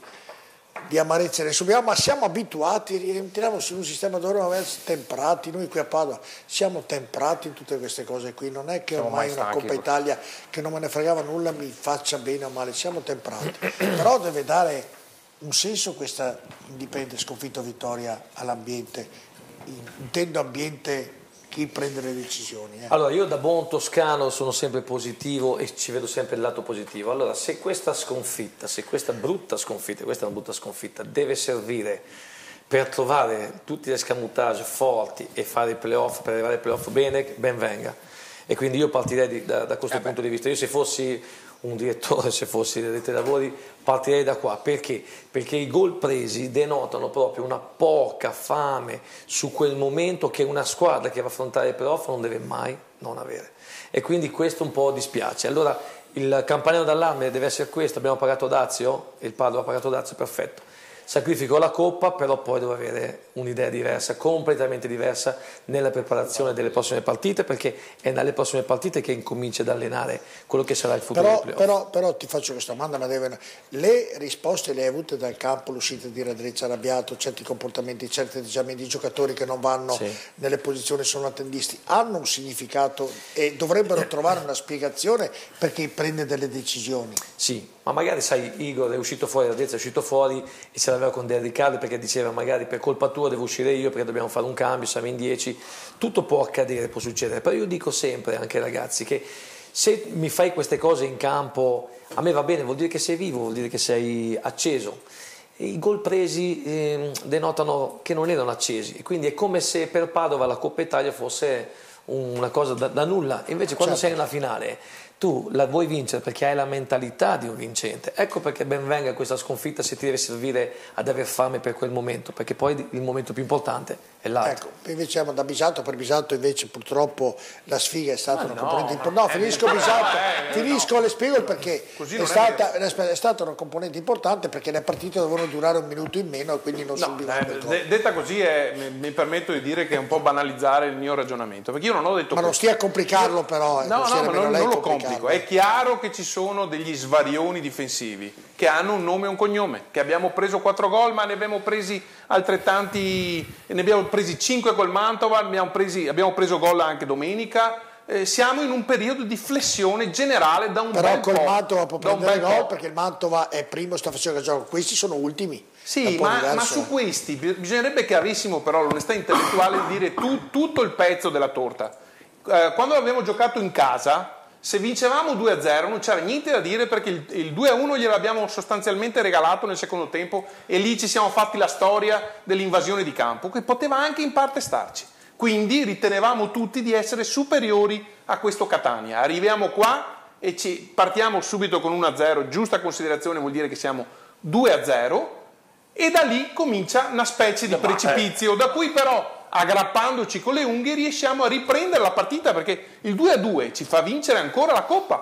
di amarezza ne subiamo, ma siamo abituati, rientriamo su un sistema dove dobbiamo essere temprati, noi qui a Padova siamo temprati in tutte queste cose qui, non è che siamo ormai una Coppa Italia che non me ne fregava nulla mi faccia bene o male, siamo temprati, però deve dare un senso questa indipendente sconfitta o vittoria all'ambiente, intendo ambiente chi prende le decisioni. Eh. Allora, io da buon toscano sono sempre positivo e ci vedo sempre il lato positivo. Allora, se questa sconfitta, se questa brutta sconfitta, questa è una brutta sconfitta, deve servire per trovare tutti gli escamotage forti e fare i playoff, per arrivare ai playoff bene, ben venga. E quindi io partirei di, da, da questo eh punto di vista. Io se fossi un direttore, se fossi direttore dei lavori, partirei da qua. Perché? Perché i gol presi denotano proprio una porca fame su quel momento che una squadra che va a affrontare i playoff non deve mai non avere. E quindi questo un po' dispiace. Allora il campanello d'allarme deve essere questo, abbiamo pagato Dazio, il Padova ha pagato Dazio, perfetto. Sacrifico la Coppa, però poi devo avere un'idea diversa, completamente diversa nella preparazione delle prossime partite, perché è dalle prossime partite che incomincia ad allenare quello che sarà il futuro però, del playoff. Però, però ti faccio questa domanda, ma deve... le risposte le hai avute dal campo, l'uscita di Radrezza arrabbiato, certi comportamenti, certi atteggiamenti di giocatori che non vanno sì. nelle posizioni, sono attendisti, hanno un significato e dovrebbero trovare una spiegazione perché prende delle decisioni? Sì. Ma magari sai, Igor è uscito fuori, Radrezza è uscito fuori e ce l'aveva con De Riccardo perché diceva magari per colpa tua devo uscire io perché dobbiamo fare un cambio, siamo in dieci, tutto può accadere, può succedere, però io dico sempre anche ai ragazzi che se mi fai queste cose in campo a me va bene, vuol dire che sei vivo, vuol dire che sei acceso. E i gol presi eh, denotano che non erano accesi, quindi è come se per Padova la Coppa Italia fosse una cosa da, da nulla, invece quando certo. sei nella finale tu la vuoi vincere perché hai la mentalità di un vincente, ecco perché ben venga questa sconfitta se ti deve servire ad aver fame per quel momento, perché poi il momento più importante è l'altro. Ecco, invece da Bisato, per Bisato invece purtroppo la sfiga è stata ma una no, componente importante, no, finisco Bisato, eh, finisco no. le spiego perché è stata, è, è stata una componente importante perché le partite dovevano durare un minuto in meno e quindi non no, subivamo il gol. Detta così è, mi, mi permetto di dire che è un po' banalizzare il mio ragionamento, perché io non ho detto ma questo. non stia a complicarlo però. No, no, ma non, non lo complico. È chiaro che ci sono degli svarioni difensivi che hanno un nome e un cognome, che abbiamo preso quattro gol ma ne abbiamo presi altrettanti, ne abbiamo presi cinque col Mantova, abbiamo, presi, abbiamo preso gol anche domenica, eh, siamo in un periodo di flessione generale da un però bel po'. Però col Mantova può prendere gol perché il Mantova è primo, sta facendo il gioco, questi sono ultimi. Sì, ma, ma su questi bisognerebbe che avessimo però l'onestà intellettuale di dire tu, tutto il pezzo della torta. Eh, quando abbiamo giocato in casa, se vincevamo due a zero non c'era niente da dire perché il, il due a uno gliel'abbiamo sostanzialmente regalato nel secondo tempo e lì ci siamo fatti la storia dell'invasione di campo che poteva anche in parte starci. Quindi ritenevamo tutti di essere superiori a questo Catania. Arriviamo qua e ci partiamo subito con uno a zero, giusta considerazione vuol dire che siamo due a zero e da lì comincia una specie di precipizio da cui però aggrappandoci con le unghie riusciamo a riprendere la partita perché il due a due ci fa vincere ancora la Coppa,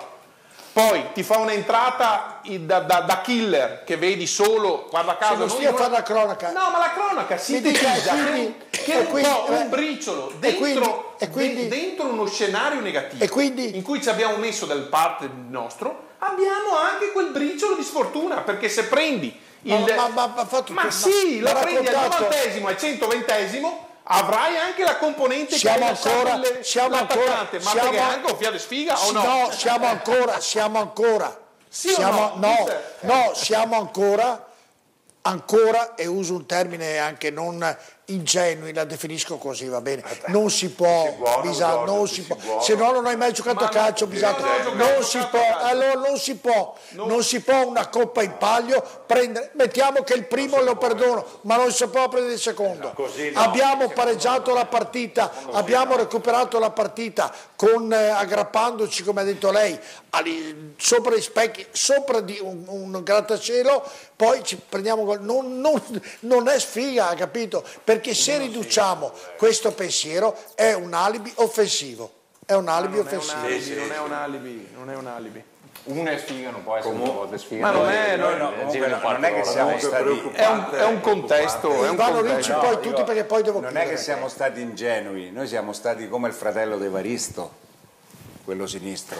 poi ti fa un'entrata da, da, da killer che vedi solo, guarda caso non stia a fare la cronaca, no ma la cronaca sintetizza che è un quindi, po' un briciolo dentro, e quindi, e quindi, dentro uno scenario negativo e quindi, in cui ci abbiamo messo del parte nostro abbiamo anche quel briciolo di sfortuna perché se prendi il, ma, ma, ma, fatto ma tu, sì, ma, la prendi al novantesimo al centoventesimo avrai anche la componente siamo che ancora le, siamo ancora ma siamo, perché anche un fiato sfiga o no? No, siamo ancora siamo ancora sì siamo, o no? No, no, siamo ancora ancora e uso un termine anche non ingenui, la definisco così, va bene, non si può, buono, Bisato, Giorgio, non si si può, buono. se no non hai mai giocato a calcio, Bisato, non si può, allora non si può, non si può una coppa in palio prendere, mettiamo che il primo lo perdono, ma non si può prendere il secondo. Così no. Abbiamo pareggiato la partita, abbiamo recuperato la partita con eh, aggrappandoci, come ha detto lei, ali- sopra i specchi, sopra di un, un grattacielo, poi ci prendiamo gol. Non, non, non è sfiga, capito? Perché se riduciamo questo pensiero è un alibi offensivo. È un alibi non offensivo. È un alibi, non è un alibi, non è un alibi. Una è sfiga, non può essere due volte sfiga. Ma non è, Noi no, comunque no, non è che siamo stati... È un, è un contesto, è un Vanno contesto. Ricci poi tutti perché poi devo Non chiudere. è che siamo stati ingenui, noi siamo stati come il fratello di Evaristo, quello sinistro.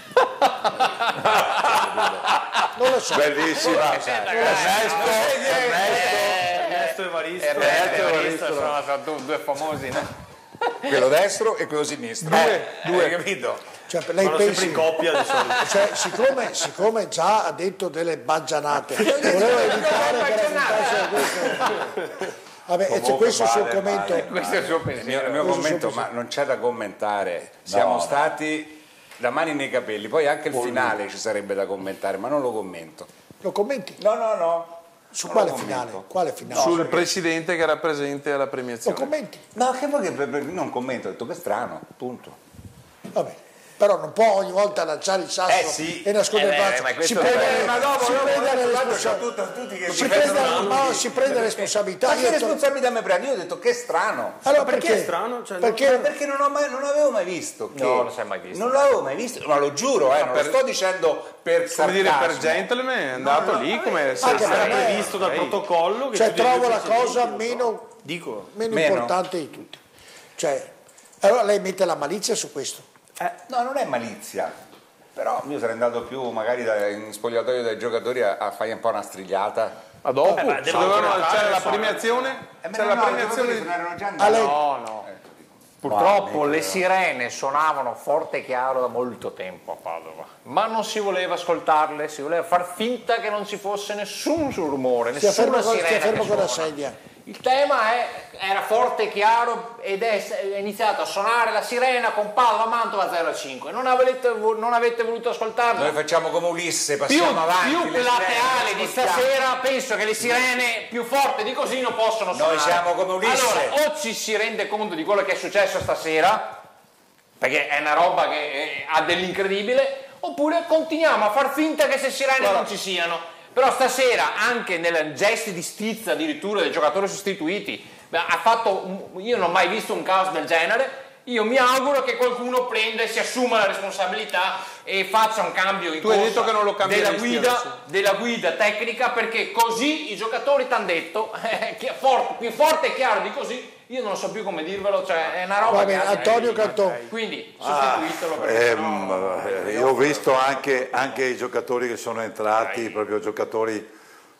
Non lo so. Bellissima. Ernesto Evaristo. Ernesto e Evaristo sono due, due famosi, no? Quello destro e quello sinistro. Due, due. Hai capito? Cioè, lei Sono pensi, sempre in coppia di solito. cioè, siccome, siccome già ha detto delle baggianate, volevo evitare che raccontasse questo. Vabbè, e c'è questo il suo vale, commento. vale. Questo è il suo Il mio, pensiero. il mio Questo commento, sopra- ma non c'è da commentare. Siamo No. stati da mani nei capelli, poi anche il finale ci sarebbe da commentare, ma non lo commento. Lo commenti? No, no, no. Su Non quale lo finale? commento. Quale finale? Sul presidente che era presente alla Lo premiazione. commenti? No, che vuoi che per- per- non commento, ho detto che è strano, punto. Vabbè. Però non può ogni volta lanciare il sasso Eh sì. e nascondere Eh il beh, braccio. ma si questo- prende, Eh, ma dopo, si dopo, prende dopo, le dopo, responsabilità. c'ho tutti- tutti che Si si prende, prendono no, tutti. si prende responsabilità. Ma Io che to- responsabilità mi prendi? Io ho detto che è strano. Allora Perché perché? è strano? Cioè, perché? Ma perché non, ho mai, non avevo mai visto che, No, non sei mai visto. non l'avevo mai visto, ma lo giuro, eh, non per- lo sto dicendo per Come dire, per sarcasmo. gentleman è andato No, no, lì no, come se anche Era per me- previsto dal protocollo. Che Cioè tutti e trovo due la presidenti, cosa lo so. meno, Dico. meno Meno. importante di tutti. Cioè, allora lei mette la malizia su questo. Eh, no, non è malizia, però io sarei andato più magari da- in spogliatoio dai giocatori a, a fare un po' una strigliata. Ma dopo, Eh, beh, se devono dovevano ancora alzare fare, la so. premiazione, Eh, c'era no, la no, i premiazione giocatori di... se ne erano già A andati. lei- No, no. Purtroppo le sirene suonavano forte e chiaro da molto tempo a Padova, ma non si voleva ascoltarle, si voleva far finta che non ci fosse nessun rumore, Stia nessuna fermo con, sirena stia fermo che con la suona. sedia. Il tema è, era forte e chiaro ed è, è iniziato a suonare la sirena con Padova Mantova zero a cinque. Non avete, non avete voluto ascoltarla? Noi facciamo come Ulisse, Più, passiamo avanti. più le plateale sirene, di stasera, penso che le sirene più forti di così non possono Noi suonare. siamo come Ulisse. Allora, o ci si rende conto di quello che è successo stasera, perché è una roba che eh, ha dell'incredibile, oppure continuiamo a far finta che se sirene non ci siano. Però stasera, anche nei gesti di stizza addirittura dei giocatori sostituiti, beh, ha fatto un- io non ho mai visto un caos del genere. Io mi auguro che qualcuno prenda e si assuma la responsabilità e faccia un cambio in Tu hai corsa detto che non lo della cambieresti guida, adesso. della guida tecnica, perché così i giocatori ti hanno detto eh, che è forte, più forte e chiaro di così, io non so più come dirvelo, cioè è una roba Va che bene, ha- Antonio Cantone. quindi sostituitelo perché Ehm, sennò- eh, io ho visto anche, anche i giocatori che sono entrati, proprio giocatori,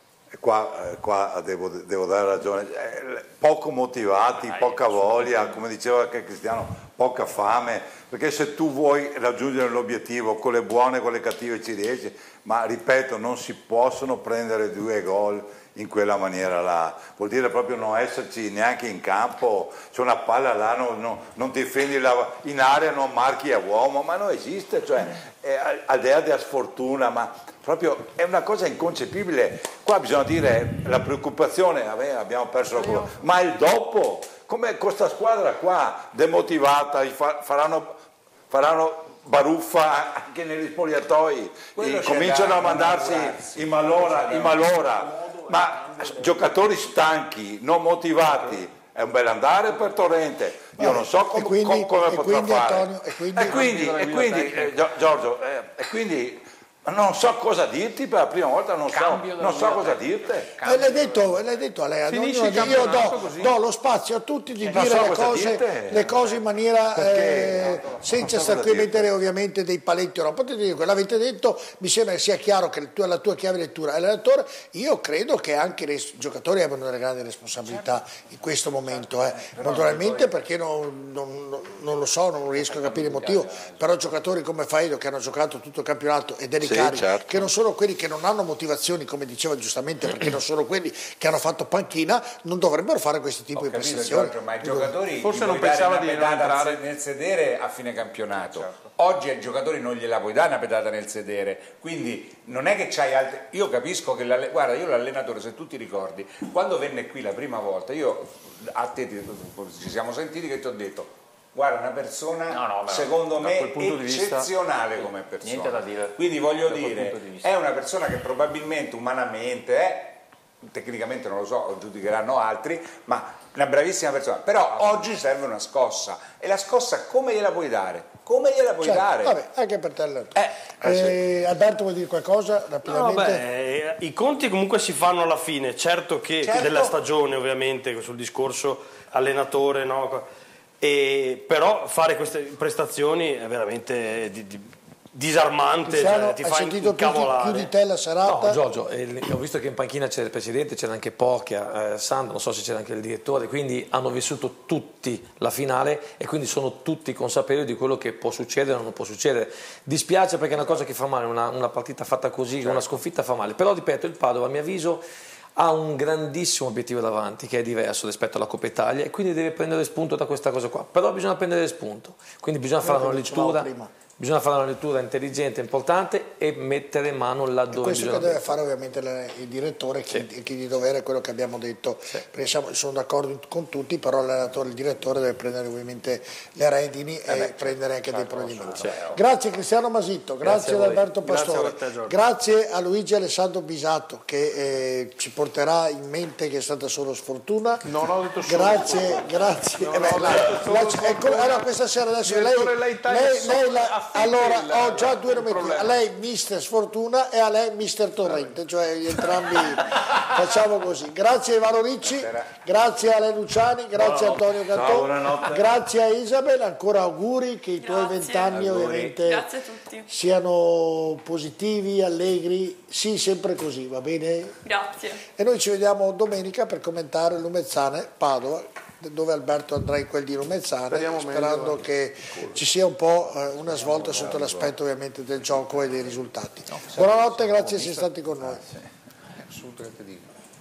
e qua, eh, qua devo, devo dare ragione, eh, poco motivati, poca voglia, come diceva anche Cristiano, poca fame, perché se tu vuoi raggiungere l'obiettivo con le buone e con le cattive ci riesci, ma ripeto, non si possono prendere due gol in quella maniera là, vuol dire proprio non esserci neanche in campo, c'è una palla là, non, non, non difendi la, in area, non marchi a uomo, ma non esiste, cioè è, al di là della sfortuna, ma proprio è una cosa inconcepibile. Qua bisogna dire la preoccupazione, vabbè, abbiamo perso la, ma il dopo, come con questa squadra qua, demotivata, fa- faranno, faranno baruffa anche negli spogliatoi, Quello e c'è cominciano da a mandarsi innamorarsi. in malora, in malora, ma giocatori stanchi, non motivati, è un bel andare per Torrente, io non so come, E quindi- com- come e potrà quindi, fare. Antonio, e quindi- e quindi, e quindi, eh, Gio- Giorgio, eh, e quindi non so cosa dirti per la prima volta, non so, Cambio della non so guida cosa tecnica. dirti. E l'hai detto, l'hai detto a lei, ad Finisce ognuno il di- io campionato do, così. do lo spazio a tutti di Non dire so le cosa cose, dirte. le cose in maniera Perché? eh, senza Non so star qui a cosa mettere ovviamente dei paletti o no. Potete dire, l'avete detto, mi sembra che sia chiaro che il tuo- la tua chiave di lettura è l'allenatore. Io credo che anche i giocatori abbiano delle grandi responsabilità in questo momento, eh. naturalmente perché non, non- non- non lo so, non riesco a capire il motivo, però giocatori come Faedo che hanno giocato tutto il campionato ed è Sì, cari, sì, certo. che non sono quelli che non hanno motivazioni, come diceva giustamente, perché non sono quelli che hanno fatto panchina, non dovrebbero fare questi tipi di prestazioni. Giorgio, ma i giocatori forse non pensava di non entrare nel sedere a fine campionato. Certo. Oggi ai giocatori non gliela puoi dare una pedata nel sedere, quindi non è che c'hai altre... Io capisco che guarda, io l'allenatore, se tu ti ricordi, quando venne qui la prima volta, io a te ci siamo sentiti che ti ho detto guarda, una persona no, no, secondo me eccezionale vista, come persona. Niente da dire. Quindi voglio dire, di è una persona che probabilmente umanamente è, tecnicamente non lo so, lo giudicheranno altri, ma una bravissima persona. Però oggi serve una scossa, e la scossa come gliela puoi dare? Come gliela puoi certo, dare? Vabbè, anche per te eh, eh, Alberto, vuoi dire qualcosa rapidamente? No, beh, i conti comunque si fanno alla fine, certo che certo. della stagione ovviamente sul discorso allenatore, no? E però fare queste prestazioni è veramente di, di, disarmante, Cristiano, cioè, ti hai fa sentito incavolare. più di, più di te la serata? No, Giorgio, eh, ho visto che in panchina c'era il presidente, c'era anche Pocchia, eh, Sandro, non so se c'era anche il direttore, quindi hanno vissuto tutti la finale e quindi sono tutti consapevoli di quello che può succedere o non può succedere. Dispiace perché è una cosa che fa male, una, una partita fatta così, certo. una sconfitta fa male, però ripeto, il Padova a mio avviso ha un grandissimo obiettivo davanti che è diverso rispetto alla Coppa Italia e quindi deve prendere spunto da questa cosa qua, però bisogna prendere spunto, quindi bisogna fare una lettura bisogna fare una lettura intelligente, importante e mettere mano laddove questo bisogna. Questo che deve fare ovviamente il direttore, chi, sì. chi di dovere è quello che abbiamo detto, sì. perché siamo, sono d'accordo con tutti, però l'allenatore, il direttore deve prendere ovviamente le redini eh e beh, prendere anche certo, dei provvedimenti. Certo. Grazie Cristiano Masitto, grazie, grazie ad Alberto Pastore, grazie a, grazie a Luigi Alessandro Bisato che eh, ci porterà in mente che è stata solo sfortuna. Non ho detto solo grazie, grazie. Non eh beh, la, la, la, ecco, allora questa sera adesso lei, lei, lei, lei la, allora ho già due nomi, a lei mister Sfortuna e a lei mister Torrente, cioè entrambi facciamo così. Grazie a Ivano Ricci, grazie a Lei Luciani, grazie a Antonio Cantò, grazie a Isabel, ancora auguri che i tuoi vent'anni ovviamente siano positivi, allegri, sì, sempre così, va bene? Grazie. E noi ci vediamo domenica per commentare Lumezzane Padova, dove Alberto andrà in quel di Lumezzane, Speriamo sperando meglio, che cool. ci sia un po' eh, una svolta sotto l'aspetto ovviamente del gioco e dei risultati. No, buonanotte, grazie di essere stati con noi. Assolutamente dico.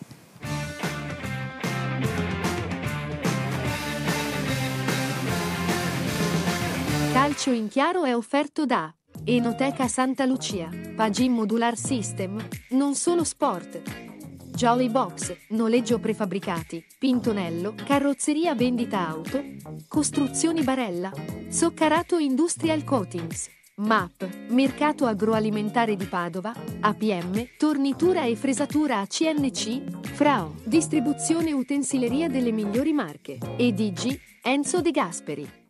Calcio in chiaro è offerto da Enoteca Santa Lucia, Pagin Modular System, non solo sport. Jolly Box, noleggio prefabbricati, Pintonello, carrozzeria vendita auto, Costruzioni Barella, Soccarato Industrial Coatings, M A P, Mercato Agroalimentare di Padova, A P M, Tornitura e fresatura A C N C, Frao, distribuzione utensileria delle migliori marche, E D G, Enzo De Gasperi.